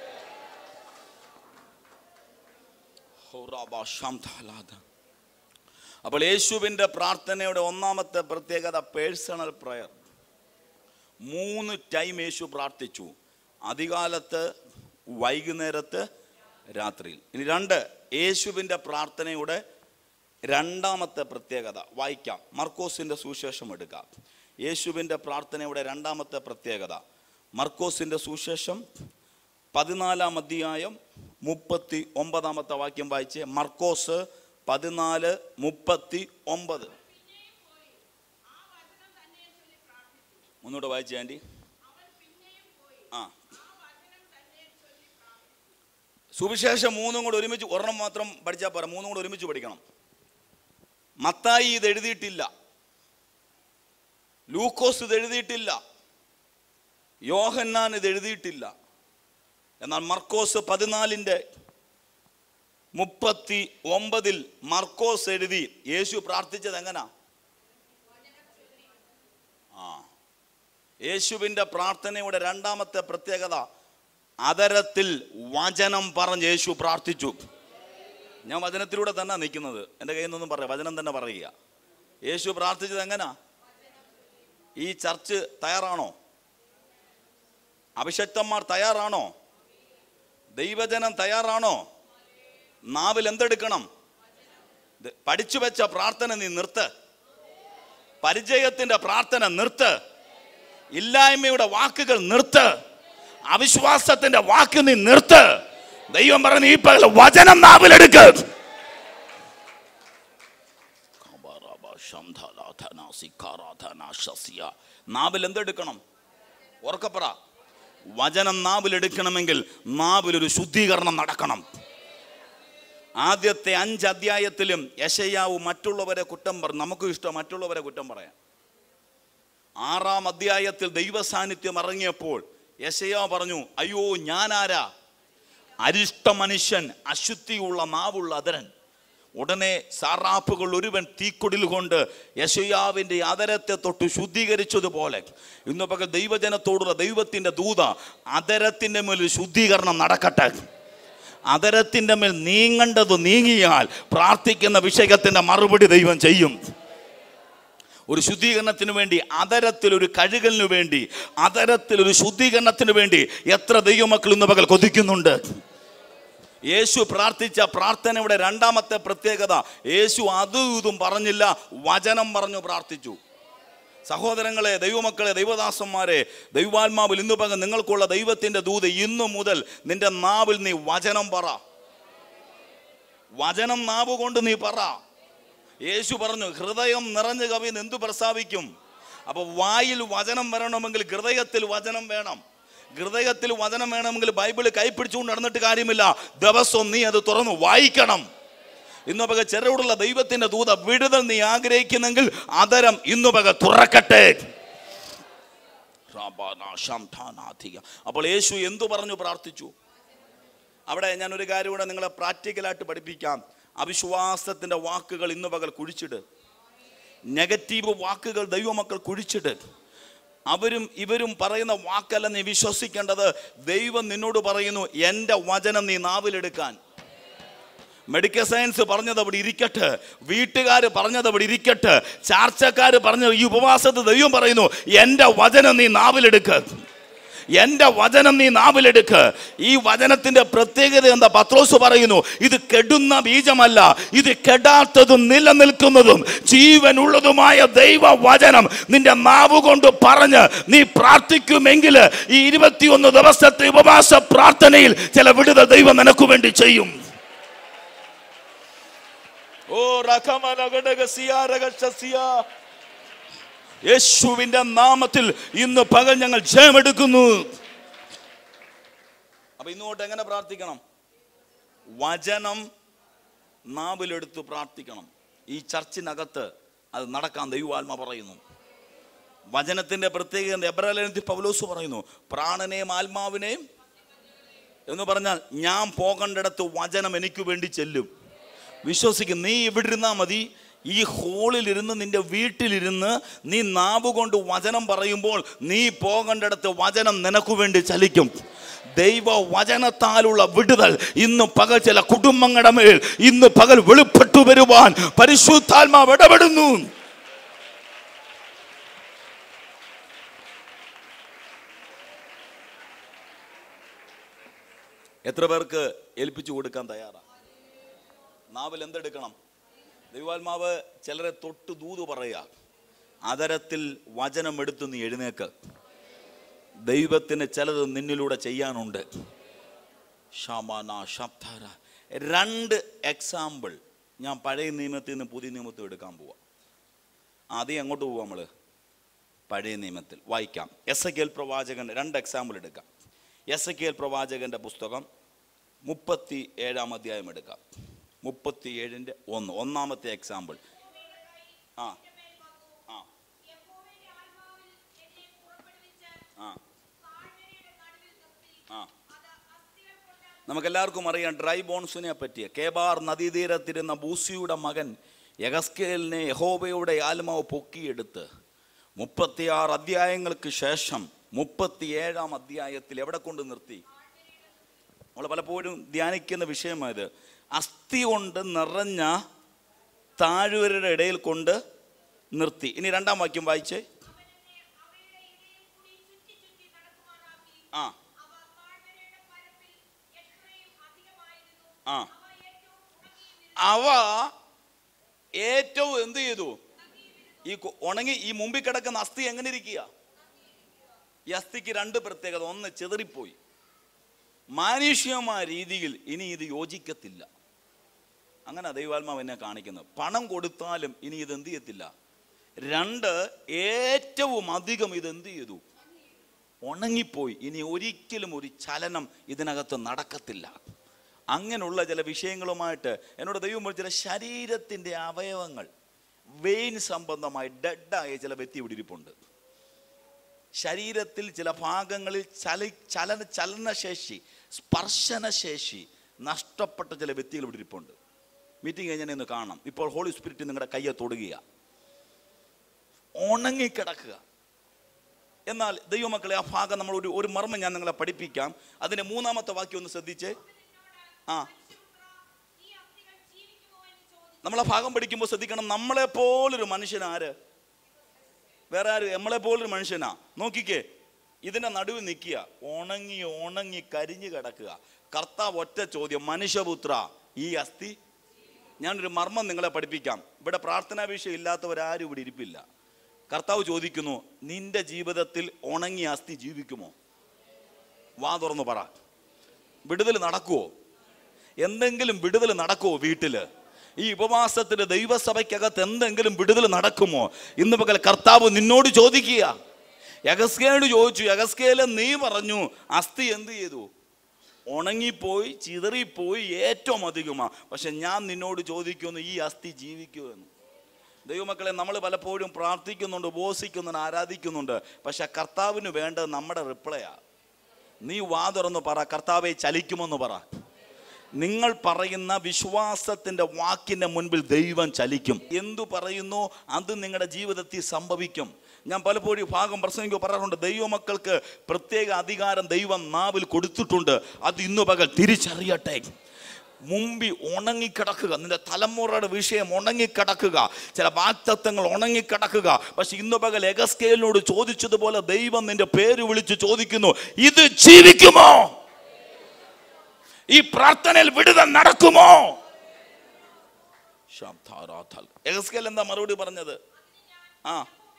അപ്പോൾ യേശുവിൻ്റെ പ്രാർത്ഥനയുടെ ഒന്നാമത്തെ പ്രത്യേകത പേഴ്സണൽ പ്രയർ. മൂന്ന് ടൈം യേശു പ്രാർത്ഥിച്ചു. അധികാലത്ത്, വൈകുന്നേരത്ത്, രാത്രിയിൽ. ഇനി രണ്ട്, യേശുവിൻ്റെ പ്രാർത്ഥനയുടെ രണ്ടാമത്തെ പ്രത്യേകത വായിക്കാം. മർക്കോസിൻ്റെ സുവിശേഷം എടുക്കാം. യേശുവിൻ്റെ പ്രാർത്ഥനയുടെ രണ്ടാമത്തെ പ്രത്യേകത മർക്കോസിൻ്റെ സുവിശേഷം പതിനാലാം അധ്യായം മുപ്പത്തി ഒമ്പതാമത്തെ വാക്യം വായിച്ച്. മർക്കോസ് പതിനാല് മുപ്പത്തി ഒമ്പത്. ഒന്നുകൂടെ വായിച്ചേ ആൻറ്റി. ആ, സുവിശേഷം മൂന്നും കൂടെ ഒരുമിച്ച്, ഒരെണ്ണം മാത്രം പഠിച്ചാൽ പോരാ, മൂന്നും കൂടെ ഒരുമിച്ച് പഠിക്കണം. മത്തായി ഇത് എഴുതിയിട്ടില്ല, ലൂക്കോസ് ഇത് എഴുതിയിട്ടില്ല, യോഹന്നാൻ ഇത് എഴുതിയിട്ടില്ല. എന്നാൽ മർക്കോസ് പതിനാലിൻ്റെ മുപ്പത്തി ഒമ്പതിൽ മർക്കോസ് എഴുതി. യേശു പ്രാർത്ഥിച്ചത് എങ്ങനാ? ആ, യേശുവിൻ്റെ പ്രാർത്ഥനയുടെ രണ്ടാമത്തെ പ്രത്യേകത അതരത്തിൽ വചനം പറഞ്ഞ് യേശു പ്രാർത്ഥിച്ചു. ഞാൻ വചനത്തിലൂടെ തന്നെ നിൽക്കുന്നത്, എൻ്റെ കയ്യിൽ നിന്നൊന്നും പറയാം, വചനം തന്നെ പറയുക. യേശു പ്രാർത്ഥിച്ചത് എങ്ങനാ? ഈ ചർച്ച് തയ്യാറാണോ? അഭിഷക്തന്മാർ തയ്യാറാണോ? ദൈവജനം തയ്യാറാണോ? നാവിൽ എന്തെടുക്കണം? പഠിച്ചു വെച്ച പ്രാർത്ഥന നീ നിർത്ത്. പരിചയത്തിന്റെ പ്രാർത്ഥന നിർത്ത്. ഇല്ലായ്മയുടെ വാക്കുകൾ നിർത്ത്. അവിശ്വാസത്തിന്റെ വാക്ക് നീ നിർത്ത്. ദൈവം പറഞ്ഞു ഈ പകൽ വചനം നാവിലെടുക്ക്. നാവിൽ എന്തെടുക്കണം? ഉറക്കപ്പറ. വചനം നാവിലെടുക്കണമെങ്കിൽ നാവിലൊരു ശുദ്ധീകരണം നടക്കണം. ആദ്യത്തെ അഞ്ച് അധ്യായത്തിലും യെശയ്യാവ് മറ്റുള്ളവരെ കുറ്റം പറഞ്ഞു. നമുക്കും ഇഷ്ടം മറ്റുള്ളവരെ കുറ്റം പറയാം. ആറാം അധ്യായത്തിൽ ദൈവസാന്നിധ്യം ഇറങ്ങിയപ്പോൾ യെശയ്യാവ് പറഞ്ഞു, അയ്യോ ഞാനാരാ? അരിഷ്ട മനുഷ്യൻ, അശുദ്ധിയുള്ള നാവുള്ള അധരൻ. ഉടനെ സാറാപ്പുകൾ ഒരുവൻ തീക്കൊടിൽ കൊണ്ട് യെശയ്യാവിൻ്റെ അതരത്തെ തൊട്ട് ശുദ്ധീകരിച്ചതുപോലെ ഇന്ന് പകൽ ദൈവജനത്തോടുള്ള ദൈവത്തിൻ്റെ ദൂത, അതരത്തിൻ്റെ മേൽ ശുദ്ധീകരണം നടക്കട്ടെ. അതരത്തിൻ്റെ മേൽ നീങ്ങേണ്ടത് നീങ്ങിയാൽ പ്രാർത്ഥിക്കുന്ന വിഷയത്തിൻ്റെ മറുപടി ദൈവം ചെയ്യും. ഒരു ശുദ്ധീകരണത്തിന് വേണ്ടി, അതരത്തിൽ ഒരു കഴുകലിനു വേണ്ടി, അതരത്തിൽ ഒരു ശുദ്ധീകരണത്തിന് വേണ്ടി എത്ര ദൈവമക്കൾ ഇന്ന് പകൽ കൊതിക്കുന്നുണ്ട്. യേശു പ്രാർത്ഥിച്ച പ്രാർത്ഥനയുടെ രണ്ടാമത്തെ പ്രത്യേകത, യേശു അതും ഇതും പറഞ്ഞില്ല, വചനം പറഞ്ഞു പ്രാർത്ഥിച്ചു. സഹോദരങ്ങളെ, ദൈവമക്കളെ, ദൈവദാസന്മാരെ, ദൈവാത്മാവിൽ ഇന്നു പകൽ നിങ്ങൾക്കുള്ള ദൈവത്തിൻ്റെ ദൂത്, ഇന്നു മുതൽ നിന്റെ നാവിൽ നീ വചനം പറ. വചനം നാവ് കൊണ്ട് നീ പറ. യേശു പറഞ്ഞു, ഹൃദയം നിറഞ്ഞ കവിൻ എന്തു പ്രസ്താവിക്കും? അപ്പൊ വായിൽ വചനം വരണമെങ്കിൽ ഹൃദയത്തിൽ വചനം വേണം. ഹൃദയത്തിൽ വചനം വേണമെങ്കിൽ ബൈബിള് കൈപ്പിടിച്ചുകൊണ്ട് നടന്നിട്ട് കാര്യമില്ല. ദിവസവും നീ അത് തുറന്നു വായിക്കണം. ഇന്നു പക ചെറുടുള്ള ദൈവത്തിന്റെ ദൂത വിടുതൽ നീ ആഗ്രഹിക്കുന്നെങ്കിൽ അതരം ഇന്നു പക തുറക്കട്ടെ. അപ്പോൾ യേശു എന്തു പറഞ്ഞു പ്രാർത്ഥിച്ചു? അവിടെ ഞാൻ ഒരു കാര്യം കൂടെ നിങ്ങളെ പ്രാക്ടിക്കലായിട്ട് പഠിപ്പിക്കാം. അവിശ്വാസത്തിന്റെ വാക്കുകൾ ഇന്നു പകൽ കുഴിച്ചിട്. നെഗറ്റീവ് വാക്കുകൾ ദൈവമക്കൾ കുഴിച്ചിട്. അവരും ഇവരും പറയുന്ന വാക്കല്ല നീ വിശ്വസിക്കേണ്ടത്. ദൈവം നിന്നോട് പറയുന്നു, എൻ്റെ വചനം നീ നാവിലെടുക്കാൻ. മെഡിക്കൽ സയൻസ് പറഞ്ഞത് അവിടെ ഇരിക്കട്ടെ, വീട്ടുകാർ പറഞ്ഞത് അവിടെ ഇരിക്കട്ടെ, ചാർച്ചക്കാർ പറഞ്ഞ ഈ ഉപവാസത്തിൽ ദൈവം പറയുന്നു, എൻ്റെ വചനം നീ നാവിലെടുക്ക, എൻ്റെ വചനം നീ നാവിലെടുക്ക്. ഈ വചനത്തിന്റെ പ്രത്യേകത എന്താ? പത്രോസ് പറയുന്നു, ഇത് കെടുന്ന ബീജമല്ല, ഇത് കെടാത്തതും നിലനിൽക്കുന്നതും ജീവനുള്ളതുമായ ദൈവ വചനം നിന്റെ നാവ് കൊണ്ട് പറഞ്ഞ് നീ പ്രാർത്ഥിക്കുമെങ്കിൽ ഈ ഇരുപത്തിയൊന്ന് ദിവസത്തെ ഉപവാസ പ്രാർത്ഥനയിൽ ചില വിടുതൽ ദൈവം നിനക്ക് വേണ്ടി ചെയ്യും. ഓ യേശുവിന്റെ നാമത്തിൽ ഇന്ന് പകൽ ഞങ്ങൾ ജയമെടുക്കുന്നു. അപ്പൊ ഇന്നോട്ട് എങ്ങനെ പ്രാർത്ഥിക്കണം? വചനം നാവിലെടുത്ത് പ്രാർത്ഥിക്കണം. ഈ ചർച്ചിനകത്ത് അത് നടക്കാൻ ദൈവാത്മ പറയുന്നു. വചനത്തിന്റെ പ്രത്യേകത എബ്രായത്തിൽ പൗലോസ് പറയുന്നു, പ്രാണനെയും ആത്മാവിനെയും എന്ന് പറഞ്ഞാൽ ഞാൻ പോകേണ്ടിടത്ത് വചനം എനിക്ക് വേണ്ടി ചെല്ലും. വിശ്വസിക്കും. നീ ഇവിടെ ഇരുന്നാൽ മതി. ഈ ഹോളിലിരുന്ന് നിന്റെ വീട്ടിലിരുന്ന് നീ നാവ് കൊണ്ട് വചനം പറയുമ്പോൾ നീ പോകേണ്ടിടത്ത് വചനം നിനക്ക് വേണ്ടി ചലിക്കും. ദൈവ വചനത്താലുള്ള വിടുതൽ ഇന്ന് പകൽ ചില കുടുംബങ്ങളുടെ മേൽ ഇന്ന് പകൽ വെളിപ്പെട്ടു വരുവാൻ പരിശുദ്ധാത്മാവ് ഇടപെടുന്നു. എത്ര പേർക്ക് ഏൽപ്പിച്ചു കൊടുക്കാൻ തയ്യാറാ? നാവിൽ എന്തെടുക്കണം? ദൈവാത്മാവ് ചിലരെ തൊട്ട് ദൂത് പറയുക, അതരത്തിൽ വചനം എടുത്ത് നീ എഴുന്നേക്ക്. ദൈവത്തിന് ചിലത് നിന്നിലൂടെ ചെയ്യാനുണ്ട്. രണ്ട് എക്സാമ്പിൾ ഞാൻ പഴയ നിയമത്തിൽ നിന്ന് പുതിയ നിയമത്തിൽ എടുക്കാൻ പോവാം. ആദ്യം എങ്ങോട്ട് പോവാം? നമ്മൾ പഴയ നിയമത്തിൽ വായിക്കാം. എസെക്കിയേൽ പ്രവാചകന്റെ രണ്ട് എക്സാമ്പിൾ എടുക്കാം. എസെക്കിയേൽ പ്രവാചകന്റെ പുസ്തകം മുപ്പത്തി ഏഴാം അധ്യായം എടുക്കാം. മുപ്പത്തി ഏഴിന്റെ ഒന്ന് ഒന്നാമത്തെ എക്സാമ്പിൾ. ആ ആ ആ ആ നമുക്കെല്ലാവർക്കും അറിയാം ഡ്രൈ ബോൺസിനെ പറ്റിയ. കേബാർ നദീതീരത്തിരുന്ന ബൂസിയുടെ മകൻ യഹസ്കേലിനെ യഹോവയുടെ ആത്മാവ് പൊക്കിയെടുത്ത് മുപ്പത്തിയാറ് അധ്യായങ്ങൾക്ക് ശേഷം മുപ്പത്തിയേഴാം അധ്യായത്തിൽ എവിടെ കൊണ്ട് നിർത്തി? നമ്മൾ പലപ്പോഴും ധ്യാനിക്കുന്ന വിഷയമായത്. അസ്ഥി കൊണ്ട് നിറഞ്ഞ താഴ്വരയുടെ ഇടയിൽ കൊണ്ട് നിർത്തി. ഇനി രണ്ടാം വാക്യം വായിച്ചേ. ആ ആ അവ ഏറ്റവും എന്ത് ചെയ്തു? ഈ ഉണങ്ങി ഈ മുമ്പിൽ കിടക്കുന്ന അസ്ഥി എങ്ങനെ ഇരിക്കുക? ഈ അസ്ഥിക്ക് രണ്ട് പ്രത്യേകത. ഒന്ന്, ചെതറിപ്പോയി. മാനുഷികമായ രീതിയിൽ ഇനി ഇത് യോജിക്കത്തില്ല. അങ്ങനെ ദൈവാത്മാവ് എന്നെ കാണിക്കുന്നത്. പണം കൊടുത്താലും ഇനി ഇത് എന്ത് ചെയ്യത്തില്ല. രണ്ട്, ഏറ്റവും അധികം ഇത് എന്ത് ചെയ്തു? ഉണങ്ങിപ്പോയി. ഇനി ഒരിക്കലും ഒരു ചലനം ഇതിനകത്ത് നടക്കത്തില്ല. അങ്ങനെയുള്ള ചില വിഷയങ്ങളുമായിട്ട് എന്നോട് ദൈവം ചില ശരീരത്തിൻ്റെ അവയവങ്ങൾ വെയിൻ സംബന്ധമായി ഡെഡായ ചില വ്യക്തി ഇവിടെ ഇരിപ്പുണ്ട്. ശരീരത്തിൽ ചില ഭാഗങ്ങളിൽ ചല ചലന ചലനശേഷി സ്പർശനശേഷി നഷ്ടപ്പെട്ട ചില വ്യക്തികൾ ഇവിടെ ഇരിപ്പുണ്ട്. മീറ്റിംഗ് കഴിഞ്ഞാൽ ഇന്ന് കാണാം. ഇപ്പോൾ ഹോളി സ്പിരിറ്റ് നിങ്ങളുടെ കയ്യെ തൊടുക, ഉണങ്ങിക്കിടക്കുക. എന്നാൽ ദൈവമക്കളെ, ആ ഭാഗം നമ്മൾ ഒരു ഒരു മർമ്മം ഞാൻ നിങ്ങളെ പഠിപ്പിക്കാം. അതിന്റെ മൂന്നാമത്തെ വാക്യം ഒന്ന് ശ്രദ്ധിച്ചേ. ആ നമ്മളെ ഭാഗം പഠിക്കുമ്പോൾ ശ്രദ്ധിക്കണം. നമ്മളെ പോലൊരു മനുഷ്യൻ ആര്? വേറെ ആര്? നമ്മളെ പോലൊരു മനുഷ്യനാ. നോക്കിക്കേ, ഇതിന്റെ നടുവിൽ നിൽക്കുക, ഉണങ്ങി ഉണങ്ങി കരിഞ്ഞു കിടക്കുക. കർത്താവ് ഒറ്റ ചോദ്യം, മനുഷ്യപുത്ര, ഈ അസ്ഥി. ഞാനൊരു മർമ്മം നിങ്ങളെ പഠിപ്പിക്കാം. ഇവിടെ പ്രാർത്ഥനാ വിഷയം ഇല്ലാത്തവരാരും ഇവിടെ ഇരിപ്പില്ല. കർത്താവ് ചോദിക്കുന്നു, നിന്റെ ജീവിതത്തിൽ ഉണങ്ങിയ അസ്ഥി ജീവിക്കുമോ? വാ തുറന്നു പറ. വിടുതൽ നടക്കുവോ? എന്തെങ്കിലും വിടുതൽ നടക്കുവോ വീട്ടില്? ഈ ഉപവാസത്തിന് ദൈവസഭയ്ക്കകത്ത് എന്തെങ്കിലും വിടുതൽ നടക്കുമോ? ഇന്ന് പകൽ കർത്താവ് നിന്നോട് ചോദിക്കുക. യഹസ്കേലോട് ചോദിച്ചു, യഹസ്കേല് നീ പറഞ്ഞു അസ്ഥി എന്ത് ചെയ്തു? ഉണങ്ങിപ്പോയി, ചിതറിപ്പോയി, ഏറ്റവും അധികമാണ്. പക്ഷെ ഞാൻ നിന്നോട് ചോദിക്കുന്നു, ഈ അസ്ഥി ജീവിക്കുമെന്ന്. ദൈവമക്കളെ, നമ്മൾ പലപ്പോഴും പ്രാർത്ഥിക്കുന്നുണ്ട്, ഉപവസിക്കുന്നുണ്ട്, ആരാധിക്കുന്നുണ്ട്. പക്ഷെ കർത്താവിന് വേണ്ടത് നമ്മുടെ റിപ്ലൈയാ. നീ വാ തുറന്ന് പറ, കർത്താവെ ചലിക്കുമെന്ന് പറ. നിങ്ങൾ പറയുന്ന വിശ്വാസത്തിൻ്റെ വാക്കിൻ്റെ മുൻപിൽ ദൈവം ചലിക്കും. എന്തു പറയുന്നു അത് നിങ്ങളുടെ ജീവിതത്തിൽ സംഭവിക്കും. ഞാൻ പലപ്പോഴും ഭാഗം പ്രസംഗിക്കുക പറയാറുണ്ട്, ദൈവമക്കൾക്ക് പ്രത്യേക അധികാരം ദൈവം നാവിൽ കൊടുത്തിട്ടുണ്ട്. അത് ഇന്നു പകൽ തിരിച്ചറിയട്ടെ. മുമ്പിൽ ഉണങ്ങിക്കിടക്കുക, നിന്റെ തലമുറയുടെ വിഷയം ഉണങ്ങിക്കിടക്കുക, ചില വാഗ്ദത്തങ്ങൾ ഉണങ്ങിക്കിടക്കുക. പക്ഷെ ഇന്നു പകൽ എഗസ്കേലിനോട് ചോദിച്ചതുപോലെ ദൈവം നിന്റെ പേര് വിളിച്ച് ചോദിക്കുന്നു, ഇത് ജീവിക്കുമോ? ഈ പ്രാർത്ഥനയിൽ വിടുതൽ നടക്കുമോ? എഗസ്കേൽ എന്താ മറുപടി പറഞ്ഞത്? ആ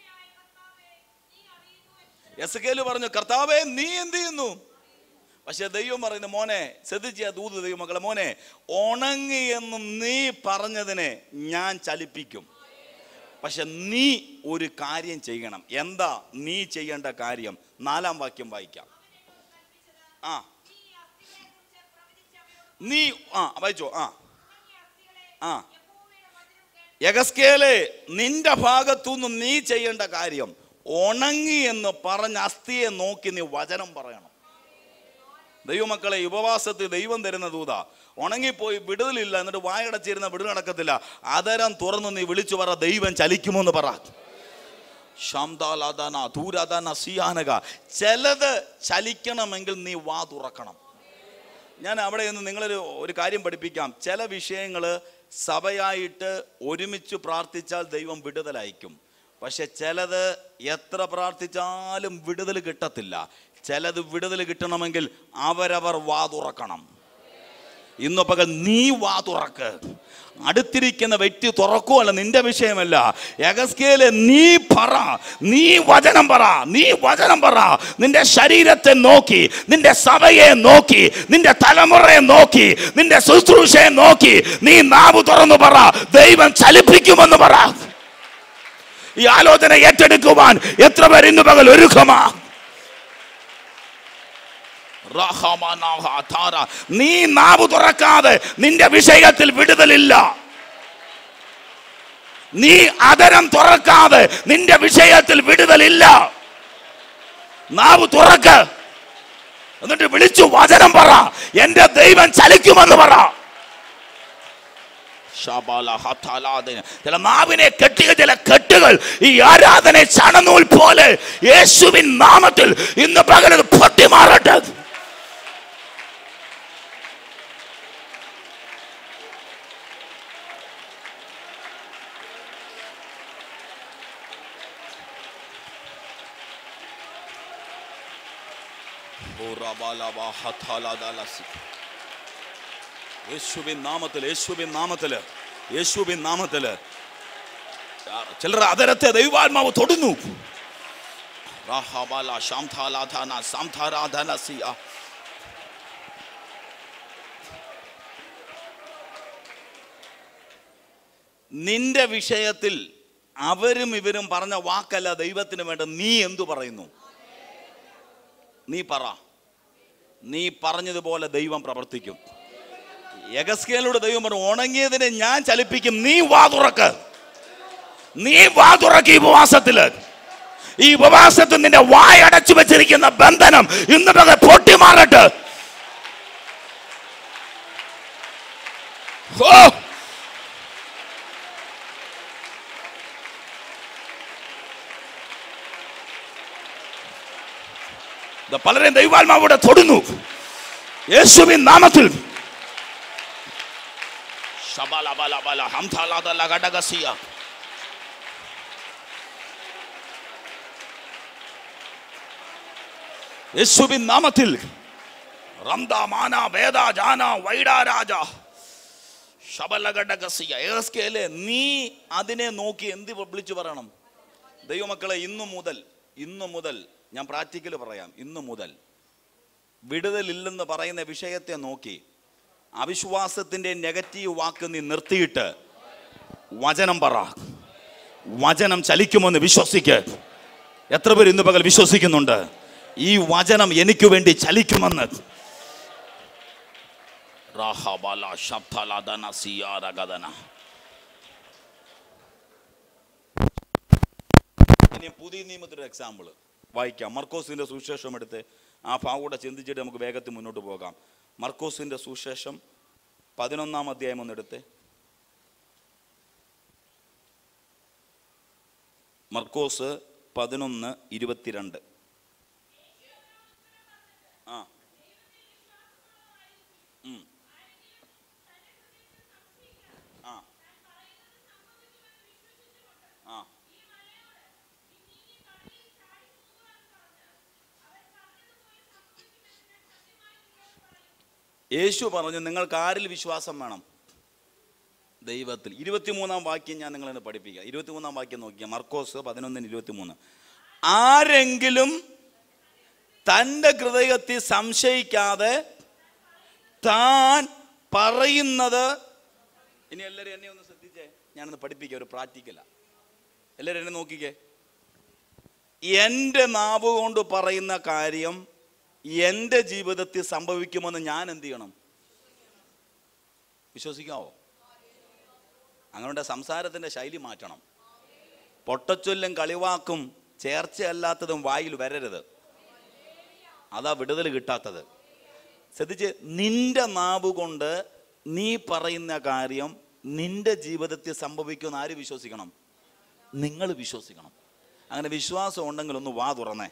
എസക്കേല് പറഞ്ഞു, കർത്താവേ നീ എന്ത് ചെയ്യുന്നു? പക്ഷെ ദൈവം പറയുന്നു, മോനെ ശ്രദ്ധിച്ച ദൂത് ദൈവമക്കളെ, മോനെ ഉണങ്ങിയെന്ന് നീ പറഞ്ഞതിനെ ഞാൻ ചലിപ്പിക്കും. പക്ഷെ നീ ഒരു കാര്യം ചെയ്യണം. എന്താ നീ ചെയ്യേണ്ട കാര്യം? നാലാം വാക്യം വായിക്കാം. ആ നീ ആ വായിച്ചോ. ആ ആ എഗസ്കേലേ, നിന്റെ ഭാഗത്തുനിന്ന് നീ ചെയ്യേണ്ട കാര്യം, ഉണങ്ങി എന്ന് പറഞ്ഞ അസ്ഥിയെ നോക്കി നീ വചനം പറയണം. ദൈവമക്കളെ, ഉപവാസത്തിൽ ദൈവം തരുന്ന ദൂത, ഉണങ്ങിപ്പോയി വിടുതലില്ല, എന്നിട്ട് വായടച്ചിരുന്ന വിടുതൽ നടക്കത്തില്ല. അതരം തുറന്ന് നീ വിളിച്ചു പറ, ദൈവം ചലിക്കുമെന്ന് പറ. ചിലത് ചലിക്കണമെങ്കിൽ നീ വാ തുറക്കണം. ഞാൻ അവിടെ നിന്ന് നിങ്ങളൊരു ഒരു കാര്യം പഠിപ്പിക്കാം. ചില വിഷയങ്ങൾ സഭയായിട്ട് ഒരുമിച്ച് പ്രാർത്ഥിച്ചാൽ ദൈവം വിടുതലയക്കും. പക്ഷെ ചിലത് എത്ര പ്രാർത്ഥിച്ചാലും വിടുതൽ കിട്ടത്തില്ല. ചിലത് വിടുതൽ കിട്ടണമെങ്കിൽ അവരവർ വാ തുറക്കണം. ഇന്ന് പകൽ നീ വാ തുറക്ക്. അടുത്തിരിക്കുന്ന വ്യക്തി തുറക്കുമല്ല, നിന്റെ വിഷയമല്ല. എഗസ്കേലെ, നീ പറ, നീ വചനം പറ, നീ വചനം പറ. നിന്റെ ശരീരത്തെ നോക്കി, നിന്റെ സഭയെ നോക്കി, നിന്റെ തലമുറയെ നോക്കി, നിന്റെ ശുശ്രൂഷയെ നോക്കി നീ നാവ് തുറന്നു പറ, ദൈവം ചലിപ്പിക്കുമെന്ന് പറ. ഈ ആലോചന ഏറ്റെടുക്കുവാൻ എത്ര പേർ ഇന്ന് പകൽ ഒരുക്കമാ? നീ നാവ് തുറക്കാതെ നിന്റെ വിഷയത്തിൽ വിടുതലില്ല. നീ അതരം തുറക്കാതെ നിന്റെ വിഷയത്തിൽ വിടുതലില്ല. നാവ് തുറക്ക്, എന്നിട്ട് വിളിച്ചു വചനം പറ, എന്റെ ദൈവം ചലിക്കുമെന്ന് പറ. ചില നാവിനെ കെട്ടിയ ചില കെട്ടുകൾ ഈ ആരാധന ചണനൂൽ പോലെ യേശുവിൻ നാമത്തിൽ ഇന്ന് പകരം പൊട്ടി മാറട്ടെ. യേശുവിൻ നാമത്തിൽ, യേശുവിൻ നാമത്തില്, യേശുവിൻ നാമത്തില് ചിലർ അതരത്തെ ദൈവാത്മാവ് തൊടുന്നു. നിന്റെ വിഷയത്തിൽ അവരും ഇവരും പറഞ്ഞ വാക്കല്ല ദൈവത്തിന് വേണ്ട. നീ എന്തു പറയുന്നു? നീ പറ. നീ പറഞ്ഞതുപോലെ ദൈവം പ്രവർത്തിക്കും. എഗസ്കേലോട് ദൈവം പറഞ്ഞു, ഉണങ്ങിയതിനെ ഞാൻ ചലിപ്പിക്കും. നീ വാ തുറക്ക്, നീ വാ തുറക്ക്. ഈ ഉപവാസത്തില്, ഈ ഉപവാസത്തിൽ നിന്റെ വായ അടച്ചു വെച്ചിരിക്കുന്ന ബന്ധനം ഇന്ന് പകൽ പൊട്ടി മാറട്ടെ. പലരെയും ദൈവാത്മാവോടെ തൊടുന്നു യേശുവിൻ നാമത്തിൽ. യേശുവിൻ നാമത്തിൽ നീ അതിനെ നോക്കി എന്ത് വിളിച്ചു പറയണം? ദൈവമക്കളെ, ഇന്നു മുതൽ ഇന്നു മുതൽ ഞാൻ പ്രാക്ടിക്കൽ പറയാം. ഇന്നു മുതൽ വിടുതലില്ലെന്ന് പറയുന്ന വിഷയത്തെ നോക്കി അവിശ്വാസത്തിൻ്റെ നെഗറ്റീവ് വാക്ക് നീ നിർത്തിയിട്ട് വചനം പറ. വചനം ചലിക്കുമെന്ന് വിശ്വസിക്ക്. എത്ര പേർ ഇന്ന് പകൽ വിശ്വസിക്കുന്നുണ്ട് ഈ വചനം എനിക്ക് വേണ്ടി ചലിക്കുമെന്ന്? റഹബല ശബ്ദലദന സിയാരഗദന. ഇനി പുതിയ നിയമത്തിൻ്റെ എക്സാമ്പിൾ വായിക്കാം. മർക്കോസിൻ്റെ സുവിശേഷം എടുത്ത് ആ ഭാഗം കൂടെ ചിന്തിച്ചിട്ട് നമുക്ക് വേഗത്തിൽ മുന്നോട്ട് പോകാം. മർക്കോസിൻ്റെ സുവിശേഷം പതിനൊന്നാം അധ്യായം ഒന്നെടുത്ത്. മർക്കോസ് പതിനൊന്ന് ഇരുപത്തിരണ്ട്. ആ ആ ആ യേശു പറഞ്ഞു, നിങ്ങൾക്ക് ആരിൽ വിശ്വാസം വേണം? ദൈവത്തിൽ. ഇരുപത്തിമൂന്നാം വാക്യം ഞാൻ നിങ്ങളെ പഠിപ്പിക്കാം. ഇരുപത്തിമൂന്നാം വാക്യം നോക്കിയാൽ മർക്കോസ് പതിനൊന്നിന് ഇരുപത്തിമൂന്ന്. ആരെങ്കിലും തൻ്റെ ഹൃദയത്തിൽ സംശയിക്കാതെ താൻ പറയുന്നത്, ഇനി എല്ലാവരും എന്നെ ഒന്ന് ശ്രദ്ധിച്ചേ, ഞാനൊന്ന് പഠിപ്പിക്കാം, ഒരു പ്രാക്ടിക്കലാ. എല്ലാവരും എന്നെ നോക്കിക്കേ. എൻ്റെ നാവ് കൊണ്ട് പറയുന്ന കാര്യം എൻ്റെ ജീവിതത്തിൽ സംഭവിക്കുമെന്ന് ഞാൻ എന്ത് ചെയ്യണം? വിശ്വസിക്കാവോ? അങ്ങനെ സംസാരത്തിൻ്റെ ശൈലി മാറ്റണം. പൊട്ടച്ചൊല്ലും കളിവാക്കും ചേർച്ചയല്ലാത്തതും വായിൽ വരരുത്. അതാ വിടുതൽ കിട്ടാത്തത്. ശ്രദ്ധിച്ച്, നിന്റെ നാവ് കൊണ്ട് നീ പറയുന്ന കാര്യം നിന്റെ ജീവിതത്തിൽ സംഭവിക്കുമെന്ന് ആര് വിശ്വസിക്കണം? നിങ്ങൾ വിശ്വസിക്കണം. അങ്ങനെ വിശ്വാസം ഉണ്ടെങ്കിൽ ഒന്ന് വാ തുറന്നേ.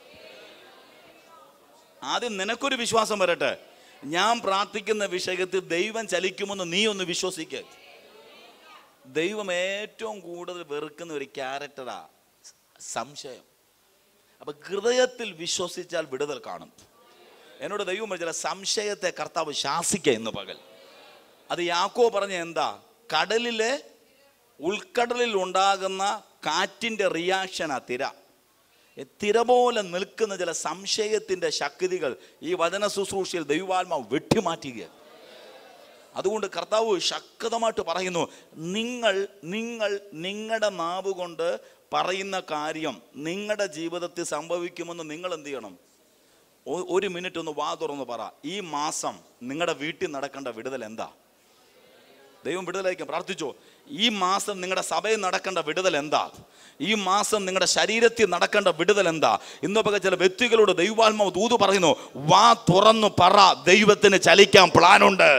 ആദ്യം നിനക്കൊരു വിശ്വാസം വരട്ടെ. ഞാൻ പ്രാർത്ഥിക്കുന്ന വിഷയത്തിൽ ദൈവം ചലിക്കുമെന്ന് നീ ഒന്ന് വിശ്വസിക്കുക. ദൈവം ഏറ്റവും കൂടുതൽ വെറുക്കുന്ന ഒരു ക്യാരക്ടറാ സംശയം. അപ്പൊ ഹൃദയത്തിൽ വിശ്വസിച്ചാൽ വിടുതൽ കാണും. എന്നോട് ദൈവം പറഞ്ഞ സംശയത്തെ കർത്താവ് ശാസിക്കുക ഇന്ന് പകൽ. അത് യാക്കോബ് പറഞ്ഞ എന്താ? കടലിലെ ഉൾക്കടലിൽ ഉണ്ടാകുന്ന കാറ്റിൻ്റെ റിയാക്ഷനാ തിര. തിര പോലെ നിൽക്കുന്ന ചില സംശയത്തിൻ്റെ ശക്തികൾ ഈ വചന ശുശ്രൂഷയിൽ ദൈവാത്മാവ് വെട്ടിമാറ്റുക. അതുകൊണ്ട് കർത്താവ് ശക്തമായിട്ട് പറയുന്നു, നിങ്ങൾ നിങ്ങൾ നിങ്ങളുടെ നാവ് കൊണ്ട് പറയുന്ന കാര്യം നിങ്ങളുടെ ജീവിതത്തിൽ സംഭവിക്കുമെന്ന് നിങ്ങൾ എന്ത് ചെയ്യണം? ഒരു മിനിറ്റ് ഒന്ന് വാ തുറന്ന് പറ. ഈ മാസം നിങ്ങളുടെ വീട്ടിൽ നടക്കേണ്ട വിടുതൽ എന്താ? ദൈവം വിടുതലായിരിക്കും. പ്രാർത്ഥിച്ചോ. ഈ മാസം നിങ്ങളുടെ സഭയിൽ നടക്കേണ്ട വിടുതൽ എന്താ? ഈ മാസം നിങ്ങളുടെ ശരീരത്തിൽ നടക്കേണ്ട വിടുതൽ എന്താ? ഇന്നൊക്കെ ചില വ്യക്തികളോട് ദൈവാത്മാവ് ദൂത് പറയുന്നു, വാ തുറന്നു പറ, ദൈവത്തിന് ചലിക്കാൻ പ്ലാനുണ്ട്.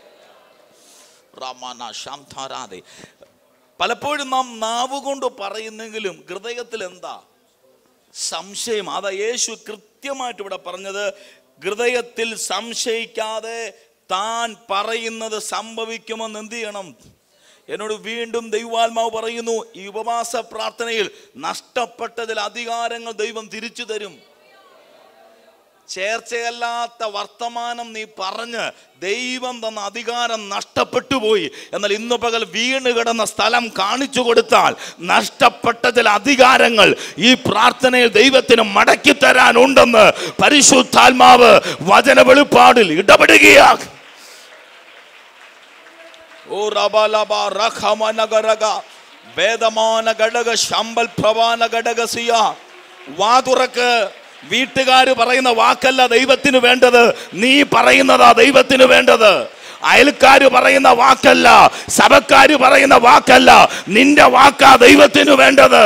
പലപ്പോഴും നാം നാവ് കൊണ്ട് പറയുന്നെങ്കിലും ഹൃദയത്തിൽ എന്താ? സംശയം. അതാ യേശു കൃത്യമായിട്ട് ഇവിടെ പറഞ്ഞത്, ഹൃദയത്തിൽ സംശയിക്കാതെ താൻ പറയുന്നത് സംഭവിക്കുമെന്ന് എന്ത് ചെയ്യണം? എന്നോട് വീണ്ടും ദൈവാത്മാവ് പറയുന്നു, ഈ ഉപവാസ പ്രാർത്ഥനയിൽ നഷ്ടപ്പെട്ടതിൽ അധികാരങ്ങൾ ദൈവം തിരിച്ചു തരും. ചേർച്ചയല്ലാത്ത വർത്തമാനം നീ പറഞ്ഞ് ദൈവം തന്ന അധികാരം നഷ്ടപ്പെട്ടു പോയി. എന്നാൽ ഇന്നു പകൽ വീണ് കിടന്ന സ്ഥലം കാണിച്ചു കൊടുത്താൽ നഷ്ടപ്പെട്ട ചില അധികാരങ്ങൾ ഈ പ്രാർത്ഥനയിൽ ദൈവത്തിന് മടക്കി തരാനുണ്ടെന്ന് പരിശുദ്ധാത്മാവ് വചന വെളിപ്പാടിൽ ഇടപെടുകയാണ്. ഓ റബലബ റഖമനഗരഗ വേദമാന ഘടക ശമ്പൽ പ്രവാന ഘടകസിയ. വാതുറക്ക്. വീട്ടുകാര് പറയുന്ന വാക്കല്ല ദൈവത്തിന് വേണ്ടത്, നീ പറയുന്നതാ ദൈവത്തിന് വേണ്ടത്. അയൽക്കാര് പറയുന്ന വാക്കല്ല, സഭക്കാര് പറയുന്ന വാക്കല്ല, നിന്റെ വാക്കാ ദൈവത്തിന് വേണ്ടത്.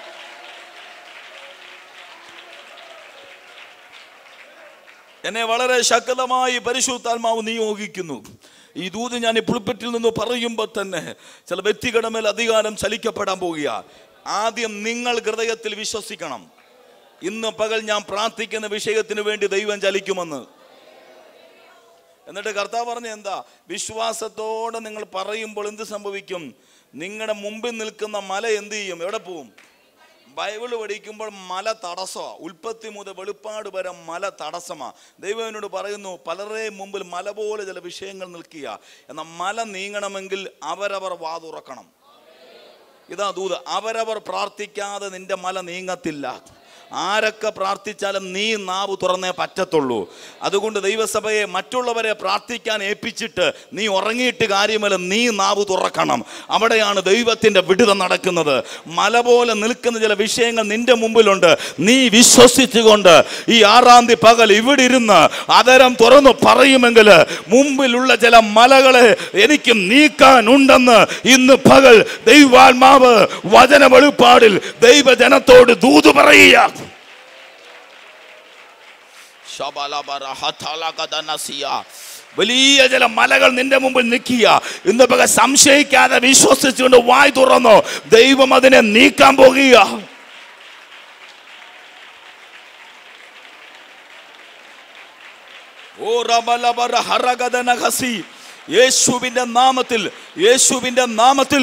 എന്നെ വളരെ ശക്തമായി പരിശുദ്ധാത്മാവ് നിയോഗിക്കുന്നു. ഈ ദൂത് ഞാൻ ഈ പുൾപിറ്റിൽ നിന്ന് പറയുമ്പോൾ തന്നെ ചില വ്യക്തികളുടെ മേൽ അധികാരം ചലിക്കപ്പെടാൻ പോകുക. ആദ്യം നിങ്ങൾ ഹൃദയത്തിൽ വിശ്വസിക്കണം, ഇന്ന് പകൽ ഞാൻ പ്രാർത്ഥിക്കുന്ന വിഷയത്തിന് വേണ്ടി ദൈവം ചലിക്കുമെന്ന്. എന്നിട്ട് കർത്താവ് പറഞ്ഞ എന്താ? വിശ്വാസത്തോടെ നിങ്ങൾ പറയുമ്പോൾ എന്ത് സംഭവിക്കും? നിങ്ങളുടെ മുമ്പിൽ നിൽക്കുന്ന മല എന്ത് ചെയ്യും? എവിടെ പോവും? ബൈബിൾ പഠിക്കുമ്പോൾ മല തടസ്സമാണ്. ഉൽപ്പത്തി മുതൽ വെളിപ്പാട് വരെ മല തടസ്സമാണ്. ദൈവം എന്നോട് പറയുന്നു, പലരുടെയും മുമ്പിൽ മല പോലെ ചില വിഷയങ്ങൾ നിൽക്കുക. എന്നാൽ മല നീങ്ങണമെങ്കിൽ അവരവർ വാതുറക്കണം. ഇതാ ദൂത്. അവരവർ പ്രാർത്ഥിക്കാതെ നിന്റെ മല നീങ്ങത്തില്ല. ആരൊക്കെ പ്രാർത്ഥിച്ചാലും നീ നാവ് തുറന്നേ പറ്റത്തുള്ളൂ. അതുകൊണ്ട് ദൈവസഭയെ മറ്റുള്ളവരെ പ്രാർത്ഥിക്കാൻ ഏൽപ്പിച്ചിട്ട് നീ ഉറങ്ങിയിട്ട് കാര്യമല്ല, നീ നാവ് തുറക്കണം. അവിടെയാണ് ദൈവത്തിൻ്റെ വിടുതൽ നടക്കുന്നത്. മല പോലെ നിൽക്കുന്ന ചില വിഷയങ്ങൾ നിന്റെ മുമ്പിലുണ്ട്. നീ വിശ്വസിച്ചുകൊണ്ട് ഈ ആറാം തീയതി പകൽ ഇവിടെ ഇരുന്ന് അതരം തുറന്നു പറയുമെങ്കിൽ മുമ്പിലുള്ള ചില മലകളെ എനിക്ക് നീക്കാനുണ്ടെന്ന് ഇന്ന് പകൽ ദൈവാത്മാവ് വചന വെളിപ്പാടിൽ ദൈവജനത്തോട് ദൂത് പറയുക. വലിയ ചില മലകൾ നിന്റെ മുമ്പിൽ നിൽക്കുക. ഇന്ന് പകൽ സംശയിക്കാതെ വിശ്വസിച്ചുകൊണ്ട് വായ് തുറന്നോ, ദൈവം അതിനെ നീക്കാൻ പോകുക. ഓ റബലബറ ഹറഗദനഹസി, യേശുവിന്റെ നാമത്തിൽ, യേശുവിന്റെ നാമത്തിൽ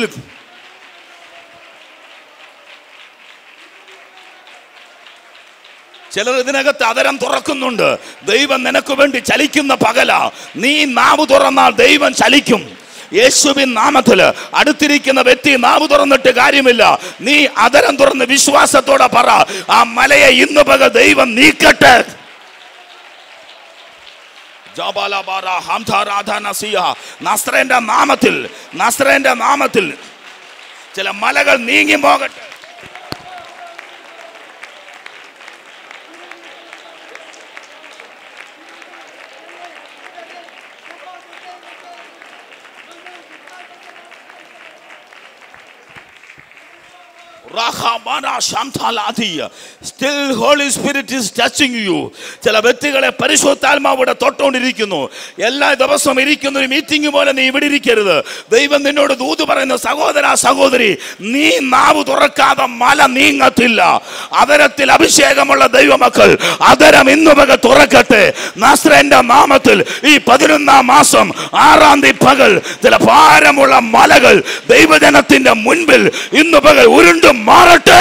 ചിലർ ഇതിനകത്ത് അതരം തുറക്കുന്നുണ്ട്. ദൈവം നിനക്ക് വേണ്ടി ചലിക്കുന്ന പകലാ. നീ നാവ് തുറന്നാൽ ദൈവം ചലിക്കും. യേശുവിൻ നാമത്തില് അടുത്തിരിക്കുന്ന വ്യക്തി നാവ് തുറന്നിട്ട് കാര്യമില്ല. നീ അതരം തുറന്ന് വിശ്വാസത്തോടെ പറ, ആ മലയെ ഇന്ന് പകൽ ദൈവം നീക്കട്ടെ. നസ്രേന്റെ നാമത്തിൽ, നസ്രേന്റെ നാമത്തിൽ ചില മലകൾ നീങ്ങി പോകട്ടെ. Still Holy Spirit is touching you. ചില വ്യക്തികളെ പരിശുദ്ധാത്മാവിടെ തൊട്ടുകൊണ്ടിരിക്കുന്നു. എല്ലാ ദിവസവും ഇരിക്കുന്ന ഒരു മീറ്റിംഗ് പോലെ നീ ഇവിടെ ഇരിക്കരുത്. ദൈവം നിന്നോട് ദൂത് പറയുന്ന സഹോദര സഹോദരി, നീ നാവ് തുറക്കാതെ മല നീങ്ങത്തില്ല. അതരത്തിൽ അഭിഷേകമുള്ള ദൈവമക്കൾ അതരം ഇന്നുപക തുറക്കട്ടെ. നസ്രേന്റെ നാമത്തിൽ ഈ പതിനൊന്നാം മാസം ആറാം തീയതി പകൽ ചില ഭാരമുള്ള മലകൾ ദൈവജനത്തിന്റെ മുൻപിൽ ഇന്നു പകൽ ഉരുണ്ടും മാറട്ടെ.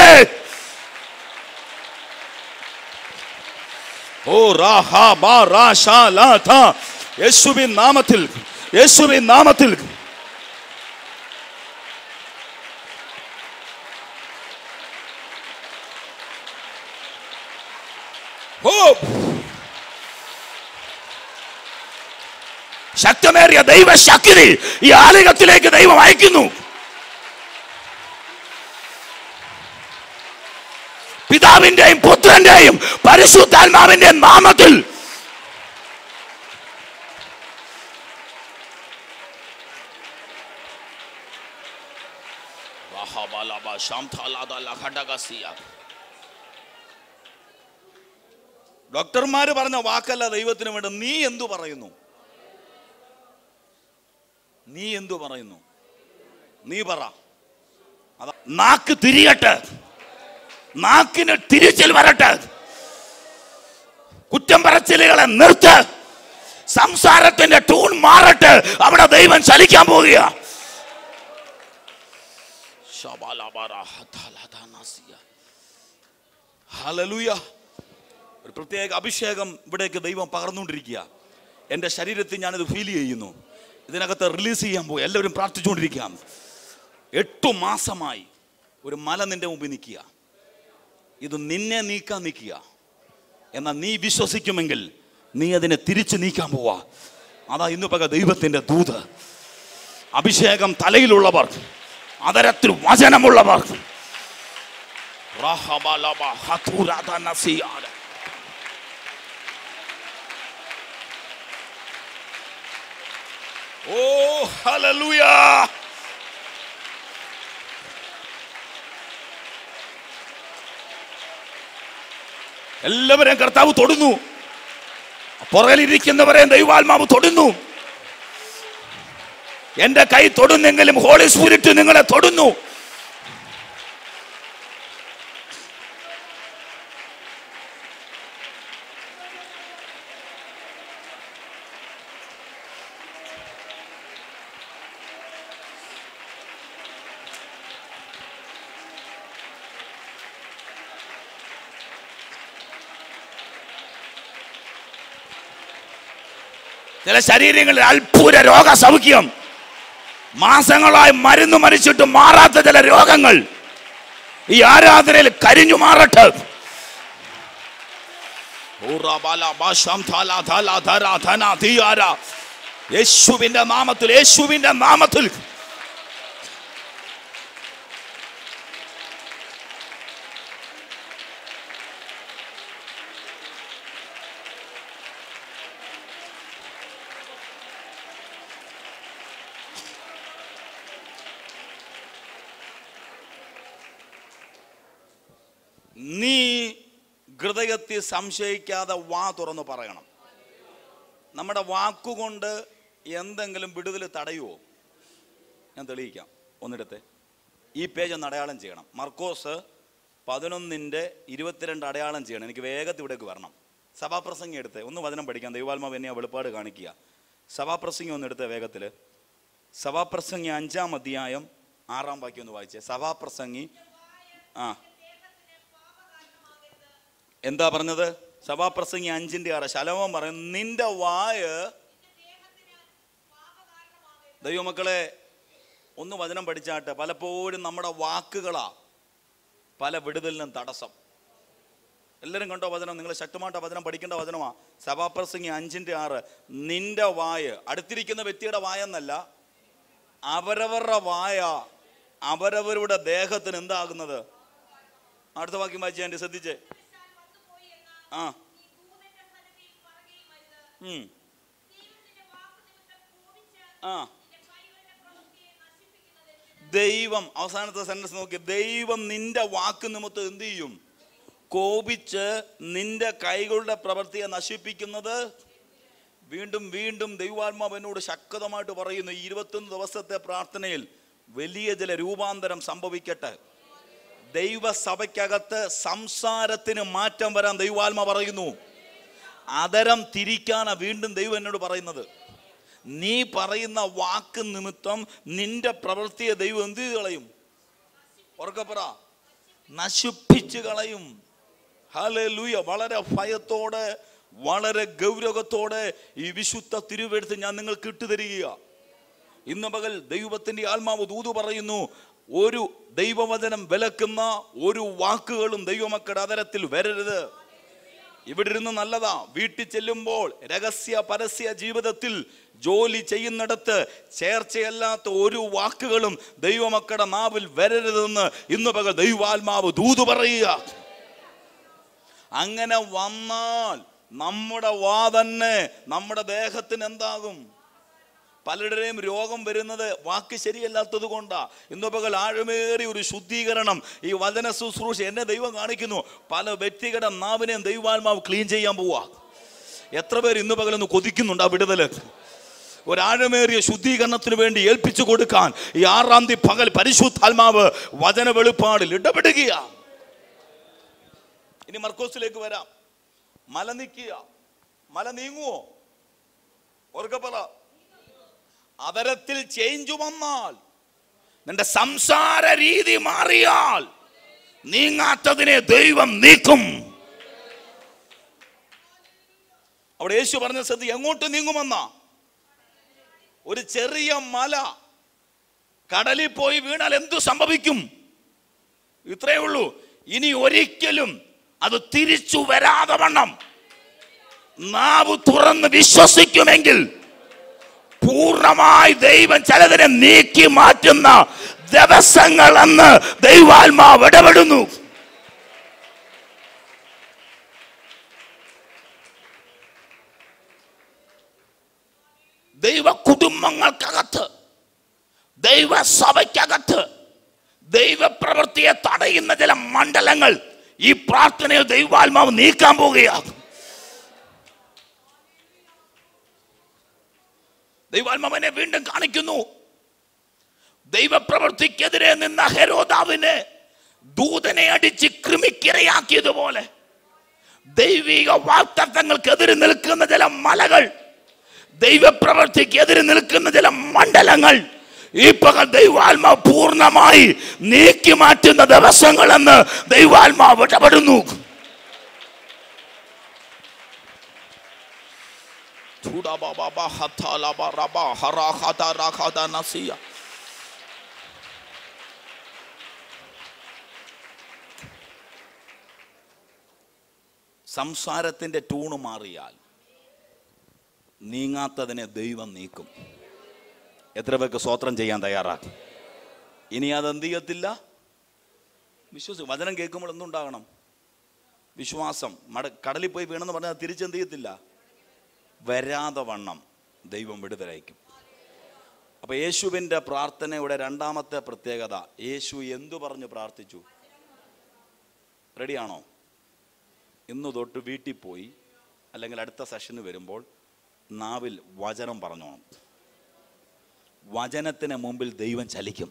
ഓ റാഹാബാറാശാലാഥ, യേശുവിൻ നാമത്തിൽ, യേശുവിൻ നാമത്തിൽ ഓ ശക്തമേറിയ ദൈവശക്തി ഈ ആലയത്തിലേക്ക് ദൈവം അയക്കുന്നു. പിതാവിന്റെയും പുത്രന്റെയും പരിശുദ്ധാത്മാവിന്റെയും നാമത്തിൽ ഡോക്ടർമാര് പറഞ്ഞ വാക്കല്ല ദൈവത്തിന് വേണ്ട. നീ എന്തു പറയുന്നു? നീ എന്തു പറയുന്നു? നീ പറ. അതാ നാക്ക് തിരിയട്ടെ, നാക്കിന് തിരിച്ചിൽ വരട്ടെ, കുറ്റം പറച്ചിലുകളെ നിർത്ത്, സംസാരത്തിന്റെ ടൂൺ മാറട്ടെ. അവിടെ ദൈവം ചലിക്കാൻ പോവുക. ഹല്ലേലൂയ. ഒരു പ്രത്യേക അഭിഷേകം ഇവിടേക്ക് ദൈവം പകർന്നുകൊണ്ടിരിക്കുക. എൻ്റെ ശരീരത്തിൽ ഞാനിത് ഫീൽ ചെയ്യുന്നു. ഇതിനകത്ത് റിലീസ് ചെയ്യാൻ പോയി. എല്ലാവരും പ്രാർത്ഥിച്ചുകൊണ്ടിരിക്കാം. എട്ടു മാസമായി ഒരു മല നിന്റെ മുമ്പിൽ നിൽക്കുക. ഇത് നിന്നെ നീക്കാൻ നിൽക്കുക. എന്നാൽ നീ വിശ്വസിക്കുമെങ്കിൽ നീ അതിനെ തിരിച്ചു നീക്കാൻ പോവാ. അതാ ഇന്ന് പക ദൈവത്തിന്റെ ദൂത്. അഭിഷേകം തലയിലുള്ളവർ, അതരത്തിൽ വചനമുള്ളവർ, ഓ ഹല്ലേലൂയ. എല്ലാവരെയും കർത്താവ് തൊടുന്നു. പുറകിലിരിക്കുന്നവരെയും ദൈവാത്മാവ് തൊടുന്നു. എന്റെ കൈ തൊടുന്നെങ്കിലും ഹോളി സ്പിരിറ്റ് നിങ്ങളെ തൊടുന്നു. ചില ശരീരങ്ങളിൽ അത്ഭുത രോഗസൗഖ്യം, മാസങ്ങളായി മരുന്ന് മരിച്ചിട്ട് മാറാത്ത ചില രോഗങ്ങൾ ഈ ആരാധനയിൽ കരിഞ്ഞു മാറട്ടെ. യേശുവിന്റെ നാമത്തിൽ, യേശുവിന്റെ നാമത്തിൽ നീ ഹൃദയത്തിൽ സംശയിക്കാതെ വാ തുറന്ന് പറയണം. നമ്മുടെ വാക്കുകൊണ്ട് എന്തെങ്കിലും വിടുതൽ തടയുമോ? ഞാൻ തെളിയിക്കാം. ഒന്നിടത്തെ ഈ പേജ് ഒന്ന് അടയാളം ചെയ്യണം. മർക്കോസ് പതിനൊന്നിൻ്റെ ഇരുപത്തിരണ്ട് അടയാളം ചെയ്യണം. എനിക്ക് വേഗത്തിൽ ഇവിടേക്ക് വരണം. സഭാപ്രസംഗി എടുത്ത് ഒന്ന് വചനം പഠിക്കാം. ദൈവാത്മാവ് എന്നെ ആ വെളിപ്പാട് കാണിക്കുക. സഭാപ്രസംഗി ഒന്ന് എടുത്ത് വേഗത്തിൽ. സഭാപ്രസംഗി അഞ്ചാം അധ്യായം ആറാം വാക്യം ഒന്ന് വായിച്ചേ. സഭാപ്രസംഗി ആ എന്താ പറഞ്ഞത്? സഭാപ്രസംഗി അഞ്ചിന്റെ ആറ്. ശലോമോൻ പറയും, നിന്റെ വായ. ദൈവമക്കളെ ഒന്ന് വചനം പഠിച്ചാട്ടെ. പലപ്പോഴും നമ്മുടെ വാക്കുകളാ പല വിടുതലിനും തടസ്സം. എല്ലാവരും കണ്ടോ വചനം? നിങ്ങൾ ശക്തമായിട്ട് വചനം പഠിക്കേണ്ട വചനമാ. സഭാപ്രസംഗി അഞ്ചിന്റെ ആറ്. നിന്റെ വായ, അടുത്തിരിക്കുന്ന വ്യക്തിയുടെ വായ എന്നല്ല, അവരവരുടെ വായ അവരവരുടെ ദേഹത്തിന് എന്താകുന്നത്? അടുത്ത വാക്യം വായിച്ചു എൻ്റെ ശ്രദ്ധിച്ചേ. ആ ആ ദൈവം, അവസാനത്തെ സെന്റൻസ് നോക്കി. ദൈവം നിന്റെ വാക്ക് നിമിത്തം എന്ത് ചെയ്യും? കോപിച്ച് നിന്റെ കൈകളുടെ പ്രവൃത്തിയെ നശിപ്പിക്കുന്നത്. വീണ്ടും വീണ്ടും ദൈവാത്മാവ് എന്നോട് ശക്തമായിട്ട് പറയുന്നു, ഈ ഇരുപത്തൊന്ന് ദിവസത്തെ പ്രാർത്ഥനയിൽ വലിയ ചില രൂപാന്തരം സംഭവിക്കട്ടെ. ദൈവസഭയ്ക്കകത്ത് സംസാരത്തിന് മാറ്റം വരാൻ ദൈവാത്മ പറയുന്നു. അതരം തിരിക്കാനാ വീണ്ടും ദൈവം എന്നോട് പറയുന്നത്. നീ പറയുന്ന വാക്ക് നിമിത്തം നിന്റെ പ്രവൃത്തിയെ ദൈവം എന്ത് ചെയ്ത് കളയും? ഉറക്കപ്പറ, നശിപ്പിച്ച് കളയും. ഹല്ലേലൂയ. വളരെ ഭയത്തോടെ, വളരെ ഗൗരവത്തോടെ ഈ വിശുദ്ധ തിരുവെഴുത്ത് ഞാൻ നിങ്ങൾക്ക് ഇട്ടുതരിക. ഇന്ന് പകൽ ദൈവത്തിന്റെ ആത്മാവ് ദൂത് പറയുന്നു, ഒരു ദൈവവചനം വിലക്കുന്ന ഒരു വാക്കുകളും ദൈവമക്കളുടെ അതരത്തിൽ വരരുത്. ഇവിടെ ഇരുന്ന് നല്ലതാ, വീട്ടിൽ ചെല്ലുമ്പോൾ രഹസ്യ പരസ്യ ജീവിതത്തിൽ ജോലി ചെയ്യുന്നിടത്ത് ചേർച്ചയല്ലാത്ത ഒരു വാക്കുകളും ദൈവമക്കളുടെ നാവിൽ വരരുതെന്ന് ഇന്ന് പകൽ ദൈവാത്മാവ് ദൂത് പറയുക. അങ്ങനെ വന്നാൽ നമ്മുടെ വാ തന്നെ നമ്മുടെ ദേഹത്തിന് എന്താകും? പലരുടെയും രോഗം വരുന്നത് വാക്ക് ശരിയല്ലാത്തത് കൊണ്ടാ. ഇന്ന് പകൽ ആഴമേറിയ ഒരു ശുദ്ധീകരണം ഈ വചന ശുശ്രൂഷ എന്നെ ദൈവം കാണിക്കുന്നു. പല വ്യക്തികളുടെ നാവിനെയും ദൈവാത്മാവ് ക്ലീൻ ചെയ്യാൻ പോവാ. എത്ര പേര് ഇന്ന് പകൽ ഒന്ന് കൊതിക്കുന്നുണ്ട് ആ വിടുതല്? ഒരാഴമേറിയ ശുദ്ധീകരണത്തിന് വേണ്ടി ഏൽപ്പിച്ചു കൊടുക്കാൻ ഈ ആറാം തീയതി പകൽ പരിശുദ്ധാത്മാവ് വചന വെളിപ്പാടിൽ ഇടപെടുക. ഇനി മർക്കോസിലേക്ക് വരാം. മല നീക്കുക. മല നീങ്ങുവോ? ഓർക്കപ്പറ. അതരത്തിൽ ചേഞ്ച് വന്നാൽ, നിന്റെ സംസാര രീതി മാറിയാൽ, നീങ്ങാത്തതിനെ ദൈവം നീക്കും. അവിടെ യേശു പറഞ്ഞ സ്ഥിതി എങ്ങോട്ട് നീങ്ങുമെന്നാ? ഒരു ചെറിയ മല കടലിൽ പോയി വീണാൽ എന്തു സംഭവിക്കും? ഇത്രയേ ഉള്ളൂ. ഇനി ഒരിക്കലും അത് തിരിച്ചു വരാതെ വണ്ണം നാവ് തുറന്ന് വിശ്വസിക്കുമെങ്കിൽ പൂർണ്ണമായി ദൈവം ചിലതിനെ നീക്കി മാറ്റുന്ന ദിവസങ്ങൾ എന്ന് ദൈവാത്മാവ് ഇടപെടുന്നു. ദൈവ കുടുംബങ്ങൾക്കകത്ത്, ദൈവ സഭയ്ക്കകത്ത് ദൈവപ്രവൃത്തിയെ തടയുന്ന ചില മണ്ഡലങ്ങൾ ഈ പ്രാർത്ഥനയിൽ ദൈവാത്മാവ് നീക്കാൻ പോവുകയാണ്. ദൈവാത്മാവിനെ വീണ്ടും കാണിക്കുന്നു. ദൈവപ്രവൃത്തിക്കെതിരെ നിന്ന ഹെരോദാവിനെ ദൂതനെ അടിച്ച് കൃമിക്കിരയാക്കിയതുപോലെ ദൈവിക വാഗ്ദത്തങ്ങൾക്കെതിരെ നിൽക്കുന്ന ചില മലകൾ, ദൈവപ്രവൃത്തിക്കെതിരെ നിൽക്കുന്ന ചില മണ്ഡലങ്ങൾ ഈ പകൽ ദൈവാത്മാവ് പൂർണ്ണമായി നീക്കി മാറ്റുന്ന ദിവസങ്ങളെന്ന് ദൈവാത്മാവ് ഇടപെടുന്നു. സംസാരത്തിൻ്റെ ട്യൂണ് മാറിയാൽ നീങ്ങാത്തതിനെ ദൈവം നീക്കും. എത്ര പേർക്ക് സ്വോത്രം ചെയ്യാൻ തയ്യാറാക്കും? ഇനി അതെന്ത് ചെയ്യത്തില്ല? വിശ്വസിക്കും. വചനം കേൾക്കുമ്പോൾ എന്തുണ്ടാകണം? വിശ്വാസം. മട കടലിൽ പോയി വീണെന്ന് പറഞ്ഞാൽ തിരിച്ചെന്ത് ചെയ്യത്തില്ല? വരാതെ വണ്ണം ദൈവം വിടുതലയക്കും. അപ്പൊ യേശുവിൻ്റെ പ്രാർത്ഥനയുടെ രണ്ടാമത്തെ പ്രത്യേകത, യേശു എന്തു പറഞ്ഞ് പ്രാർത്ഥിച്ചു? റെഡിയാണോ? ഇന്ന് തൊട്ട് വീട്ടിൽ പോയി അല്ലെങ്കിൽ അടുത്ത സെഷന് വരുമ്പോൾ നാവിൽ വചനം പറഞ്ഞോണം. വചനത്തിന് മുമ്പിൽ ദൈവം ചലിക്കും.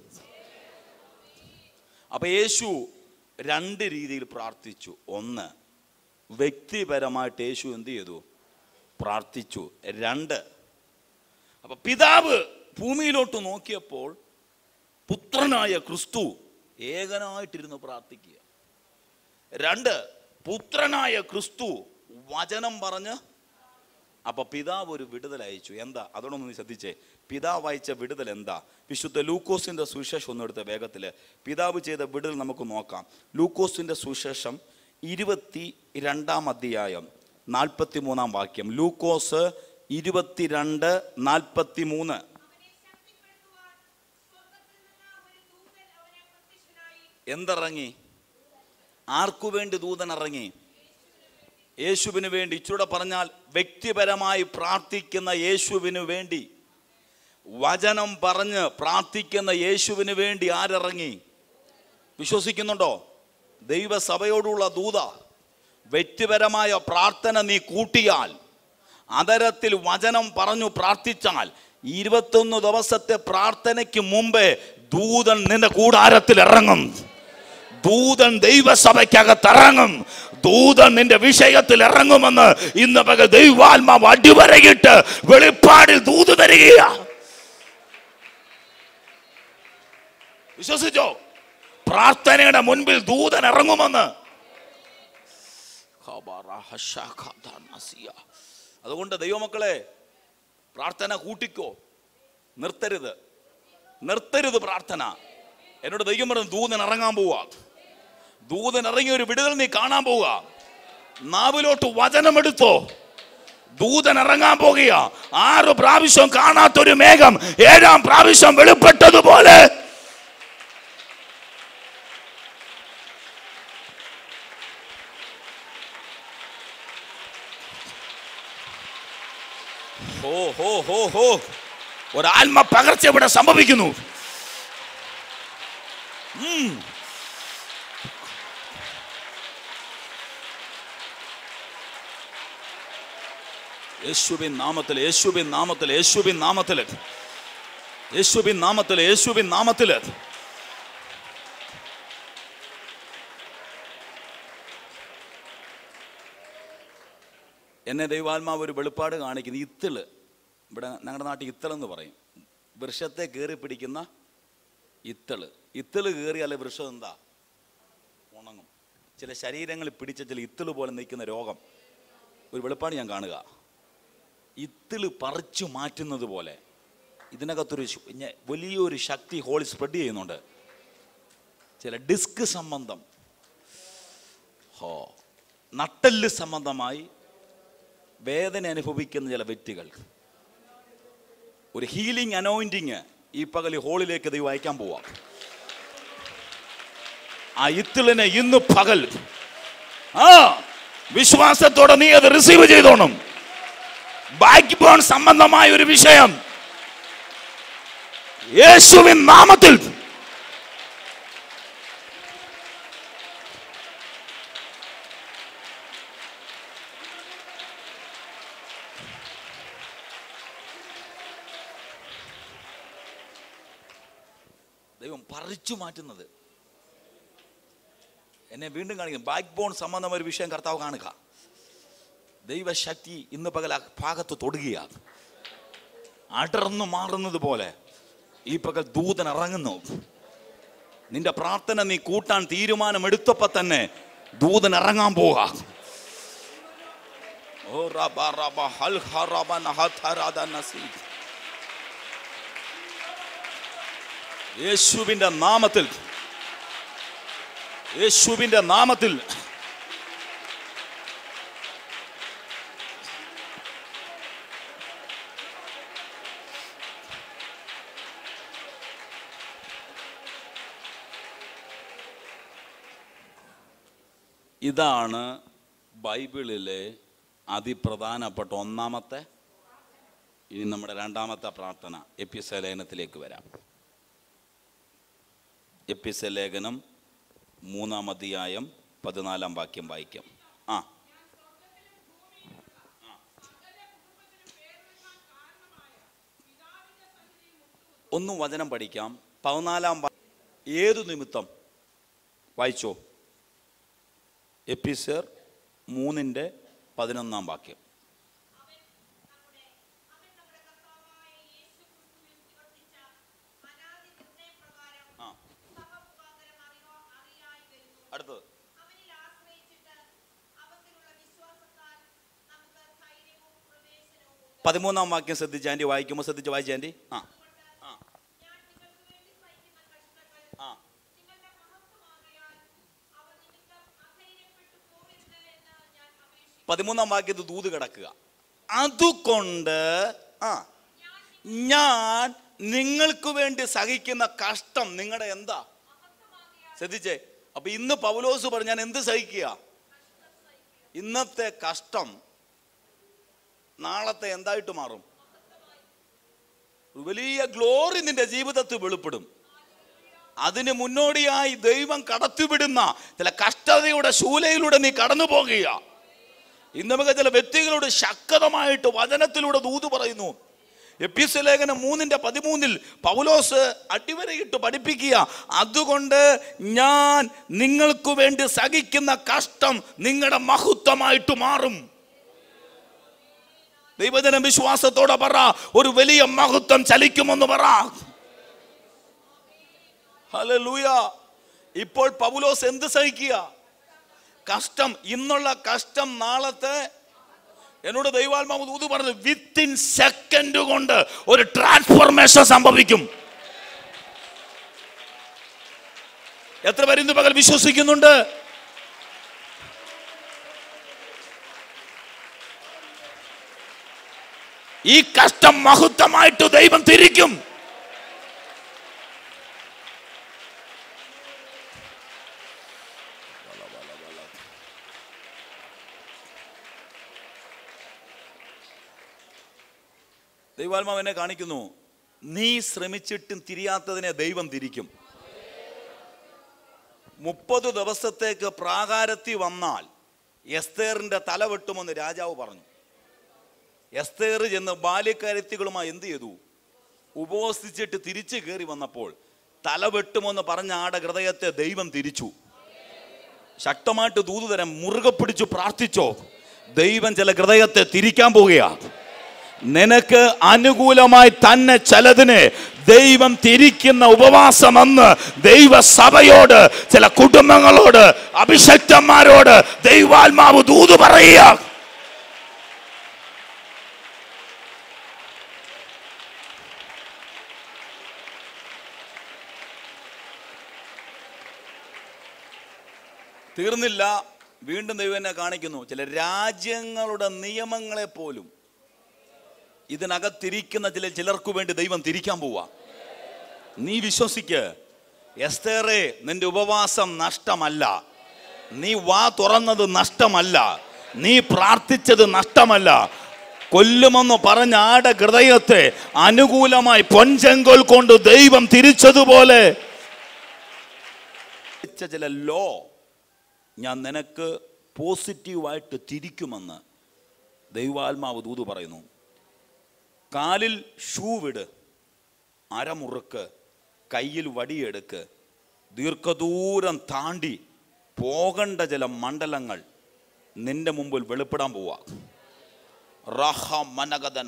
അപ്പൊ യേശു രണ്ട് രീതിയിൽ പ്രാർത്ഥിച്ചു. ഒന്ന്, വ്യക്തിപരമായിട്ട് യേശു എന്ത് ചെയ്തു? പ്രാർത്ഥിച്ചു. രണ്ട്, അപ്പൊ പിതാവ് ഭൂമിയിലോട്ട് നോക്കിയപ്പോൾ പുത്രനായ ക്രിസ്തു ഏകനായിട്ടിരുന്ന് പ്രാർത്ഥിക്കുക. രണ്ട്, പുത്രനായ ക്രിസ്തു വചനം പറഞ്ഞ്, അപ്പൊ പിതാവ് ഒരു വിടുതൽ അയച്ചു. എന്താ? അതോടൊന്ന് ശ്രദ്ധിച്ചേ. പിതാവ് അയച്ച വിടുതൽ എന്താ? വിശുദ്ധ ലൂക്കോസിന്റെ സുവിശേഷം ഒന്നെടുത്ത വേഗത്തില് പിതാവ് ചെയ്ത വിടുതൽ നമുക്ക് നോക്കാം. ലൂക്കോസിന്റെ സുവിശേഷം ഇരുപത്തി രണ്ടാം അധ്യായം നാൽപ്പത്തി മൂന്നാം വാക്യം. ലൂക്കോസ് ഇരുപത്തിരണ്ട് നാൽപ്പത്തി മൂന്ന്. എന്തിറങ്ങി? ആർക്കു വേണ്ടി ദൂതൻ ഇറങ്ങി? യേശുവിന് വേണ്ടി. ഇച്ചൂടെ പറഞ്ഞാൽ വ്യക്തിപരമായി പ്രാർത്ഥിക്കുന്ന യേശുവിന് വേണ്ടി, വചനം പറഞ്ഞ് പ്രാർത്ഥിക്കുന്ന യേശുവിന് വേണ്ടി ആരിറങ്ങി? വിശ്വസിക്കുന്നുണ്ടോ? ദൈവസഭയോടുള്ള ദൂത. വ്യക്തിപരമായ പ്രാർത്ഥന നീ കൂട്ടിയാൽ, അതരത്തിൽ വചനം പറഞ്ഞു പ്രാർത്ഥിച്ചാൽ, ഇരുപത്തൊന്ന് ദിവസത്തെ പ്രാർത്ഥനയ്ക്ക് മുമ്പേ ദൂതൻ നിന്റെ കൂടാരത്തിൽ ഇറങ്ങും. ദൂതൻ ദൈവസഭയ്ക്കകത്ത് ഇറങ്ങും. ദൂതൻ നിന്റെ വിഷയത്തിൽ ഇറങ്ങുമെന്ന് ഇന്ന് പകൽ ദൈവാത്മാവ് അടിവരയിട്ട് വെളിപ്പാടിൽ ദൂത് തരിക. വിശ്വസിച്ചോ? പ്രാർത്ഥനയുടെ മുൻപിൽ ദൂതൻ ഇറങ്ങുമെന്ന്. അതുകൊണ്ട് ദൈവമക്കളെ, പ്രാർത്ഥന കൂട്ടിക്കോ, നിർത്തരുത്. നിർത്തരുത് പ്രാർത്ഥന. എന്നോട് ദൈവം പറഞ്ഞു, ദൂതൻ ഇറങ്ങാൻ പോവുക. ദൂതൻ ഇറങ്ങിയ ഒരു വിടുതൽ നീ കാണാൻ പോവുക. നാവിലോട്ട് വചനമെടുത്തോ. ദൂതൻ ഇറങ്ങാൻ പോകുക. ആറ് പ്രാവശ്യം കാണാത്തൊരു മേഘം ഏഴാം പ്രാവശ്യം വെളിപ്പെട്ടതുപോലെ ഹോ ഹോ ഹോ ഹോ ഒരാത്മ പകർച്ച ഇവിടെ സംഭവിക്കുന്നു. യേശുവിൻ നാമത്തിൽ, യേശുവിൻ നാമത്തിൽ, യേശുവിൻ നാമത്തിൽ, യേശുവിൻ നാമത്തിൽ, യേശുവിൻ നാമത്തിൽ. എന്നെ ദൈവാത്മാവ് ഒരു വെളിപ്പാട് കാണിക്കുന്നു. ഇത്തിള്, ഇവിടെ ഞങ്ങളുടെ നാട്ടിൽ ഇത്തളെന്ന് പറയും. വൃക്ഷത്തെ കയറി പിടിക്കുന്ന ഇത്തള്. ഇത്തള് കയറിയാലേ വൃക്ഷം എന്താ? ഉണങ്ങും. ചില ശരീരങ്ങളിൽ പിടിച്ച ചില ഇത്തള് പോലെ നിൽക്കുന്ന രോഗം ഒരു വെളിപ്പാട് ഞാൻ കാണുക. ഇത്തിള് പറിച്ചു മാറ്റുന്നത് പോലെ ഇതിനകത്തൊരു വലിയൊരു ശക്തി ഹോളി സ്പ്രെഡ് ചെയ്യുന്നുണ്ട്. ചില ഡിസ്ക് സംബന്ധം, ഹോ നട്ടെല്ല് സംബന്ധമായി വേദന അനുഭവിക്കുന്ന ചില വ്യക്തികൾ ഒരു ഹീലിംഗ് അനോയിന്റിങ് ഈ പകൽ ഹോളിലേക്ക് ദൈവം അയക്കാൻ പോവാം. ആ ഇത്തിളിനെ ഇന്ന് പകൽ ആ വിശ്വാസത്തോടെ നീ അത് റിസീവ് ചെയ്തോണം. ബാക്ക് ബോൺ സംബന്ധമായ ഒരു വിഷയം യേശുവിൻ നാമത്തിൽ ദൈവം പറിച്ചു മാറ്റുന്നത് എന്നെ വീണ്ടും കാണിക്കും. ബാക്ക് ബോൺ സംബന്ധമായ ഒരു വിഷയം കർത്താവ് കാണുക. ദൈവശക്തി ഇന്ന് പകൽ ആ ഭാഗത്ത് തൊടുകയാണ്. അടർന്നു മാറുന്നത് പോലെ ഈ പകൽ ദൂതൻ ഇറങ്ങുന്നു. നിന്റെ പ്രാർത്ഥന നീ കൂട്ടാൻ തീരുമാനമെടുത്തപ്പോ തന്നെ ദൂതൻ ഇറങ്ങാൻ പോവാ. യേശുവിന്റെ നാമത്തിൽ, യേശുവിന്റെ നാമത്തിൽ ഇതാണ് ബൈബിളിലെ അതിപ്രധാനപ്പെട്ട ഒന്നാമത്തെ. ഇനി നമ്മുടെ രണ്ടാമത്തെ പ്രാർത്ഥന എഫെസ്യ ലേഖനത്തിലേക്ക് വരാം. എഫെസ്യ ലേഖനം മൂന്നാം അധ്യായം പതിനാലാം വാക്യം വായിക്കാം. ആ ഒന്നും വചനം പഠിക്കാം. പതിനാലാം ഏതു നിമിത്തം വായിച്ചോ? എഫെസ്യർ മൂന്നിൻ്റെ പതിനൊന്നാം വാക്യം. അടുത്തത് പതിമൂന്നാം വാക്യം ശ്രദ്ധിച്ച് ആൻറ്റി വായിക്കുമ്പോൾ ശ്രദ്ധിച്ച് വായിച്ച ആൻറ്റി. ആ പതിമൂന്നാം വാക്യത്ത് ദൂത് കിടക്കുക. അതുകൊണ്ട് ആ ഞാൻ നിങ്ങൾക്ക് വേണ്ടി സഹിക്കുന്ന കഷ്ടം നിങ്ങളുടെ എന്താ? ശ്രദ്ധിച്ചേ. അപ്പൊ ഇന്ന് പൗലോസ് പറഞ്ഞു ഞാൻ എന്ത് സഹിക്കുക? ഇന്നത്തെ കഷ്ടം നാളത്തെ എന്തായിട്ട് മാറും? വലിയ ഗ്ലോറി നിന്റെ ജീവിതത്തിൽ വെളിപ്പെടും. അതിന് മുന്നോടിയായി ദൈവം കടത്തിവിടുന്ന ചില കഷ്ടതയുടെ ശൂലയിലൂടെ നീ കടന്നു പോകുക. ഇന്ന് നമുക്ക് ചില വ്യക്തികളോട് ശക്തമായിട്ട് വചനത്തിലൂടെ ദൂത് പറയുന്നു. എഫെസ്യ ലേഖനം മൂന്നിന്റെ പതിമൂന്നിൽ പൗലോസ് അടിവരയിട്ട് പഠിപ്പിക്കുക, അതുകൊണ്ട് ഞാൻ നിങ്ങൾക്ക് വേണ്ടി സഹിക്കുന്ന കഷ്ടം നിങ്ങളുടെ മഹത്വമായിട്ട് മാറും. ദൈവജനം വിശ്വാസത്തോടെ പറ, ഒരു വലിയ മഹത്വം ചലിക്കുമെന്ന് പറ. ഹല്ലേലൂയ. ഇപ്പോൾ പൗലോസ് എന്ത് സഹിക്കുക? കഷ്ടം. ഇന്നുള്ള കഷ്ടം നാളത്തെ. എന്നോട് ദൈവാത്മാവ് ദൂത് പറഞ്ഞു, വിത്തിൻ സെക്കൻഡ് കൊണ്ട് ഒരു ട്രാൻസ്ഫോർമേഷൻ സംഭവിക്കും. എത്ര പേര് ഇന്ന് പകൽ വിശ്വസിക്കുന്നുണ്ട്? ഈ കഷ്ടം മഹത്വമായിട്ട് ദൈവം തിരിക്കും. ദൈവാത്മാവ് എന്നെ കാണിക്കുന്നു, നീ ശ്രമിച്ചിട്ടും തിരിയാത്തതിനെ ദൈവം തിരിക്കും. മുപ്പത് ദിവസത്തേക്ക് പ്രാകാരത്തിൽ വന്നാൽ എസ്തേറിന്റെ തല വെട്ടുമെന്ന് രാജാവ് പറഞ്ഞു. എസ്തേർ ചെന്ന് ബാല്യക്കാരത്തികളുമായി എന്ത് ചെയ്തു? ഉപവസിച്ചിട്ട് തിരിച്ചു കയറി വന്നപ്പോൾ തല വെട്ടുമെന്ന് പറഞ്ഞ ആടെ ഹൃദയത്തെ ദൈവം തിരിച്ചു. ശക്തമായിട്ട് ദൂത് തരാൻ മുറുകെ പിടിച്ചു പ്രാർത്ഥിച്ചോ. ദൈവം ചില ഹൃദയത്തെ തിരിക്കാൻ പോവുകയാ. നിനക്ക് അനുകൂലമായി തന്നെ ചിലതിനെ ദൈവം തിരിക്കുന്ന ഉപവാസമെന്ന് ദൈവസഭയോട്, ചില കുടുംബങ്ങളോട്, അഭിഷക്തന്മാരോട് ദൈവാത്മാവ് ദൂത് പറയുക. തീർന്നില്ല, വീണ്ടും ദൈവം എന്നെ കാണിക്കുന്നു, ചില രാജ്യങ്ങളുടെ നിയമങ്ങളെ പോലും ഇതിനകത്തിരിക്കുന്ന ചില ചിലർക്കു വേണ്ടി ദൈവം തിരിക്കാൻ പോവാ. നീ വിശ്വസിക്ക്. എസ്തേറേ, നിന്റെ ഉപവാസം നഷ്ടമല്ല. നീ വാ തുറന്നത് നഷ്ടമല്ല. നീ പ്രാർത്ഥിച്ചത് നഷ്ടമല്ല. കൊല്ലുമെന്ന് പറഞ്ഞ ആടെ ഹൃദയത്തെ അനുകൂലമായി പൊൻചെങ്കോൽ കൊണ്ട് ദൈവം തിരിച്ചതുപോലെ ചില ലോ ഞാൻ നിനക്ക് പോസിറ്റീവായിട്ട് തിരിക്കുമെന്ന് ദൈവാത്മാവ് ദൂത് പറയുന്നു. കാലിൽ ഷൂ വിട്, അരമുറുക്ക്, കയ്യിൽ വടിയെടുക്ക്. ദീർഘദൂരം താണ്ടി പോകേണ്ട ചില മണ്ഡലങ്ങൾ നിന്റെ മുമ്പിൽ വെളിപ്പെടാൻ പോവാ. റഹ മനഗദന.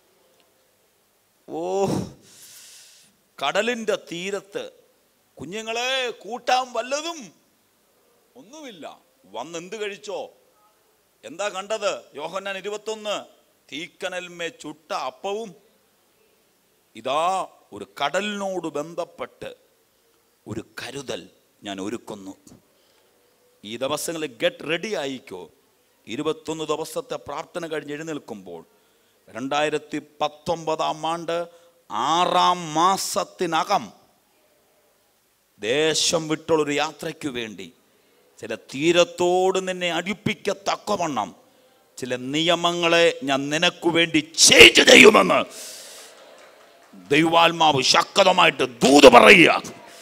ഓ, കടലിൻ്റെ തീരത്ത് കുഞ്ഞുങ്ങളെ കൂട്ടാൻ വല്ലതും ഒന്നുമില്ല. വന്നെന്ത് കഴിച്ചോ? എന്താ കണ്ടത്? യോഹന്നാൻ ഇരുപത്തൊന്ന്, തീക്കനൽമേ ചുട്ട അപ്പവും. ഇതാ ഒരു കടലിനോട് ബന്ധപ്പെട്ട് ഒരു കരുതൽ ഞാൻ ഒരുക്കുന്നു. ഈ ദിവസങ്ങളിൽ ഗെറ്റ് റെഡി ആയിക്കോ. ഇരുപത്തൊന്ന് ദിവസത്തെ പ്രാർത്ഥന കഴിഞ്ഞ് എഴുന്നേൽക്കുമ്പോൾ രണ്ടായിരത്തി പത്തൊമ്പതാം ആണ്ട് ആറാം മാസത്തിനകം ദേശം വിട്ടുള്ളൊരു യാത്രയ്ക്ക് വേണ്ടി ചില തീരത്തോട് നിന്നെ അടുപ്പിക്കത്തക്കവണ്ണം ചില നിയമങ്ങളെ ഞാൻ നിനക്ക് വേണ്ടി ചേഞ്ച് ചെയ്യുമെന്ന് ദൈവാത്മാവ് ശക്തമായിട്ട് ദൂത് പറയുക.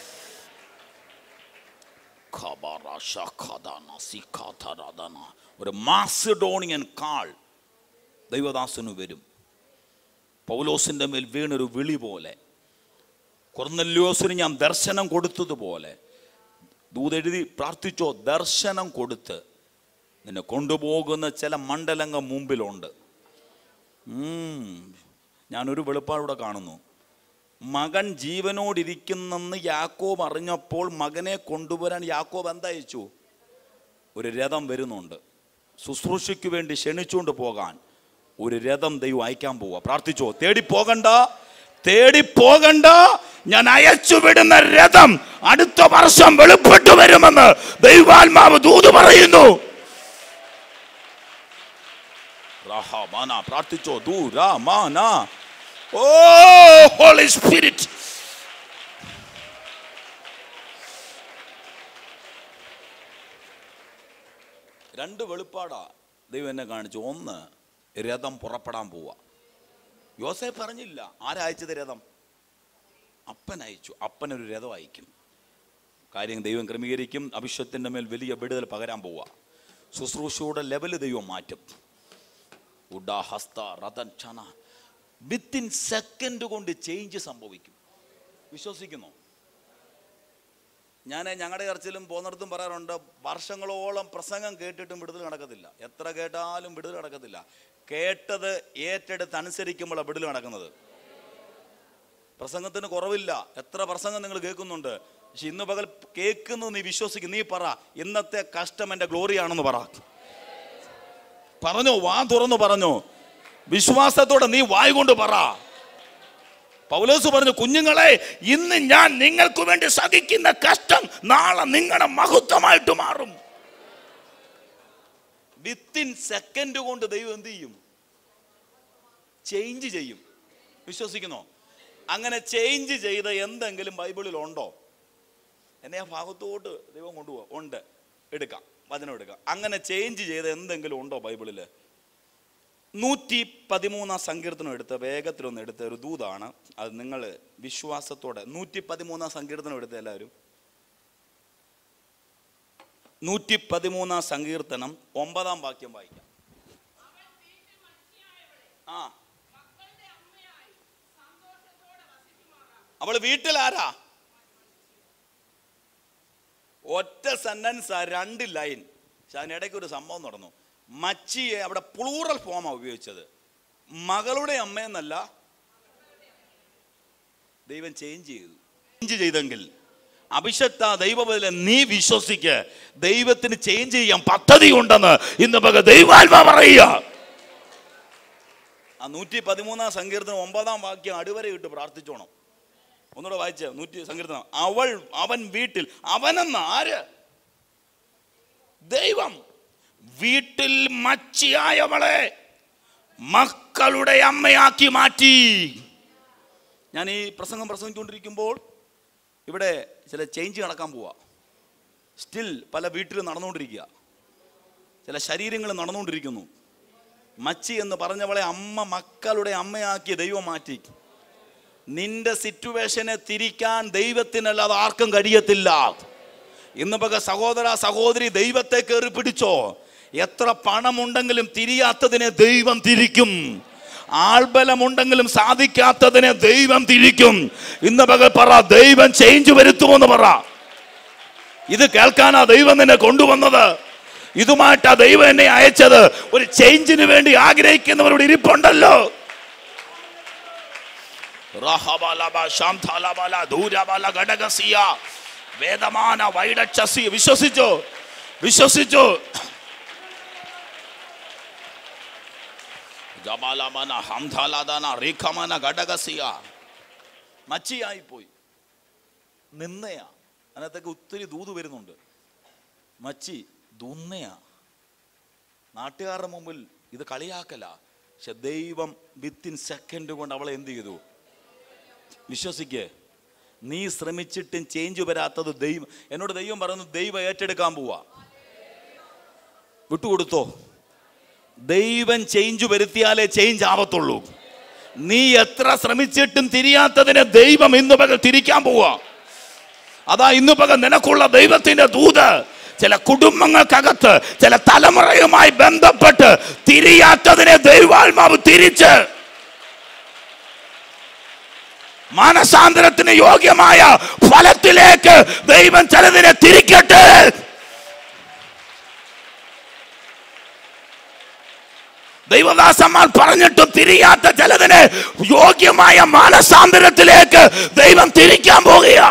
ഒരു മാസിഡോണിയൻ കാൾ ദൈവദാസന് വരും. പൗലോസിന്റെ മേൽ വീണൊരു വിളി പോലെ, കൊർന്നല്യോസിന് ഞാൻ ദർശനം കൊടുത്തതുപോലെ ദൂതെഴുതി പ്രാർത്ഥിച്ചോ. ദർശനം കൊടുത്ത് നിന്നെ കൊണ്ടുപോകുന്ന ചില മണ്ഡലങ്ങൾ മുമ്പിലുണ്ട്. ഞാനൊരു വെളിപ്പാടൂടെ കാണുന്നു. മകൻ ജീവനോടിരിക്കുന്നെന്ന് യാക്കോബ് അറിഞ്ഞപ്പോൾ മകനെ കൊണ്ടുവരാൻ യാക്കോബ് എന്തയച്ചു? ഒരു രഥം വരുന്നുണ്ട്. ശുശ്രൂഷയ്ക്ക് വേണ്ടി ക്ഷണിച്ചുകൊണ്ട് പോകാൻ ഒരു രഥം ദൈവം അയക്കാൻ പോവാ. പ്രാർത്ഥിച്ചോ. തേടി പോകണ്ട, തേടി പോകണ്ട, ഞാൻ അയച്ചു വിടുന്ന രഥം അടുത്ത വർഷം വെളിപ്പെട്ടു വരുമെന്ന് ദൈവാത്മാവ് ദൂത് പറയുന്നു. പ്രാർത്ഥിച്ചോ. ദൂരാമാന. ഓ ഹോളി സ്പിരിറ്റ്. രണ്ട് വെളിപ്പാടാ ദൈവം എന്നെ കാണിച്ചു. ഒന്ന്, രഥം പുറപ്പെടാൻ പോവാ. യോസേഫ് പറഞ്ഞില്ല. ആരാ അയച്ചത് രഥം? അപ്പൻ അയച്ചു. അപ്പനൊരു രഥം അയക്കും. കാര്യം ദൈവം ക്രമീകരിക്കും. അഭിഷേകത്തിൻ്റെ മേൽ വലിയ വിടുതൽ പകരാൻ പോവാ. ശുശ്രൂഷയുടെ ലെവല് ദൈവം മാറ്റും. വിത്തിൻ സെക്കൻഡ് കൊണ്ട് ചേഞ്ച് സംഭവിക്കും. വിശ്വസിക്കുന്നു? ഞാൻ ഞങ്ങളുടെ ചർച്ചിലും പോകുന്നിടത്തും പറയാറുണ്ട്, വർഷങ്ങളോളം പ്രസംഗം കേട്ടിട്ടും വിടുതൽ നടക്കത്തില്ല. എത്ര കേട്ടാലും വിടുതൽ നടക്കത്തില്ല. കേട്ടത് ഏറ്റെടുത്ത് അനുസരിക്കുമ്പോഴാണ് വിടുതൽ നടക്കുന്നത്. പ്രസംഗത്തിന് കുറവില്ല. എത്ര പ്രസംഗം നിങ്ങൾ കേൾക്കുന്നുണ്ട്. പക്ഷെ ഇന്ന് പകൽ കേൾക്കുന്നത് നീ വിശ്വസിക്കും. നീ പറ, ഇന്നത്തെ കഷ്ടം എൻ്റെ ഗ്ലോറിയാണെന്ന് പറ. പറഞ്ഞോ, വാ തുറന്നു പറഞ്ഞോ. വിശ്വാസത്തോടെ നീ വായ് കൊണ്ട് പറ. പൗലോസ് പറഞ്ഞു, കുഞ്ഞുങ്ങളെ, ഇന്ന് ഞാൻ നിങ്ങൾക്ക് വേണ്ടി സഹിക്കുന്ന കഷ്ടം നാളെ നിങ്ങളുടെ മഹത്വമായിട്ട് മാറും. വിത്തിൻ സെക്കൻഡ് കൊണ്ട് ദൈവം എന്ത് ചെയ്യും? ചേഞ്ച് ചെയ്യും. വിശ്വസിക്കുന്നോ? അങ്ങനെ ചേഞ്ച് ചെയ്ത എന്തെങ്കിലും ബൈബിളിൽ ഉണ്ടോ? എന്നെ ആ ഭാഗത്തോട്ട് ദൈവം കൊണ്ടുപോകാം. ഉണ്ട്, എടുക്കാം, വചനം എടുക്കാം. അങ്ങനെ ചേഞ്ച് ചെയ്ത എന്തെങ്കിലും ഉണ്ടോ ബൈബിളിൽ? നൂറ്റി പതിമൂന്നാം സങ്കീർത്തനം എടുത്ത് വേഗത്തിലൊന്ന് എടുത്ത ഒരു ദൂതാണ് അത്. നിങ്ങൾ വിശ്വാസത്തോടെ നൂറ്റി പതിമൂന്നാം സങ്കീർത്തനം എടുത്ത എല്ലാവരും. നൂറ്റി പതിമൂന്നാം സങ്കീർത്തനം ഒമ്പതാം വാക്യം വായിക്കാം. ആ, അവള് വീട്ടിൽ ആരാ? ഒറ്റ സെന്റൻസ്, രണ്ട് ലൈൻ. പക്ഷെ അതിനിടയ്ക്ക് ഒരു സംഭവം നടന്നു. മച്ചിയെ അവിടെ പ്ലൂറൽ ഫോമാണ് ഉപയോഗിച്ചത്. മകളുടെ അമ്മയെന്നല്ല, ദൈവം ചേഞ്ച് ചെയ്തു. ചേഞ്ച് ചെയ്തെങ്കിൽ അഭിഷക്ത ദൈവബല നീ വിശ്വസിക്ക്. ദൈവത്തിന് ചേഞ്ച് ചെയ്യാൻ പദ്ധതി ഉണ്ടെന്ന് ഇന്ന് പക ദൈവാത്മാ പറയുക. ആ നൂറ്റി പതിമൂന്നാം സങ്കീർത്തനം ഒമ്പതാം വാക്യം അടിവരെ ഇട്ട് പ്രാർത്ഥിച്ചോണം. ഒന്നുകൂടെ വായിച്ച നൂറ്റി സങ്കീർത്തനം. അവൾ അവൻ വീട്ടിൽ, അവനെന്ന് ആര്? ദൈവം. വീട്ടിൽ മച്ചിയായവളെ മക്കളുടെ അമ്മയാക്കി മാറ്റി. ഞാൻ ഈ പ്രസംഗം പ്രസംഗിച്ചുകൊണ്ടിരിക്കുമ്പോൾ ഇവിടെ ചില ചേഞ്ച് നടക്കാൻ പോവാ. സ്റ്റിൽ പല വീട്ടിലും നടന്നുകൊണ്ടിരിക്കുക. ചില ശരീരങ്ങൾ നടന്നുകൊണ്ടിരിക്കുന്നു. മച്ചി എന്ന് പറഞ്ഞവളെ അമ്മ മക്കളുടെ അമ്മയാക്കി ദൈവം മാറ്റി. നിന്റെ സിറ്റുവേഷനെ തിരിക്കാൻ ദൈവത്തിനല്ലാതെ ആർക്കും കഴിയത്തില്ല. ഇന്ന് പക സഹോദര സഹോദരി ദൈവത്തെ കയറി പിടിച്ചോ. എത്ര പണമുണ്ടെങ്കിലും തിരിയാത്തതിനെ ദൈവം തിരിക്കും. ആൾബലമുണ്ടെങ്കിലും സാധിക്കാത്തതിനെ ദൈവം തിരിക്കും. ഇന്ന് പകൽ പറ, ദൈവം ചേഞ്ച് വരുത്തുമെന്ന് പറ. ഇത് കേൾക്കാനാ ദൈവം നിന്നെ കൊണ്ടുവന്നത്. ഇതുമായിട്ടാ ദൈവം എന്നെ അയച്ചത്. ഒരു ചേഞ്ചിന് വേണ്ടി ആഗ്രഹിക്കുന്നവരോട് ഇരിപ്പുണ്ടല്ലോ. വേദമാന വൈഡക്ഷസി. വിശ്വസിച്ചോ? വിശ്വസിച്ചോ? മച്ചിയായി പോയി. നിന്നയാ. അതിനകത്തൊക്കെ ഒത്തിരി ദൂത് വരുന്നുണ്ട്. മച്ചി ദുന്നയാ. നാട്ടുകാരുടെ മുമ്പിൽ ഇത് കളിയാക്കല. പക്ഷെ ദൈവം വിത്തിൻ സെക്കൻഡ് കൊണ്ട് അവളെ എന്ത് ചെയ്തു? വിശ്വസിക്കേ. നീ ശ്രമിച്ചിട്ടും ചേഞ്ച് വരാത്തത് ദൈവം. എന്നോട് ദൈവം പറയുന്നു, ദൈവം ഏറ്റെടുക്കാൻ പോവാ. വിട്ടുകൊടുത്തോ. ദൈവം ചേഞ്ച് വരുത്തിയാലേ ചേഞ്ച് ആവത്തുള്ളൂ. നീ എത്ര ശ്രമിച്ചിട്ടും തിരിയാത്തതിനെ ദൈവം ഇന്ന് പകൽ തിരിക്കാൻ പോവാ. അതാ ഇന്ന് പകൽ നിനക്കുള്ള ദൈവത്തിന്റെ ദൂത്. ചില കുടുംബങ്ങൾക്കകത്ത് ചില തലമുറയുമായി ബന്ധപ്പെട്ട് തിരിയാത്തതിനെ ദൈവാത്മാവ് തിരിച്ച് മാനസാന്തരത്തിന് യോഗ്യമായ ഫലത്തിലേക്ക് ദൈവം ചിലതിനെ തിരിക്കട്ടെ. ദൈവദാസന്മാർ പറഞ്ഞിട്ടും തിരിയാത്ത ചിലതിനെ യോഗ്യമായ മാനസാന്തരത്തിലേക്ക് ദൈവം തിരിക്കാൻ പോകുക.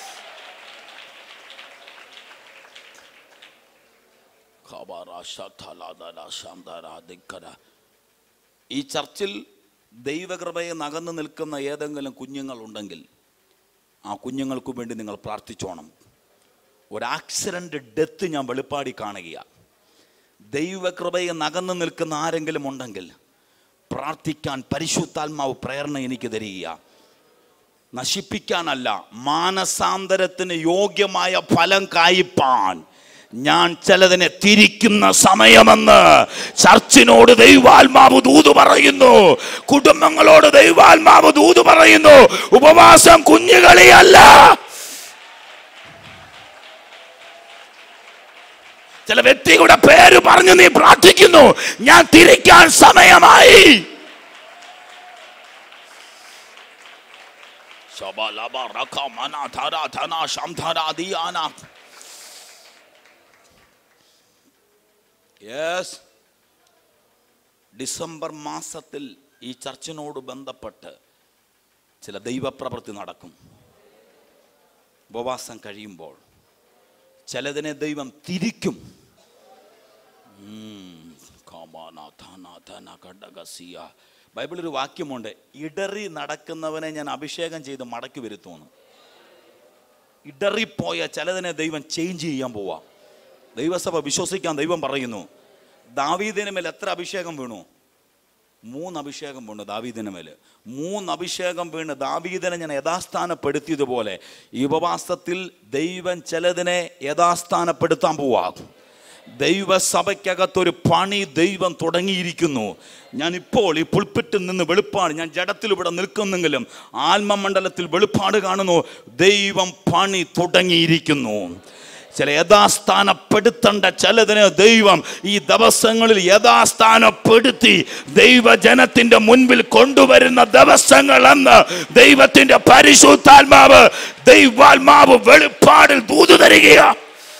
ഈ ചർച്ചിൽ ദൈവകൃപയെ നകന്നു നിൽക്കുന്ന ഏതെങ്കിലും കുഞ്ഞുങ്ങളുണ്ടെങ്കിൽ ആ കുഞ്ഞുങ്ങൾക്ക് വേണ്ടി നിങ്ങൾ പ്രാർത്ഥിച്ചോണം. ഒരു ആക്സിഡന്റ് ഡെത്ത് ഞാൻ വെളിപ്പാടി കാണുകയാണ്. ദൈവകൃപയെ നകന്നു നിൽക്കുന്ന ആരെങ്കിലും ഉണ്ടെങ്കിൽ പ്രാർത്ഥിക്കാൻ പരിശുദ്ധാത്മാവ് പ്രേരണ എനിക്ക് തരിക. നശിപ്പിക്കാനല്ല, മാനസാന്തരത്തിന് യോഗ്യമായ ഫലം കായ്പാൻ ഞാൻ ചിലതിനെ തിരിക്കുന്ന സമയമെന്ന് ചർച്ചിനോട് ദൈവാത്മാവ് ദൂത് പറയുന്നു. കുടുംബങ്ങളോട് ദൈവാത്മാവ് ദൂത് പറയുന്നു. ഉപവാസം കുഞ്ഞുകളിയല്ല. ചില വ്യക്തികളുടെ പേര് പറഞ്ഞു നീ പ്രാർത്ഥിക്കുന്നു, ഞാൻ തിരിക്കാൻ സമയമായി. യെസ്, ഡിസംബർ മാസത്തിൽ ഈ ചർച്ചിനോട് ബന്ധപ്പെട്ട് ചില ദൈവപ്രവൃത്തി നടക്കും. ഉപവാസം കഴിയുമ്പോൾ ചിലതിനെ ദൈവം തിരിക്കും. ബൈബിളിൽ ഒരു വാക്യമുണ്ട്, ഇടറി നടക്കുന്നവനെ ഞാൻ അഭിഷേകം ചെയ്ത് മടക്കി വരുത്തുന്നു. ഇടറിപ്പോയ ചിലതിനെ ദൈവം ചേഞ്ച് ചെയ്യാൻ പോവാ. ദൈവസഭ വിശ്വസിക്കാൻ ദൈവം പറയുന്നു. ദാവീദിന് മേൽ എത്ര അഭിഷേകം വീണു? മൂന്ന് അഭിഷേകം വീണു ദാവീദിന് മേൽ. മൂന്ന് അഭിഷേകം വീണ് ദാവീദിനെ ഞാൻ യഥാസ്ഥാനപ്പെടുത്തിയതുപോലെ ഈ ഉപവാസത്തിൽ ദൈവം ചിലതിനെ യഥാസ്ഥാനപ്പെടുത്താൻ പോവാ. ദൈവസഭയ്ക്കകത്തൊരു പണി ദൈവം തുടങ്ങിയിരിക്കുന്നു. ഞാൻ ഇപ്പോൾ ഈ പുൾപിറ്റിൽ നിന്ന് വെളിപ്പാട്, ഞാൻ ജഡത്തിൽ ഇവിടെ നിൽക്കുന്നെങ്കിലും ആത്മമണ്ഡലത്തിൽ വെളിപ്പാട് കാണുന്നു. ദൈവം പണി തുടങ്ങിയിരിക്കുന്നു. ചില യഥാസ്ഥാനപ്പെടുത്തേണ്ട ചിലതിന് ദൈവം ഈ ദിവസങ്ങളിൽ യഥാസ്ഥാനപ്പെടുത്തി ദൈവജനത്തിന്റെ മുൻപിൽ കൊണ്ടുവരുന്ന ദിവസങ്ങൾ എന്ന് ദൈവത്തിന്റെ പരിശുദ്ധാത്മാവ് ദൈവാത്മാവ് വെളിപ്പാടിൽ ദൂത് തരികയാ.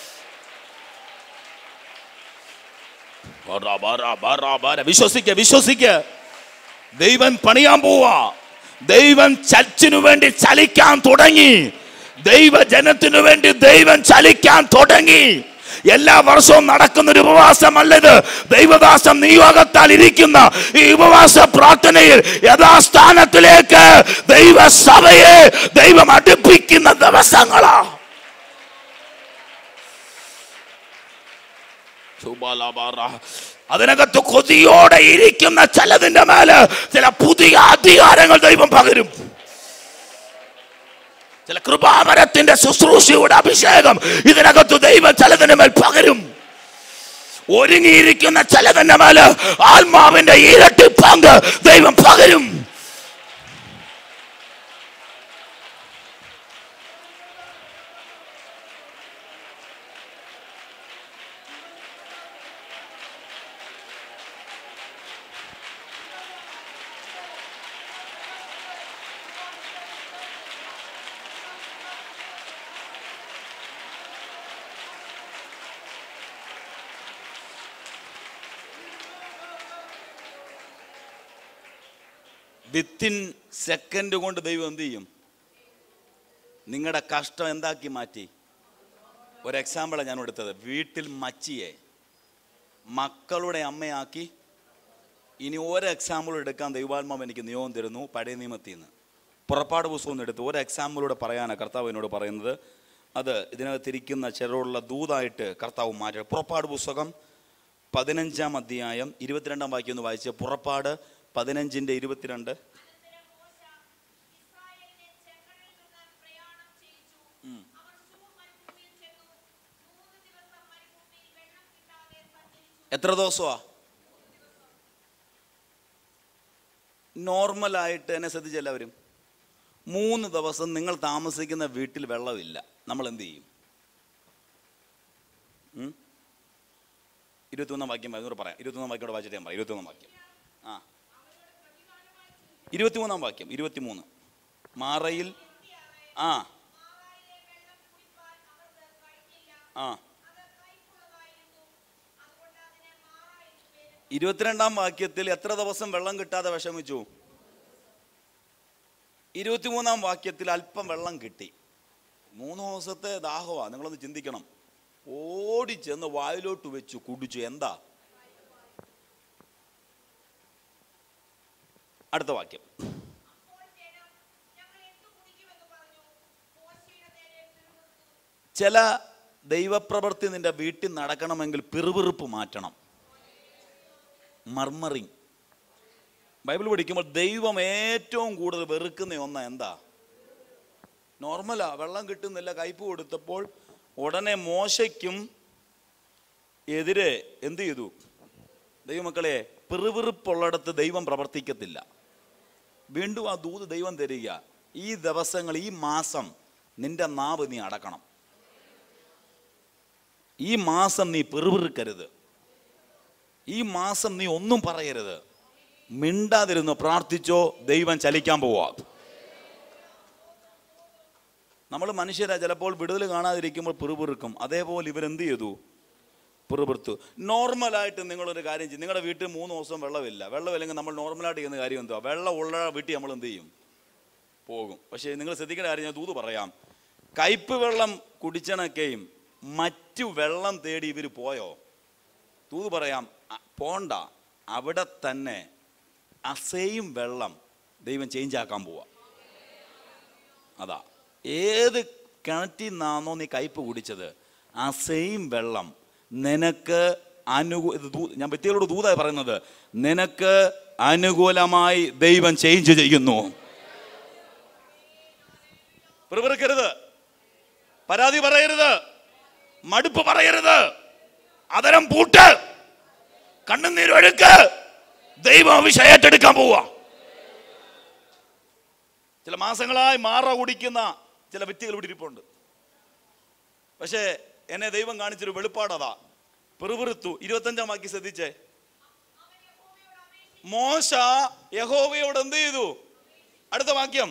വിശ്വസിക്ക വിശ്വസിക്ക ദൈവം പണിയാൻ പോവാ. ദൈവം ചർച്ചിനു വേണ്ടി ചലിക്കാൻ തുടങ്ങി. ദൈവജനത്തിനു വേണ്ടി ദൈവം ചലിക്കാൻ തുടങ്ങി. എല്ലാ വർഷവും നടക്കുന്ന ഒരു ഉപവാസമല്ലത്. ദൈവദാസം നിയോഗത്താൽ ഇരിക്കുന്ന ഈ ഉപവാസ പ്രാർത്ഥനയിൽ യഥാസ്ഥാനത്തിലേക്ക് ദൈവസഭയെ ദൈവം അടുപ്പിക്കുന്ന ദിവസങ്ങളാ. അതിനകത്ത് കൊതിയോടെ ഇരിക്കുന്ന ചിലതിന്റെ മേല് ചില പുതിയ അധികാരങ്ങൾ ദൈവം പകരും. ചില കൃപാവരത്തിന്റെ ശുശ്രൂഷയുടെ അഭിഷേകം ഇതിനകത്ത് ദൈവം ചിലതിന് മേൽ പകരും. ഒരുങ്ങിയിരിക്കുന്ന ചിലതിന്റെ മേല് ആത്മാവിന്റെ ഇരട്ടി പങ്ക് ദൈവം പകരും. വിത്തിൻ സെക്കൻഡ് കൊണ്ട് ദൈവം എന്ത് ചെയ്യും? നിങ്ങളുടെ കഷ്ടം എന്താക്കി മാറ്റി? ഒരു എക്സാമ്പിളാണ് ഞാൻ എടുത്തത്. വീട്ടിൽ മച്ചിയെ മക്കളുടെ അമ്മയാക്കി. ഇനി ഒരു എക്സാമ്പിൾ എടുക്കാൻ ദൈവാത്മാവ് എനിക്ക് നിയോഗം തരുന്നു. പഴയ നിയമത്തിൽ നിന്ന് പുറപ്പാട് പുസ്തകം ഒന്ന് എടുത്ത് ഒരു എക്സാമ്പിളൂടെ പറയാനാണ് കർത്താവ് എന്നോട് പറയുന്നത്. അത് ഇതിനകത്തിരിക്കുന്ന ചിലരുള്ള ദൂതായിട്ട് കർത്താവ് മാറ്റി. പുറപ്പാട് പുസ്തകം പതിനഞ്ചാം അധ്യായം ഇരുപത്തിരണ്ടാം വാക്യം ഒന്ന് വായിച്ച്. പുറപ്പാട് പതിനഞ്ചിന്റെ ഇരുപത്തിരണ്ട്. എത്ര ദിവസമാ? നോർമലായിട്ട് എന്നെ ശ്രദ്ധിച്ച എല്ലാവരും, മൂന്ന് ദിവസം നിങ്ങൾ താമസിക്കുന്ന വീട്ടിൽ വെള്ളമില്ല, നമ്മൾ എന്ത് ചെയ്യും? ഇരുപത്തിമൂന്നാം വാക്യം അതിനോട് പറയാം. ഇരുപത്തിമൂന്നാം വാക്യോടെ വായിച്ചിട്ട് ഞാൻ പറയാം. ഇരുപത്തിമൂന്നാം വാക്യം ആ ഇരുപത്തിമൂന്നാം വാക്യം ഇരുപത്തിമൂന്ന് മാറയിൽ ആ ആ ഇരുപത്തിരണ്ടാം വാക്യത്തിൽ എത്ര ദിവസം വെള്ളം കിട്ടാതെ വിഷമിച്ചു? ഇരുപത്തിമൂന്നാം വാക്യത്തിൽ അല്പം വെള്ളം കിട്ടി. മൂന്ന് ദിവസത്തെ ദാഹമാണ്. നിങ്ങളൊന്ന് ചിന്തിക്കണം. ഓടി ചെന്ന് വായിലോട്ട് വെച്ചു കുടിച്ചു. എന്താ? അടുത്ത വാക്യം ചില ദൈവപ്രവൃത്തി നിന്റെ വീട്ടിൽ നടക്കണമെങ്കിൽ പിറുപിറുപ്പ് മാറ്റണം. മർമറിങ്. ബൈബിൾ പഠിക്കുമ്പോൾ ദൈവം ഏറ്റവും കൂടുതൽ വെറുക്കുന്ന ഒന്ന് എന്താ? നോർമലാ, വെള്ളം കിട്ടുന്നില്ല, കയ്പ് കൊടുത്തപ്പോൾ ഉടനെ മോശയ്ക്കും എതിരെ എന്ത് ചെയ്തു? ദൈവമക്കളെ, പിറുപിറുപ്പുള്ളിടത്ത് ദൈവം പ്രവർത്തിക്കത്തില്ല. വീണ്ടും ആ ദൂത് ദൈവം തരിക, ഈ ദിവസങ്ങൾ, ഈ മാസം നിന്റെ നാവ് നീ അടക്കണം. ഈ മാസം നീ പിറുപിറുക്കരുത്. ഈ മാസം നീ ഒന്നും പറയരുത്. മിണ്ടാതിരുന്നു പ്രാർത്ഥിച്ചോ, ദൈവം ചലിക്കാൻ പോവാ. നമ്മൾ മനുഷ്യരാ, ചിലപ്പോൾ വിടുതൽ കാണാതിരിക്കുമ്പോൾ പിറുപിറുക്കും. അതേപോലെ ഇവരെന്ത് ചെയ്തു? പിറുപിറുത്തു. നോർമലായിട്ട് നിങ്ങളൊരു കാര്യം ചെയ്യും. നിങ്ങളുടെ വീട്ടിൽ മൂന്ന് ദിവസം വെള്ളമില്ല. വെള്ളമില്ലെങ്കിൽ നമ്മൾ നോർമലായിട്ട് ചെയ്യുന്ന കാര്യം എന്തുവാ? വെള്ളം ഉള്ള വീട്ടിൽ നമ്മൾ എന്ത് ചെയ്യും? പോകും. പക്ഷേ നിങ്ങൾ ശ്രദ്ധിക്കേണ്ട കാര്യം ഞാൻ ദൂത് പറയാം. കയ്പ് വെള്ളം കുടിച്ചണക്കെയും മറ്റു വെള്ളം തേടി ഇവർ പോയോ? ദൂത് പറയാം, പോണ്ട. അവിടെ തന്നെ ആ സെയിം വെള്ളം ദൈവം ചേഞ്ച് ആക്കാൻ പോവാ. അതാ, ഏത് കിണറ്റിൽ നിന്നാണോ നീ കയ്പ് കുടിച്ചത്, ആ സെയിം വെള്ളം നിനക്ക് അനുകൂ ഞാൻ വ്യക്തികളോട് ദൂതായി പറയുന്നത്, നിനക്ക് അനുകൂലമായി ദൈവം ചേഞ്ച് ചെയ്യുന്നു. പിറുപിറുക്കരുത്, പരാതി പറയരുത്, മടുപ്പ് പറയരുത്, അതരം പൂട്ട്, കണ്ണുനീരൊഴുക്ക്. ദൈവം അഭിഷേകം ഏറ്റെടുക്കാൻ പോവാ. ചില മാസങ്ങളായി മാറ കുടിക്കുന്ന ചില വ്യക്തികൾ ഇവിടെ ഇരിപ്പുണ്ട്. പക്ഷേ എന്നെ ദൈവം കാണിച്ചൊരു വെളിപ്പാടതാ. പിറുപിറുത്തു. ഇരുപത്തഞ്ചാം വാക്യം ശ്രദ്ധിച്ചേ. മോശ യഹോവയോട് എന്ത് ചെയ്തു? അടുത്ത വാക്യം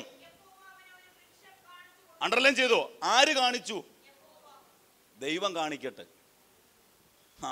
അണ്ടർലൈൻ ചെയ്തു. ആര് കാണിച്ചു? ദൈവം കാണിക്കട്ടെ. ആ,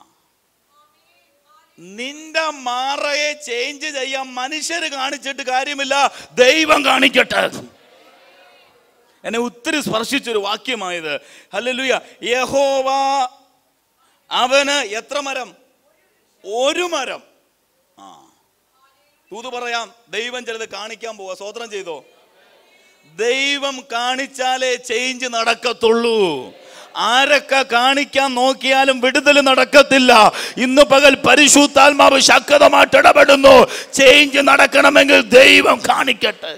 നിന്റെ മാറയെ ചേഞ്ച് ചെയ്യാൻ മനുഷ്യര് കാണിച്ചിട്ട് കാര്യമില്ല, ദൈവം കാണിക്കട്ടെ. എന്നെ ഒത്തിരി സ്പർശിച്ചൊരു വാക്യമായത്. ഹല്ലേലൂയ. യഹോവ അവന് എത്ര മരം? ഒരു മരം. ആ, തൂത് പറയാം, ദൈവം ചിലത് കാണിക്കാൻ പോവാ. സ്വോത്രം ചെയ്തോ? ദൈവം കാണിച്ചാലേ ചേഞ്ച് നടക്കത്തുള്ളൂ. ആരൊക്കെ കാണിക്കാൻ നോക്കിയാലും വിടുതൽ നടക്കത്തില്ല. ഇന്ന് പകൽ പരിശുദ്ധാത്മാവ് ശക്തമായിട്ട് ഇടപെടുന്നു. ചേഞ്ച് നടക്കണമെങ്കിൽ ദൈവം കാണിക്കട്ടെ.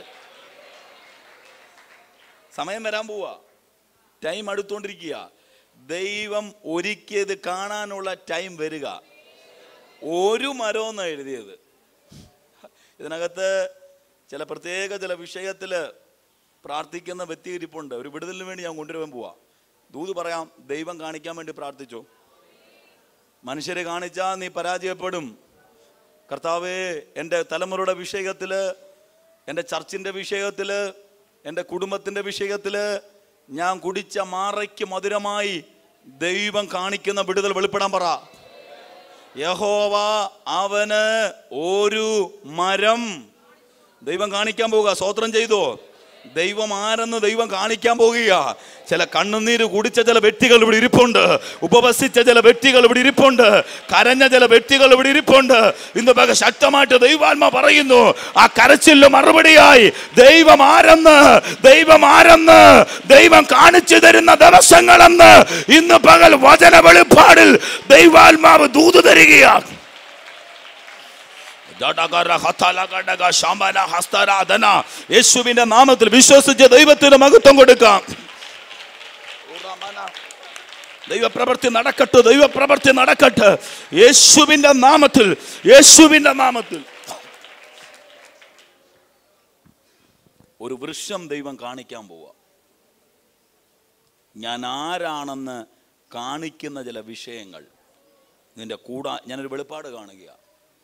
സമയം വരാൻ പോവാ, ടൈം അടുത്തോണ്ടിരിക്കുക. ദൈവം ഒരുക്കിയത് കാണാനുള്ള ടൈം വരിക. ഒരു മരമെന്ന് എഴുതിയത്. ഇതിനകത്ത് ചില പ്രത്യേക ചില വിഷയത്തിൽ പ്രാർത്ഥിക്കുന്ന വ്യക്തി ഇരിപ്പുണ്ട്. ഒരു വിടുതലിന് വേണ്ടി ഞാൻ കൊണ്ടുവരാൻ പോവാ. ദൂത് പറയാം, ദൈവം കാണിക്കാൻ വേണ്ടി പ്രാർത്ഥിച്ചു. മനുഷ്യരെ കാണിച്ചാൽ നീ പരാജയപ്പെടും. കർത്താവേ, എൻ്റെ തലമുറയുടെ വിഷയത്തിൽ, എൻ്റെ ചർച്ചിൻ്റെ വിഷയത്തിൽ, എൻ്റെ കുടുംബത്തിൻ്റെ വിഷയത്തിൽ ഞാൻ കുടിച്ച മാറയ്ക്ക് മധുരമായി ദൈവം കാണിക്കുന്ന വിടുതൽ വെളിപ്പെടാൻ പറ. യഹോവ അവന് ഒരു മരം ദൈവം കാണിക്കാൻ പോവുക. സ്തോത്രം ചെയ്തോ? ദൈവം ആരെന്ന് ദൈവം കാണിക്കാൻ പോകുക. ചില കണ്ണുനീര് കുടിച്ച ചില വ്യക്തികൾ ഇവിടെ ഇരിപ്പുണ്ട്. ഉപവസിച്ച ചില വ്യക്തികൾ ഇവിടെ ഇരിപ്പുണ്ട്. കരഞ്ഞ ചില വ്യക്തികൾ ഇവിടെ ഇരിപ്പുണ്ട്. ഇന്ന് പക ശക്തമായിട്ട് ദൈവാത്മ പറയുന്നു, ആ കരച്ചില് മറുപടിയായി ദൈവം ആരെന്ന് ദൈവം ആരെന്ന് ദൈവം കാണിച്ചു തരുന്ന ദിവസങ്ങളെന്ന് ഇന്ന് പകൽ വചന വെളിപ്പാടിൽ ദൈവാത്മാവ് ദൂത് തരികയാണ്. യേശുവിന്റെ നാമത്തിൽ വിശ്വസിച്ച് ദൈവത്തിന് മഹത്വം കൊടുക്കാം. ദൈവപ്രവൃത്തി നടക്കട്ടെ, ദൈവപ്രവൃത്തി നടക്കട്ടെ യേശുവിന്റെ നാമത്തിൽ, യേശുവിന്റെ നാമത്തിൽ. ഒരു വൃക്ഷം ദൈവം കാണിക്കാൻ പോവാ. ഞാൻ ആരാണെന്ന് കാണിക്കുന്ന ചില വിഷയങ്ങൾ നിന്റെ കൂടാ. ഞാനൊരു വെളിപ്പാട് കാണുകയാണ്.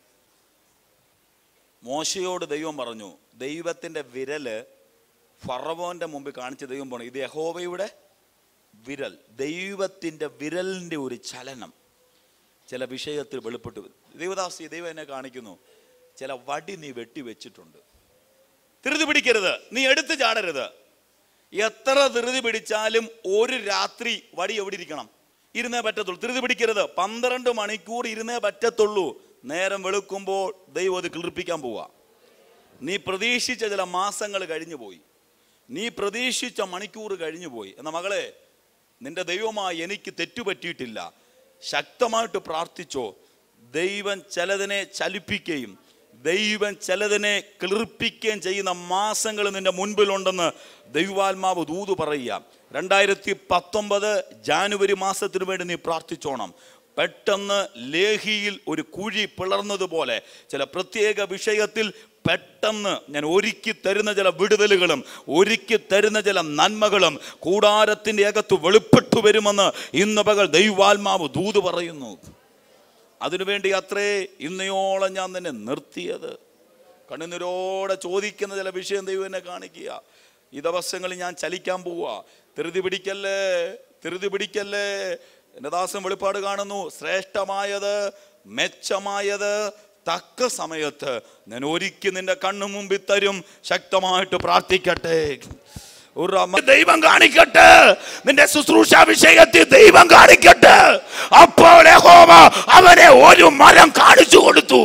മോശയോട് ദൈവം പറഞ്ഞു, ദൈവത്തിൻ്റെ വിരല് ഫറവോന്റെ മുമ്പിൽ കാണിച്ച ദൈവം പറഞ്ഞു, ഇത് യഹോവയുടെ വിരൽ. ദൈവത്തിൻ്റെ വിരലിൻ്റെ ഒരു ചലനം ചില വിഷയത്തിൽ വെളിപ്പെട്ടു. ദൈവദാസി, ദൈവം എന്നെ കാണിക്കുന്നു, ചില വടി നീ വെട്ടി വെച്ചിട്ടുണ്ട്. ധൃതി പിടിക്കരുത്, നീ എടുത്തു ചാടരുത്. എത്ര ധൃതി പിടിച്ചാലും ഒരു രാത്രി വടി എവിടെ ഇരിക്കണം? ഇരുന്നേ പറ്റത്തുള്ളൂ. ധൃതി പിടിക്കരുത്. പന്ത്രണ്ട് മണിക്കൂർ ഇരുന്നേ പറ്റത്തുള്ളൂ. നേരം വെളുക്കുമ്പോൾ ദൈവം അത് കിളിർപ്പിക്കാൻ പോവുക. നീ പ്രതീക്ഷിച്ച ചില മാസങ്ങൾ കഴിഞ്ഞു പോയി, നീ പ്രതീക്ഷിച്ച മണിക്കൂർ കഴിഞ്ഞു പോയി. എന്ന മകളെ, നിന്റെ ദൈവമായി എനിക്ക് തെറ്റുപറ്റിയിട്ടില്ല. ശക്തമായിട്ട് പ്രാർത്ഥിച്ചോ. ദൈവം ചിലതിനെ ചലിപ്പിക്കുകയും ദൈവം ചിലതിനെ കിളിർപ്പിക്കുകയും ചെയ്യുന്ന മാസങ്ങൾ നിന്റെ മുൻപിലുണ്ടെന്ന് ദൈവാത്മാവ് ദൂത് പറയുക. രണ്ടായിരത്തി പത്തൊമ്പത് ജാനുവരി മാസത്തിനു വേണ്ടി നീ പ്രാർത്ഥിച്ചോണം. പെട്ടെന്ന് ലേഹിയിൽ ഒരു കുഴി പിളർന്നതുപോലെ ചില പ്രത്യേക വിഷയത്തിൽ പെട്ടെന്ന് ഞാൻ ഒരുക്കി തരുന്ന ചില വിടുതലുകളും ഒരുക്കി തരുന്ന ചില നന്മകളും കൂടാരത്തിൻ്റെ അകത്ത് വെളിപ്പെട്ടു വരുമെന്ന് ഇന്ന് പകൽ ദൈവാത്മാവ് ദൂത് പറയുന്നു. അതിനുവേണ്ടി അത്രേ ഇന്നയോളം ഞാൻ നിന്നെ നിർത്തിയത്. കണ്ണുനീരോടെ ചോദിക്കുന്ന ചില വിഷയം ദൈവം എന്നെ കാണിക്കുക. ഈ ദിവസങ്ങളിൽ ഞാൻ ചലിക്കാൻ പോവുക. ധൃതി പിടിക്കല്ലേ, ധൃതി പിടിക്കല്ലേ. എൻ്റെ ദാസൻ വെളിപ്പാട് കാണുന്നു. ശ്രേഷ്ഠമായത്, മെച്ചമായത് തക്ക സമയത്ത് ഞാൻ ഒരുക്കി നിന്റെ കണ്ണു മുമ്പിൽ തരും. ശക്തമായിട്ട് പ്രാർത്ഥിക്കട്ടെ. ദൈവം കാണിക്കട്ടെ, നിന്റെ ശുശ്രൂഷ വിഷയത്തിൽ ദൈവം കാണിക്കട്ടെ. അപ്പോൾ യഹോവ അവനെ ഒരു മരം കാണിച്ചു കൊടുത്തു.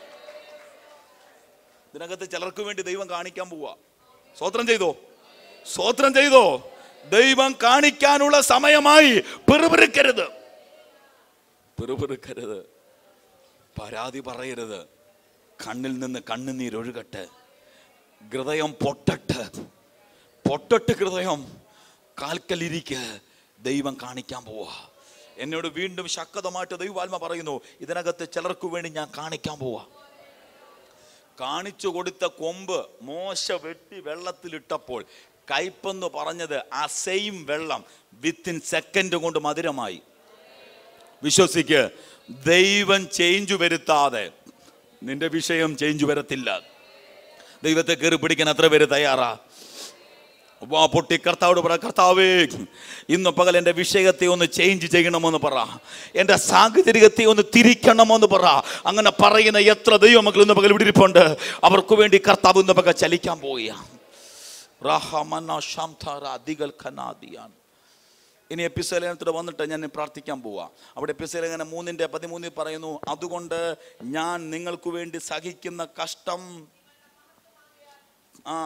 ഇതിനകത്ത് ചിലർക്ക് വേണ്ടി ദൈവം കാണിക്കാൻ പോവാ. സ്തോത്രം ചെയ്തോ, സ്തോത്രം ചെയ്തോ. ദൈവം കാണിക്കാനുള്ള സമയമായി. പിറുപിറുക്കരുത്, പിറുപിറുക്കരുത്, പരാതി പറയരുത്. കണ്ണിൽ നിന്ന് കണ്ണുനീരൊഴുകട്ടെ, ഹൃദയം പൊട്ടട്ട് പൊട്ടട്ട് ഹൃദയം കാൽക്കലിരിക്ക്. ദൈവം കാണിക്കാൻ പോവാ. എന്നോട് വീണ്ടും ശക്തമായിട്ട് ദൈവാത്മ പറയുന്നു, ഇതിനകത്ത് ചിലർക്ക് വേണ്ടി ഞാൻ കാണിക്കാൻ പോവാ. കാണിച്ചു കൊടുത്ത കൊമ്പ് മോശ വെട്ടി വെള്ളത്തിലിട്ടപ്പോൾ കയ്പെന്ന് പറഞ്ഞത് ആ സെയിം വെള്ളം വിത്തിൻ സെക്കൻഡ് കൊണ്ട് മധുരമായി. വിശ്വസിക്ക്, ദൈവം ചേഞ്ച് വരുത്താതെ നിന്റെ വിഷയം ചേഞ്ച് വരത്തില്ല. ദൈവത്തെ കയറി പിടിക്കാൻ എത്ര പേര് തയ്യാറാ? വാ പൊട്ടി കർത്താവോട് പറ, കർത്താവേ ഇന്ന് പകൽ എൻ്റെ വിഷയത്തെ ഒന്ന് ചേഞ്ച് ചെയ്യണമെന്ന് പറ, എൻ്റെ സാഹചര്യത്തെ ഒന്ന് തിരിക്കണമെന്ന് പറ. അങ്ങനെ പറയുന്ന എത്ര ദൈവമക്കൾ ഇന്ന് പകൽ വിടിരിപ്പുണ്ട്. അവർക്ക് വേണ്ടി കർത്താവ് ഇന്ന് പകൽ ചലിക്കാൻ പോവുകയാണ്. ഇനി എപ്പിസോലേനത്തിൽ വന്നിട്ട് ഞാൻ പ്രാർത്ഥിക്കാൻ പോവാ. അവിടെ എപ്പിസോലേന മൂന്നിൻ്റെ പതിമൂന്നിൽ പറയുന്നു, അതുകൊണ്ട് ഞാൻ നിങ്ങൾക്ക് വേണ്ടി സഹിക്കുന്ന കഷ്ടം ആ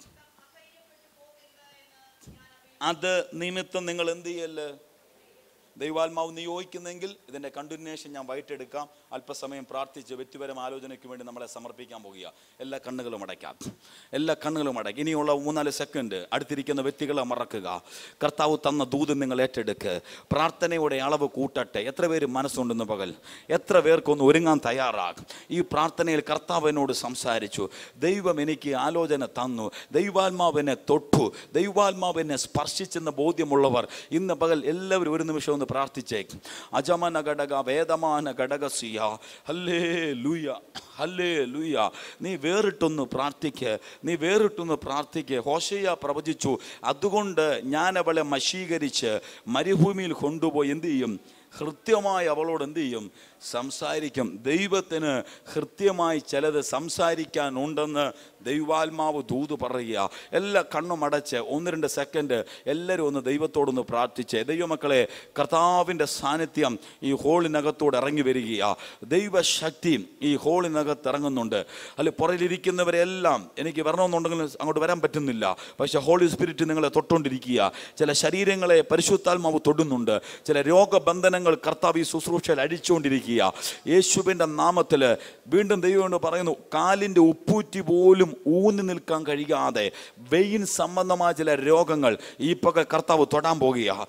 അത് നിമിത്തം നിങ്ങൾ എന്ത് ചെയ്യല്? ദൈവാത്മാവ് നിയോഗിക്കുന്നെങ്കിൽ ഇതിൻ്റെ കണ്ടിന്യൂഷൻ ഞാൻ വൈകിട്ടെടുക്കാം. അല്പസമയം പ്രാർത്ഥിച്ച് വ്യക്തിപരം ആലോചനയ്ക്ക് വേണ്ടി നമ്മളെ സമർപ്പിക്കാൻ പോകുക. എല്ലാ കണ്ണുകളും അടയ്ക്കാം, എല്ലാ കണ്ണുകളും അടയ്ക്കും. ഇനിയുള്ള മൂന്നാല് സെക്കൻഡ് അടുത്തിരിക്കുന്ന വ്യക്തികളെ മറക്കുക. കർത്താവ് തന്ന ദൂത് നിങ്ങൾ ഏറ്റെടുക്ക്. പ്രാർത്ഥനയുടെ അളവ് കൂട്ടട്ടെ. എത്ര പേര് മനസ്സുണ്ടെന്ന് പകൽ? എത്ര പേർക്കൊന്ന് ഒരുങ്ങാൻ തയ്യാറാകും? ഈ പ്രാർത്ഥനയിൽ കർത്താവ് എന്നോട് സംസാരിച്ചു. ദൈവം എനിക്ക് ആലോചന തന്നു. ദൈവാത്മാവിനെ തൊട്ടു. ദൈവാത്മാവിനെ സ്പർശിച്ചെന്ന ബോധ്യമുള്ളവർ ഇന്ന് പകൽ എല്ലാവരും ഒരു നിമിഷം ഒന്ന് പ്രാർത്ഥിച്ചേക്കും. അജമന ഘടക വേദമാന ഘടകസിയ ഹല്ലേ ലൂയ, ഹല്ലേ ലൂയ. നീ വേറിട്ടൊന്ന് പ്രാർത്ഥിക്ക്, നീ വേറിട്ടൊന്ന് പ്രാർത്ഥിക്ക്. ഹോശയ്യ പ്രവചിച്ചു, അതുകൊണ്ട് ഞാൻ അവളെ വശീകരിച്ച് മരുഭൂമിയിൽ കൊണ്ടുപോയി എന്ത് ചെയ്യും? കൃത്യമായി അവളോട് എന്ത് ചെയ്യും? സംസാരിക്കും. ദൈവത്തിന് കൃത്യമായി ചിലത് സംസാരിക്കാനുണ്ടെന്ന് ദൈവാത്മാവ് ദൂത് പറയുക. എല്ലാ കണ്ണും അടച്ച് ഒന്ന് രണ്ട് സെക്കൻഡ് എല്ലാവരും ഒന്ന് ദൈവത്തോടൊന്ന് പ്രാർത്ഥിച്ച്. ദൈവമക്കളെ, കർത്താവിൻ്റെ സാന്നിധ്യം ഈ ഹോളിനകത്തോട് ഇറങ്ങി വരികയാണ്. ദൈവശക്തി ഈ ഹോളിനകത്ത് ഇറങ്ങുന്നുണ്ട്. അല്ലെ പുറകിലിരിക്കുന്നവരെല്ലാം എനിക്ക് വരണമെന്നുണ്ടെങ്കിൽ അങ്ങോട്ട് വരാൻ പറ്റുന്നില്ല. പക്ഷേ ഹോളി സ്പിരിറ്റ് നിങ്ങളെ തൊട്ടുകൊണ്ടിരിക്കുക. ചില ശരീരങ്ങളെ പരിശുദ്ധാത്മാവ് തൊടുന്നുണ്ട്. ചില രോഗബന്ധനങ്ങൾ കർത്താവ് ഈ ശുശ്രൂഷയിൽ അഴിച്ചുകൊണ്ടിരിക്കുക. യേശുവിൻ്റെ നാമത്തിൽ വീണ്ടും ദൈവം പറയുന്നു, കാലിൻ്റെ ഉപ്പൂറ്റി പോലും ഊന്നി നിൽക്കാൻ കഴിയാതെ വെയിൻ സംബന്ധമായ ചില രോഗങ്ങൾ ഈ പകൽ കർത്താവ് തൊടാൻ പോകുക.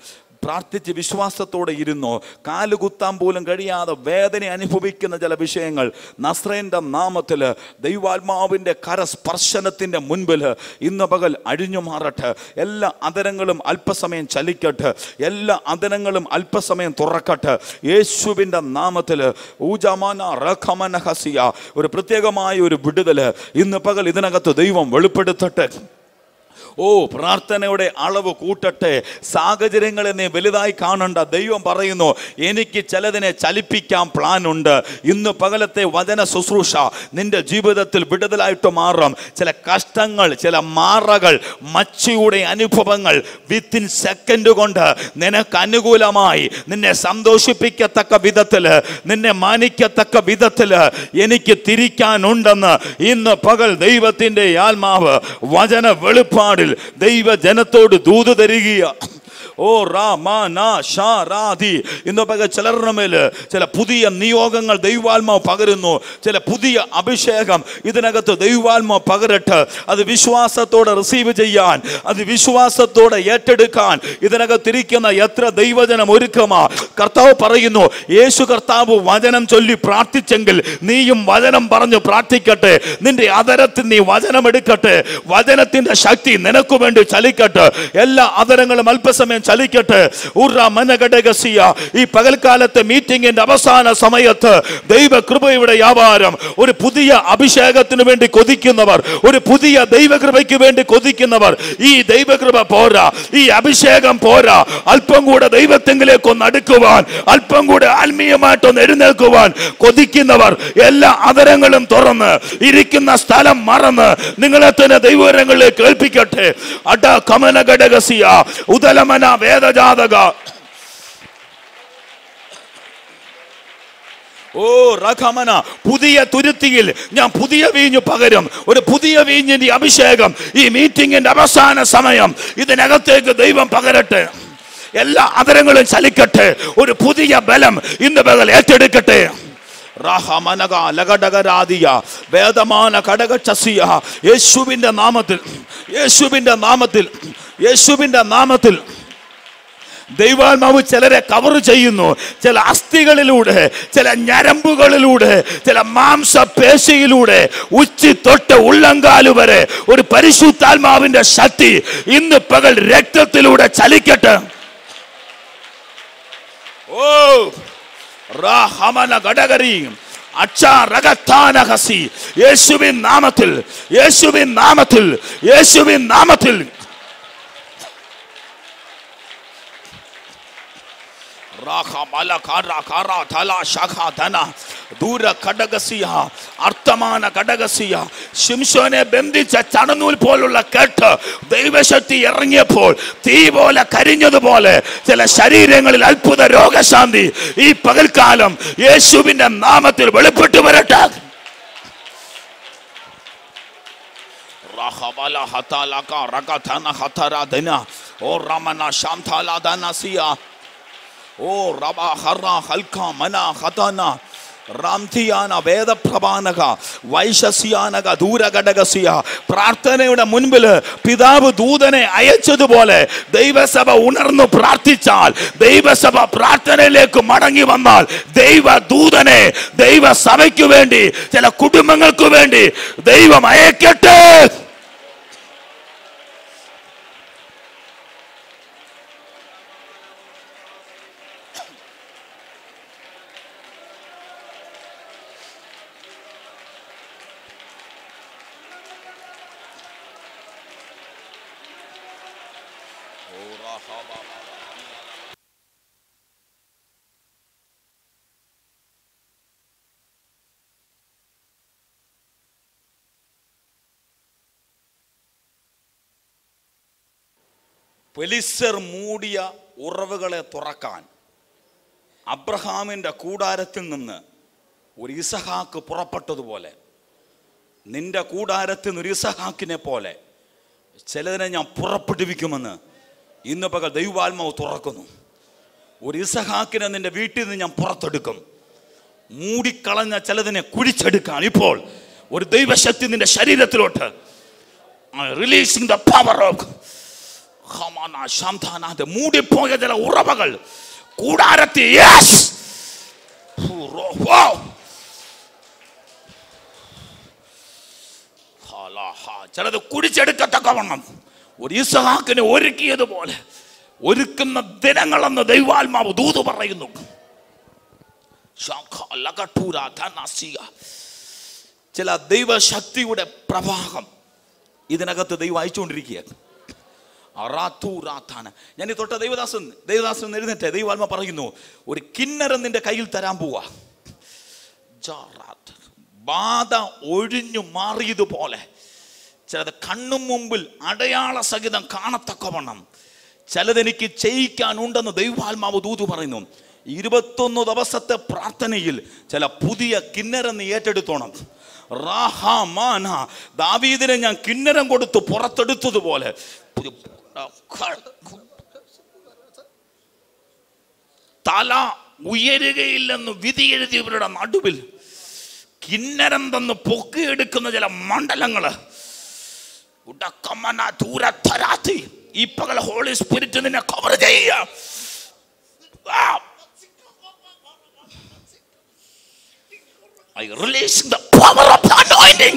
പ്രാർത്ഥിച്ച് വിശ്വാസത്തോടെ ഇരുന്നോ. കാലുകുത്താൻ പോലും കഴിയാതെ വേദന അനുഭവിക്കുന്ന ചില വിഷയങ്ങൾ നസ്രേന്റെ നാമത്തിൽ ദൈവാത്മാവിൻ്റെ കരസ്പർശനത്തിൻ്റെ മുൻപിൽ ഇന്ന് പകൽ അഴിഞ്ഞു മാറട്ടെ. എല്ലാ അതരങ്ങളും അല്പസമയം ചലിക്കട്ടെ. എല്ലാ അതരങ്ങളും അല്പസമയം തുറക്കട്ടെ യേശുവിൻ്റെ നാമത്തിൽ. ഊജമാന റഖമന ഹസിയ, ഒരു പ്രത്യേകമായ ഒരു വിടുതൽ ഇന്ന് പകൽ ഇതിനകത്ത് ദൈവം വെളിപ്പെടുത്തട്ടെ. ഓ, പ്രാർത്ഥനയുടെ അളവ് കൂട്ടട്ടെ. സാഹചര്യങ്ങളെ നീ വലുതായി കാണണ്ട. ദൈവം പറയുന്നു, എനിക്ക് ചിലതിനെ ചലിപ്പിക്കാൻ പ്ലാൻ ഉണ്ട്. ഇന്ന് പകലത്തെ വചന ശുശ്രൂഷ നിന്റെ ജീവിതത്തിൽ വിടുതലായിട്ട് മാറും. ചില കഷ്ടങ്ങൾ, ചില മാറകൾ, മച്ചിയുടെ അനുഭവങ്ങൾ വിത്തിൻ സെക്കൻഡ് കൊണ്ട് നിനക്ക് അനുകൂലമായി നിന്നെ സന്തോഷിപ്പിക്കത്തക്ക വിധത്തിൽ, നിന്നെ മാനിക്കത്തക്ക വിധത്തിൽ എനിക്ക് തിരിക്കാനുണ്ടെന്ന് ഇന്ന് പകൽ ദൈവത്തിൻ്റെ ആത്മാവ് വചന വെളിപ്പാട് ദൈവജനത്തോട് ദൂത് തരിക. ഓ റാമാനാശാരാധി, ഇന്ന് പകൽ ചിലരുടെ മേൽ ചില പുതിയ നിയോഗങ്ങൾ ദൈവാത്മാവ് പകരുന്നു. ചില പുതിയ അഭിഷേകം ഇതിനകത്ത് ദൈവാത്മാവ് പകരട്ടെ. അത് വിശ്വാസത്തോടെ റിസീവ് ചെയ്യാൻ, അത് വിശ്വാസത്തോടെ ഏറ്റെടുക്കാൻ ഇതിനകത്തിരിക്കുന്ന എത്ര ദൈവജനം ഒരുക്കമാ. കർത്താവ് പറയുന്നു, യേശു കർത്താവ് വചനം ചൊല്ലി പ്രാർത്ഥിച്ചെങ്കിൽ നീയും വചനം പറഞ്ഞു പ്രാർത്ഥിക്കട്ടെ. നിന്റെ അതരത്തിൽ നീ വചനം എടുക്കട്ടെ. വചനത്തിന്റെ ശക്തി നിനക്ക് വേണ്ടി ചലിക്കട്ടെ. എല്ലാ അതരങ്ങളും അല്പസമയം ചലിക്കട്ടെ. ഈ പകൽക്കാലത്തെ മീറ്റിംഗിന്റെ അവസാന സമയത്ത് ദൈവ കൃപയുടെ വ്യാപാരം, ഒരു പുതിയ അഭിഷേകത്തിന് വേണ്ടി കൊതിക്കുന്നവർ, ഒരു പുതിയ ദൈവകൃപയ്ക്ക് വേണ്ടി കൊതിക്കുന്നവർ, ഈ ദൈവകൃപ പോരാ, ഈ അഭിഷേകം പോരാ, അല്പം കൂടെ ദൈവത്തെങ്കിലേക്ക് ഒന്ന് അടുക്കുവാൻ, അല്പം കൂടെ ആത്മീയമായിട്ടൊന്ന് എഴുന്നേൽക്കുവാൻ കൊതിക്കുന്നവർ എല്ലാ അതരങ്ങളും തുറന്ന് ഇരിക്കുന്ന സ്ഥലം മറന്ന് നിങ്ങളെ തന്നെ ദൈവകരങ്ങളിലേക്ക് കേൾപ്പിക്കട്ടെ. അട കമന ഘടകസിയ ഉദലമന വേദജാതക. ഓ റഖമന, പുതിയ തുരുത്തിയിൽ ഞാൻ പുതിയ വീഞ്ഞു പകരും. ഒരു പുതിയ വീഞ്ഞിന്റെ അഭിഷേകം ഈ മീറ്റിംഗിന്റെ അവസാന സമയം ഇതിനകത്തേക്ക് ദൈവം പകരട്ടെ. എല്ലാ അതരങ്ങളും ചലിക്കട്ടെ. ഒരു പുതിയ ബലം ഇന്ന് പകൽ ഏറ്റെടുക്കട്ടെ. യേശുവിന്റെ നാമത്തിൽ, യേശുവിന്റെ നാമത്തിൽ, യേശുവിന്റെ നാമത്തിൽ ദൈവാത്മാവ് ചിലരെ കവർ ചെയ്യുന്നു. ചില അസ്ഥികളിലൂടെ, ചില ഞരമ്പുകളിലൂടെ, ചില മാംസപേശിയിലൂടെ ഉച്ചി തൊട്ട് ഉള്ളങ്കാല് വരെ ഒരു പരിശുദ്ധാത്മാവിന്റെ ശക്തി ഇന്ന് പകൽ രക്തത്തിലൂടെ ചലിക്കട്ടെ. ഓ റഹമന ഗഡഗരി അച്ചാരകത്താനഹസി, യേശുവിൻ നാമത്തിൽ, യേശുവിൻ നാമത്തിൽ, യേശുവിൻ നാമത്തിൽ. ശിംശോനെ ബന്ധിച്ച ചണനൂൽ പോലുള്ള കെട്ട് ദൈവശക്തി ഇറങ്ങിയപ്പോൾ തീ പോലെ കരിഞ്ഞതുപോലെ ചില ശരീരങ്ങളിൽ അത്ഭുത രോഗശാന്തി ഈ പകൽക്കാലം യേശുവിന്റെ നാമത്തിൽ വെളിപ്പെട്ടു വരട്ടെ. ഓ റമന ശാന്താലാദനസിയ, ഓ റബ ഹറ ഹൽക മന ഹതന റാംതിയാന വേദപ്രഭാനക വൈശസ്യാനക ദൂരഘടകസിയ. പ്രാർത്ഥനയുടെ മുൻപിൽ പിതാവ് ദൂതനെ അയച്ചതുപോലെ ദൈവസഭ ഉണർന്നു പ്രാർത്ഥിച്ചാൽ, ദൈവസഭ പ്രാർത്ഥനയിലേക്ക് മടങ്ങി വന്നാൽ, ദൈവ ദൂതനെ ദൈവസഭയ്ക്ക് വേണ്ടി, ചില കുടുംബങ്ങൾക്ക് വേണ്ടി ദൈവം അയക്കട്ടെ. പെലിസ്തർ മൂടിയ ഉറവുകളെ തുറക്കാൻ അബ്രഹാമിൻ്റെ കൂടാരത്തിൽ നിന്ന് ഒരു ഇസഹാക്ക് പുറപ്പെട്ടതുപോലെ, നിന്റെ കൂടാരത്തിൽ നിന്ന് ഒരു ഇസഹാക്കിനെ പോലെ ചിലതിനെ ഞാൻ പുറപ്പെടുവിക്കുമെന്ന് ഇന്ന് പകൽ ദൈവാത്മാവ് തുറക്കുന്നു. ഒരു ഇസഹാക്കിനെ നിന്റെ വീട്ടിൽ നിന്ന് ഞാൻ പുറത്തെടുക്കും. മൂടിക്കളഞ്ഞ ചിലതിനെ കുഴിച്ചെടുക്കാൻ ഇപ്പോൾ ഒരു ദൈവശക്തി നിന്റെ ശരീരത്തിലോട്ട്. റിലീസിംഗ് ദ പവർ ഓഫ് മൂടിപ്പോയ ചില ഉറവകൾ കൂടാരത്തിൽ ചിലത് കുടിച്ചെടുക്കത്തക്കവണ്ണം ഒരു ഇസ്ഹാക്കിനെ ഒരുക്കിയതുപോലെ ഒരുക്കുന്ന ദിനങ്ങളെന്ന് ദൈവാത്മാവ് ദൂത് പറയുന്നു. ചില ദൈവശക്തിയുടെ പ്രവാഹം ഇതിനകത്ത് ദൈവം അയച്ചുകൊണ്ടിരിക്കുകയാണ്. ഞാൻ ഈ തൊട്ട ദൈവദാസൻ ദൈവദാസൻ എഴുന്നേറ്റ് ദൈവാത്മ പറയുന്നു, ഒരു കിന്നരം നിന്റെ കയ്യിൽ തരാൻ പോവാ. ബാധ ഒഴിഞ്ഞു മാറിയതുപോലെ ചിലത് കണ്ണും മുമ്പിൽ അടയാള സഹിതം കാണത്തക്കവണ്ണം ചിലതെനിക്ക് ചെയ്യിക്കാനുണ്ടെന്ന് ദൈവാത്മാവ് ദൂത് പറയുന്നു. ഇരുപത്തൊന്ന് ദിവസത്തെ പ്രാർത്ഥനയിൽ ചില പുതിയ കിന്നരം നീ ഏറ്റെടുത്തോണം. റാഹമാന ദാവീദിനെ ഞാൻ കിന്നരം കൊടുത്ത് പുറത്തെടുത്തതുപോലെ തല ഉയരുകയില്ലെന്ന് വിധി എഴുതിയവരുടെ നടുവിൽ കിന്നരം തന്ന് പൊക്കിയെടുക്കുന്ന ചില മണ്ഡലങ്ങള് ഈ പകൽ ഹോളി സ്പിരിറ്റ് നിന്നെ കവർ ചെയ്യുക. I release the power of the anointing.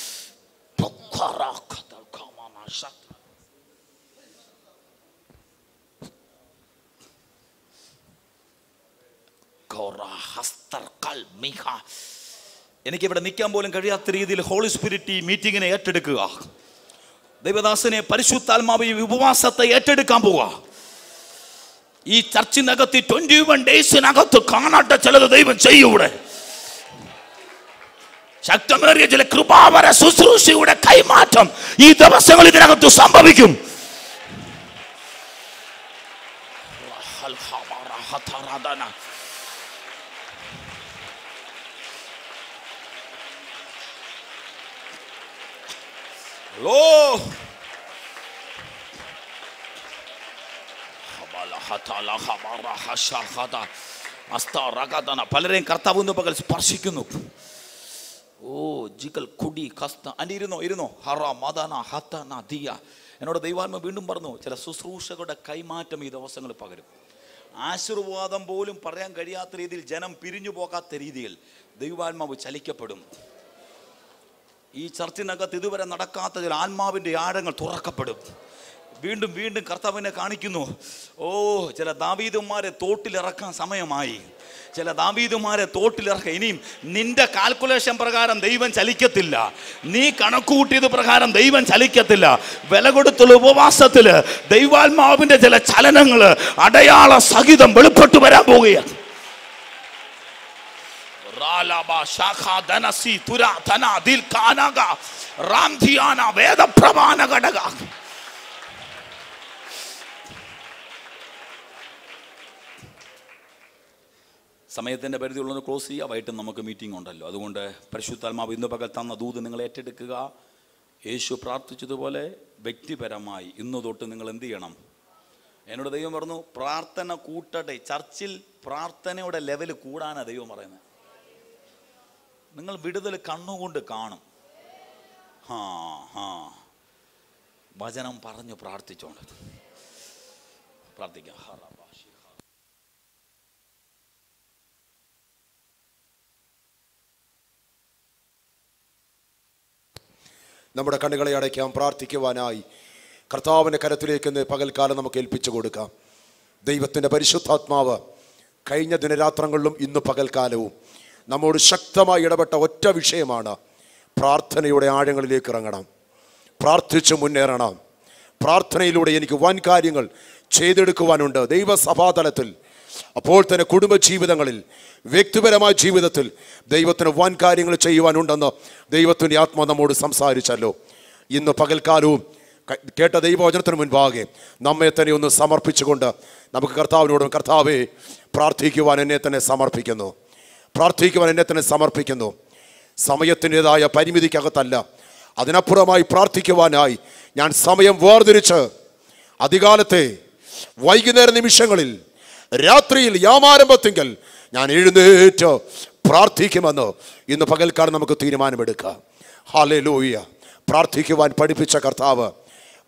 എനിക്കിവിടെ നിൽക്കാൻ പോലും കഴിയാത്ത രീതിയിൽ ഹോളി സ്പിരിറ്റ് ഈ മീറ്റിങ്ങിനെ ഏറ്റെടുക്കുക. ദൈവദാസനെ പരിശുദ്ധാത്മാവ് ഈ ഉപവാസത്തെ ഏറ്റെടുക്കാൻ പോവുക. ഈ ചർച്ചിനകത്ത് ട്വന്റി വൺ ഡേയ്സിനകത്ത് കാണാത്ത ചിലത് ദൈവം ചെയ്യൂടെ. ശക്തമേറിയ ചില കൃപാവര ശുശ്രൂഷയുടെ കൈമാറ്റം ഈ ദിവസങ്ങൾ ഇതിനകത്ത് സംഭവിക്കും. പലരെയും കർത്താവ് ഇന്ന് പകൽ സ്പർശിക്കുന്നു. ഓ ജിഗൽ കുടി കസ്ത അൻ്റെ ഇരുന്നോ ഇരുന്നോ ഹറ മദന ഹത്തന ദിയ. എന്നോട് ദൈവാത്മ വീണ്ടും പറഞ്ഞു, ചില ശുശ്രൂഷകളുടെ കൈമാറ്റം ഈ ദിവസങ്ങൾ പകരും. ആശീർവാദം പോലും പറയാൻ കഴിയാത്ത രീതിയിൽ, ജനം പിരിഞ്ഞു പോകാത്ത രീതിയിൽ ദൈവാത്മാവ് ചലിക്കപ്പെടും. ഈ ചർച്ചിനകത്ത് ഇതുവരെ നടക്കാത്ത ചില ആത്മാവിൻ്റെ ആഴങ്ങൾ തുറക്കപ്പെടും. വീണ്ടും വീണ്ടും കർത്താവിനെ കാണിക്കുന്നു. ഓ ചില ദാവീദുമാരെ തോട്ടിലിറക്കാൻ സമയമായി. ചില ദാവീദുമാരെ തോട്ടിലിറക്കുക. ഇനിയും നിന്റെ കാൽക്കുലേഷൻ പ്രകാരം ദൈവം ചലിക്കത്തില്ല, നീ കണക്കുകൂട്ടിയത് പ്രകാരം ദൈവം ചലിക്കത്തില്ല. വില കൊടുത്തുള്ള ഉപവാസത്തില് ദൈവാത്മാവിന്റെ ചില ചലനങ്ങള് അടയാള സഹിതം വെളിപ്പെട്ടു വരാൻ പോവുകയാണ്. വേദപ്രമാണ ഘടക സമയത്തിൻ്റെ പരിധിയുള്ളത് ക്ലോസ് ചെയ്യുക. വൈകിട്ട് നമുക്ക് മീറ്റിംഗ് ഉണ്ടല്ലോ. അതുകൊണ്ട് പരിശുദ്ധാത്മാവ് ഇന്ന് പകൽ തന്ന ദൂത് നിങ്ങൾ ഏറ്റെടുക്കുക. യേശു പ്രാർത്ഥിച്ചതുപോലെ വ്യക്തിപരമായി ഇന്ന് തൊട്ട് നിങ്ങൾ എന്ത് ചെയ്യണം? എന്നോട് ദൈവം പറഞ്ഞു, പ്രാർത്ഥന കൂട്ടട്ടെ. ചർച്ചിൽ പ്രാർത്ഥനയുടെ ലെവൽ കൂടാനാണ് ദൈവം പറയുന്നത്. നിങ്ങൾ വിടുതൽ കണ്ണുകൊണ്ട് കാണും. ഹാ ഹാ വചനം പറഞ്ഞു പ്രാർത്ഥിച്ചോണ്ട് പ്രാർത്ഥിക്കാം. നമ്മുടെ കണ്ണുകളെ അടയ്ക്കാം. പ്രാർത്ഥിക്കുവാനായി കർത്താവിൻ്റെ കരത്തിലേക്ക് പകൽക്കാലം നമുക്ക് ഏൽപ്പിച്ചു കൊടുക്കാം. ദൈവത്തിൻ്റെ പരിശുദ്ധാത്മാവ് കഴിഞ്ഞ ദിനരാത്രങ്ങളിലും ഇന്ന് പകൽക്കാലവും നമ്മോട് ശക്തമായി ഇടപെട്ട ഒറ്റ വിഷയമാണ്, പ്രാർത്ഥനയുടെ ആഴങ്ങളിലേക്ക് ഇറങ്ങണം, പ്രാർത്ഥിച്ചു മുന്നേറണം. പ്രാർത്ഥനയിലൂടെ എനിക്ക് വൻ കാര്യങ്ങൾ ചെയ്തെടുക്കുവാനുണ്ട് ദൈവസഭാതലത്തിൽ. അപ്പോൾ തന്നെ കുടുംബജീവിതങ്ങളിൽ, വ്യക്തിപരമായ ജീവിതത്തിൽ ദൈവത്തിന് വൻ കാര്യങ്ങൾ ചെയ്യുവാനുണ്ടെന്ന് ദൈവത്തിൻ്റെ ആത്മാ നമ്മോട് സംസാരിച്ചല്ലോ. ഇന്ന് പകൽക്കാലവും കേട്ട ദൈവവചനത്തിന് മുൻപാകെ നമ്മെ തന്നെ ഒന്ന് സമർപ്പിച്ചുകൊണ്ട് നമുക്ക് കർത്താവിനോടും, കർത്താവെ പ്രാർത്ഥിക്കുവാൻ എന്നെ തന്നെ സമർപ്പിക്കുന്നു, പ്രാർത്ഥിക്കുവാൻ എന്നെ തന്നെ സമർപ്പിക്കുന്നു. സമയത്തിൻ്റെതായ പരിമിതിക്കകത്തല്ല, അതിനപ്പുറമായി പ്രാർത്ഥിക്കുവാനായി ഞാൻ സമയം വേർതിരിച്ച് അധികാലത്തെ വൈകുന്നേര നിമിഷങ്ങളിൽ, രാത്രിയിൽ യാമാരംഭത്തിങ്കൽ ഞാൻ എഴുന്നേറ്റ് പ്രാർത്ഥിക്കുമെന്ന് ഇന്ന് പകൽക്കാലം നമുക്ക് തീരുമാനമെടുക്കാം. ഹല്ലേലൂയ. പ്രാർത്ഥിക്കുവാൻ പഠിപ്പിച്ച കർത്താവ്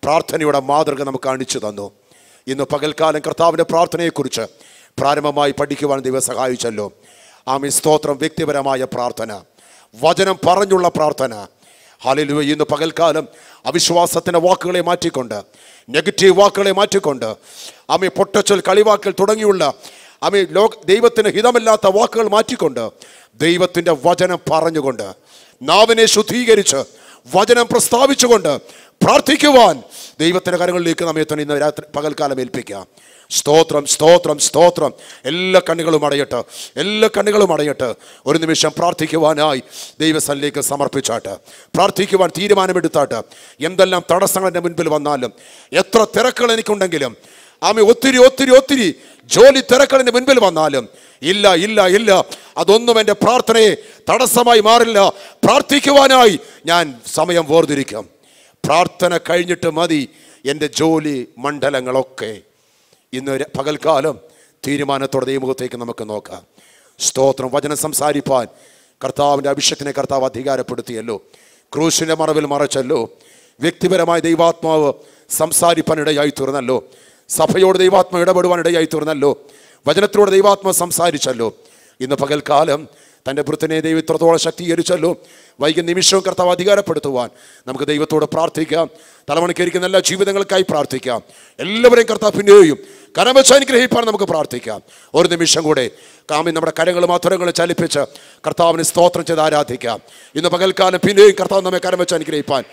പ്രാർത്ഥനയുടെ മാതൃക നമുക്ക് കാണിച്ചു തന്നു. ഇന്ന് പകൽക്കാലം കർത്താവിൻ്റെ പ്രാർത്ഥനയെക്കുറിച്ച് പ്രാരംഭമായി പഠിക്കുവാൻ ദൈവം സഹായിച്ചല്ലോ. ആമേൻ. സ്തോത്രം. വ്യക്തിപരമായ പ്രാർത്ഥന, വചനം പറഞ്ഞുള്ള പ്രാർത്ഥന. ഹല്ലേലൂയ. ഇന്ന് പകൽക്കാലം അവിശ്വാസത്തിൻ്റെ വാക്കുകളെ മാറ്റിക്കൊണ്ട്, നെഗറ്റീവ് വാക്കുകളെ മാറ്റിക്കൊണ്ട്, ആമേ പൊട്ടച്ചൽ, കളിവാക്കൽ തുടങ്ങിയുള്ള ആമേ ലോക ദൈവത്തിന് ഹിതമില്ലാത്ത വാക്കുകൾ മാറ്റിക്കൊണ്ട് ദൈവത്തിൻ്റെ വചനം പറഞ്ഞുകൊണ്ട്, നാവിനെ ശുദ്ധീകരിച്ച് വചനം പ്രസ്താവിച്ചുകൊണ്ട് പ്രാർത്ഥിക്കുവാൻ ദൈവത്തിൻ്റെ കരങ്ങളിലേക്ക് നമ്മെ തന്നെ ഇന്ന് രാത്രി പകൽക്കാലം ഏൽപ്പിക്കാം. സ്തോത്രം, സ്തോത്രം, സ്തോത്രം. എല്ലാ കണ്ണുകളും അടയട്ടെ, എല്ലാ കണ്ണുകളും അടയട്ടെ. ഒരു നിമിഷം പ്രാർത്ഥിക്കുവാനായി ദൈവസന്നിധിയിലേക്ക് സമർപ്പിച്ചാട്ട് പ്രാർത്ഥിക്കുവാൻ തീരുമാനമെടുത്താട്ട്. എന്തെല്ലാം തടസ്സങ്ങൾ എൻ്റെ മുൻപിൽ വന്നാലും, എത്ര തിരക്കുകൾ എനിക്കുണ്ടെങ്കിലും, ആമേ ഒത്തിരി ഒത്തിരി ഒത്തിരി ജോലി തിരക്കുകളിൻ്റെ മുൻപിൽ വന്നാലും, ഇല്ല ഇല്ല ഇല്ല, അതൊന്നും എൻ്റെ പ്രാർത്ഥനയെ തടസ്സമായി മാറില്ല. പ്രാർത്ഥിക്കുവാനായി ഞാൻ സമയം വേർതിരിക്കാം. പ്രാർത്ഥന കഴിഞ്ഞിട്ട് മതി എൻ്റെ ജോലി മണ്ഡലങ്ങളൊക്കെ. ഇന്ന് പകൽക്കാലം തീരുമാനത്തോടെ ദൈവമുഖത്തേക്ക് നമുക്ക് നോക്കാം. സ്തോത്രം. വചനം സംസാരിപ്പാൻ കർത്താവിൻ്റെ അഭിഷേകത്തിനെ കർത്താവ് അധികാരപ്പെടുത്തിയല്ലോ. ക്രൂശിൻ്റെ മറവിൽ മറച്ചല്ലോ. വ്യക്തിപരമായ ദൈവാത്മാവ് സംസാരിപ്പാനിടയായി തീർന്നല്ലോ. സഭയോട് ദൈവാത്മാവ് ഇടപെടുവാനിടയായി തീർന്നല്ലോ. വചനത്തിലൂടെ ദൈവാത്മാവ് സംസാരിച്ചല്ലോ. ഇന്ന് പകൽക്കാലം തൻ്റെ വൃത്തിനെ ദൈവത്തോളം ശക്തീകരിച്ചല്ലോ. വൈകുന്ന നിമിഷവും കർത്താവ് അധികാരപ്പെടുത്തുവാൻ നമുക്ക് ദൈവത്തോട് പ്രാർത്ഥിക്കാം. തലമുറയ്ക്കിരിക്കുന്ന എല്ലാ ജീവിതങ്ങൾക്കായി പ്രാർത്ഥിക്കാം. എല്ലാവരെയും കർത്താവ് പിന്നെയും കരമച്ച് അനുഗ്രഹിപ്പാൻ നമുക്ക് പ്രാർത്ഥിക്കാം. ഒരു നിമിഷം കൂടെ കാമി നമ്മുടെ കരങ്ങളും അധരങ്ങളും ചലിപ്പിച്ച് കർത്താവിന് സ്തോത്രം ചെയ്ത് ആരാധിക്കാം. ഇന്ന് പകൽക്കാലം പിന്നെയും കർത്താവ് നമ്മെ കരമച്ച് അനുഗ്രഹിപ്പാൻ.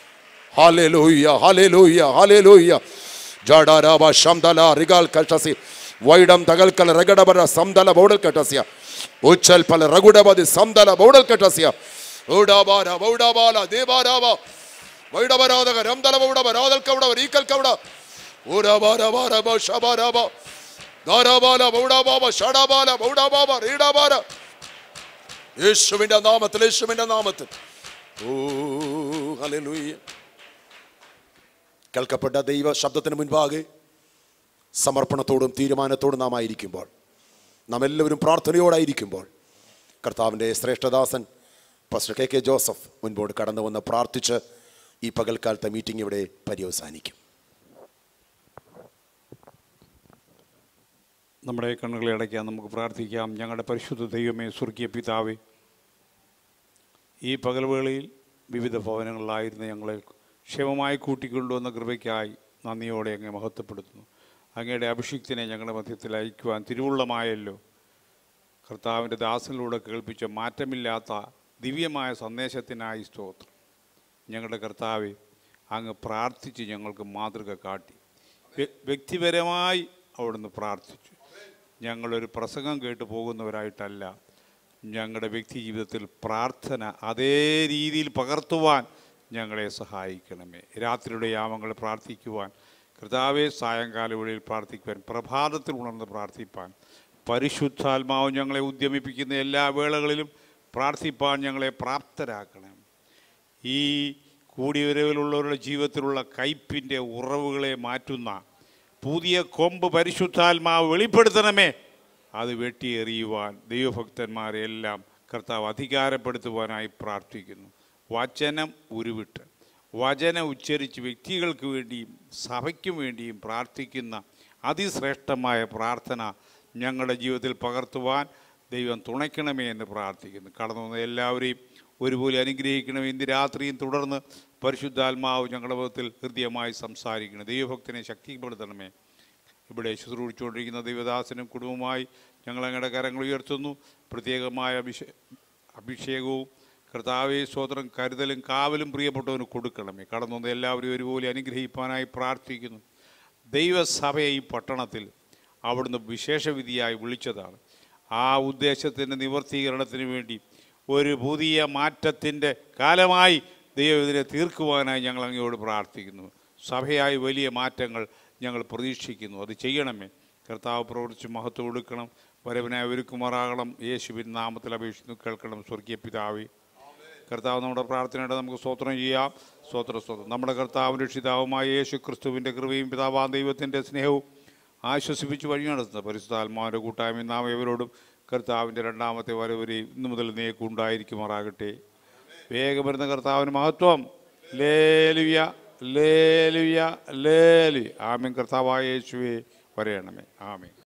ഹല്ലേലൂയ, ഹല്ലേലൂയ, ഹല്ലേലൂയ. ജഡാരാബ ശംദല റിഗാൽ കൽട്ടസി വൈഡം തകൽക്കൽ രഗഡബര സംദല ബൗഡൽ കട്ടസ്യ ഉച്ചൽ പല രഗുഡബദി സംദല ബൗഡൽ കട്ടസ്യ ഊഡാബാര ബൗഡാബാല ദേബാരാബ വൈഡബരാദക രംദല ബൗഡബ രാദൽ കൗഡ രീകൽ കൗഡ ഊഡാബാരബാര ബശബാരബ ദാരാബാല ബൗഡാബാബ ഷഡാബാല ബൗഡാബാബ റീഡാബാര. യേശുവിന്റെ നാമത്തിൽ, യേശുവിന്റെ നാമത്തിൽ. ഓ ഹല്ലേലൂയ. കേൾക്കപ്പെട്ട ദൈവ ശബ്ദത്തിന് മുൻപാകെ സമർപ്പണത്തോടും തീരുമാനത്തോടും നാം ആയിരിക്കുമ്പോൾ, നാം എല്ലാവരും പ്രാർത്ഥനയോടായിരിക്കുമ്പോൾ, കർത്താവിൻ്റെ ശ്രേഷ്ഠദാസൻ പാസ്റ്റർ കെ കെ ജോസഫ് മുൻപോട്ട് കടന്നു വന്ന് പ്രാർത്ഥിച്ച് ഈ പകൽക്കാലത്തെ മീറ്റിംഗ് ഇവിടെ പര്യവസാനിക്കും. നമ്മുടെ കണ്ണുകളെ അടയ്ക്കാൻ നമുക്ക് പ്രാർത്ഥിക്കാം. ഞങ്ങളുടെ പരിശുദ്ധ ദൈവമേ, സ്വർഗീയ പിതാവേ, ഈ പകൽവേളയിൽ വിവിധ ഭവനങ്ങളിലായിരുന്ന ഞങ്ങളെ ക്ഷേമമായി കൂട്ടിക്കൊണ്ടുവന്ന കൃപയ്ക്കായി നന്ദിയോടെ അങ്ങ് മഹത്വപ്പെടുത്തുന്നു. അങ്ങയുടെ അഭിഷിക്തനെ ഞങ്ങളുടെ മധ്യത്തിൽ അയക്കുവാൻ തിരുവുള്ളമായല്ലോ. കർത്താവിൻ്റെ ദാസനിലൂടെ കേൾപ്പിച്ച മാറ്റമില്ലാത്ത ദിവ്യമായ സന്ദേശത്തിനായി സ്തോത്രം. ഞങ്ങളുടെ കർത്താവെ, അങ്ങ് പ്രാർത്ഥിച്ച് ഞങ്ങൾക്ക് മാതൃക കാട്ടി. വ്യക്തിപരമായി അവിടുന്ന് പ്രാർത്ഥിച്ചു. ഞങ്ങളൊരു പ്രസംഗം കേട്ട് പോകുന്നവരായിട്ടല്ല, ഞങ്ങളുടെ വ്യക്തി ജീവിതത്തിൽ പ്രാർത്ഥന അതേ രീതിയിൽ പകർത്തുവാൻ ഞങ്ങളെ സഹായിക്കണമേ. രാത്രിയുടെ യാമങ്ങൾ പ്രാർത്ഥിക്കുവാൻ, കർത്താവെ സായങ്കാല വേളയിൽ പ്രാർത്ഥിക്കുവാൻ, പ്രഭാതത്തിൽ ഉണർന്ന് പ്രാർത്ഥിപ്പാൻ, പരിശുദ്ധാത്മാവ് ഞങ്ങളെ ഉദ്യമിപ്പിക്കുന്ന എല്ലാ വേളകളിലും പ്രാർത്ഥിപ്പാൻ ഞങ്ങളെ പ്രാപ്തരാക്കണം. ഈ കൂടിവരവിലുള്ളവരുടെ ജീവിതത്തിലുള്ള കയ്പിൻ്റെ ഉറവുകളെ മാറ്റുന്ന പുതിയ കൊമ്പ് പരിശുദ്ധാത്മാവ് വെളിപ്പെടുത്തണമേ. അത് വെട്ടിയെറിയുവാൻ ദൈവഭക്തന്മാരെ എല്ലാം കർത്താവ് അധികാരപ്പെടുത്തുവാനായി പ്രാർത്ഥിക്കുന്നു. വചനം ഉരുവിട്ട് വചനം ഉച്ചരിച്ച് വ്യക്തികൾക്ക് വേണ്ടിയും സഭയ്ക്കും വേണ്ടിയും പ്രാർത്ഥിക്കുന്ന അതിശ്രേഷ്ഠമായ പ്രാർത്ഥന ഞങ്ങളുടെ ജീവിതത്തിൽ പകർത്തുവാൻ ദൈവം തുണയ്ക്കണമേ എന്ന് പ്രാർത്ഥിക്കുന്നു. കടന്നു വന്ന എല്ലാവരെയും ഒരുപോലെ അനുഗ്രഹിക്കണമേ. ഇന്ന് രാത്രിയും തുടർന്ന് പരിശുദ്ധാത്മാവ് ഞങ്ങളുടെ ജീവിതത്തിൽ ഹൃദ്യമായി സംസാരിക്കണം. ദൈവഭക്തനെ ശക്തിപ്പെടുത്തണമേ. ഇവിടെ ശുശ്രൂഷിച്ചുകൊണ്ടിരിക്കുന്ന ദൈവദാസനും കുടുംബമായി ഞങ്ങളങ്ങയുടെ കരങ്ങൾ ഉയർത്തുന്നു. പ്രത്യേകമായ അഭിഷേ അഭിഷേകവും കർത്താവേ സ്വതന്ത്രം കരുതലും കാവലും പ്രിയപ്പെട്ടവന് കൊടുക്കണമേ. കടന്നു വന്ന എല്ലാവരും ഒരുപോലെ അനുഗ്രഹിക്കാനായി പ്രാർത്ഥിക്കുന്നു. ദൈവസഭയെ ഈ പട്ടണത്തിൽ അവിടുന്ന് വിശേഷവിധിയായി വിളിച്ചതാണ്. ആ ഉദ്ദേശത്തിൻ്റെ നിവർത്തീകരണത്തിന് വേണ്ടി ഒരു പുതിയ മാറ്റത്തിൻ്റെ കാലമായി ദൈവം ഇതിനെ തീർക്കുവാനായി ഞങ്ങൾ അങ്ങയോട് പ്രാർത്ഥിക്കുന്നു. സഭയായി വലിയ മാറ്റങ്ങൾ ഞങ്ങൾ പ്രതീക്ഷിക്കുന്നു. അത് ചെയ്യണമേ. കർത്താവ് പ്രവർത്തിച്ച് മഹത്വം കൊടുക്കണം. വരവനായ ഒരുക്കുമാറാകണം. യേശുവിൻ നാമത്തിൽ അപേക്ഷിക്കുന്നു. കേൾക്കണം സ്വർഗീയ പിതാവേ. കർത്താവ് നമ്മുടെ പ്രാർത്ഥനയുടെ നമുക്ക് സ്തോത്രം ചെയ്യാം. സ്തോത്ര സ്തോത്രം. നമ്മുടെ കർത്താവിൻ്റെ രക്ഷിതാവുമായ യേശു ക്രിസ്തുവിൻ്റെ കൃപയും പിതാവാം ദൈവത്തിൻ്റെ സ്നേഹവും ആശ്വസിപ്പിച്ച് വഴി നടത്തുന്ന പരിശുദ്ധാത്മാവിൻ്റെ കൂട്ടായ്മ നാം എവരോടും കർത്താവിൻ്റെ രണ്ടാമത്തെ വരവരെയും ഇന്നു മുതൽ നീക്കുണ്ടായിരിക്കുമാറാകട്ടെ. വേഗം വരുന്ന കർത്താവിന് മഹത്വം. ഹല്ലേലൂയ, ലേലുയ ലേലു. ആമീൻ. കർത്താവായ യേശുവേ വരയണമേ. ആമീൻ.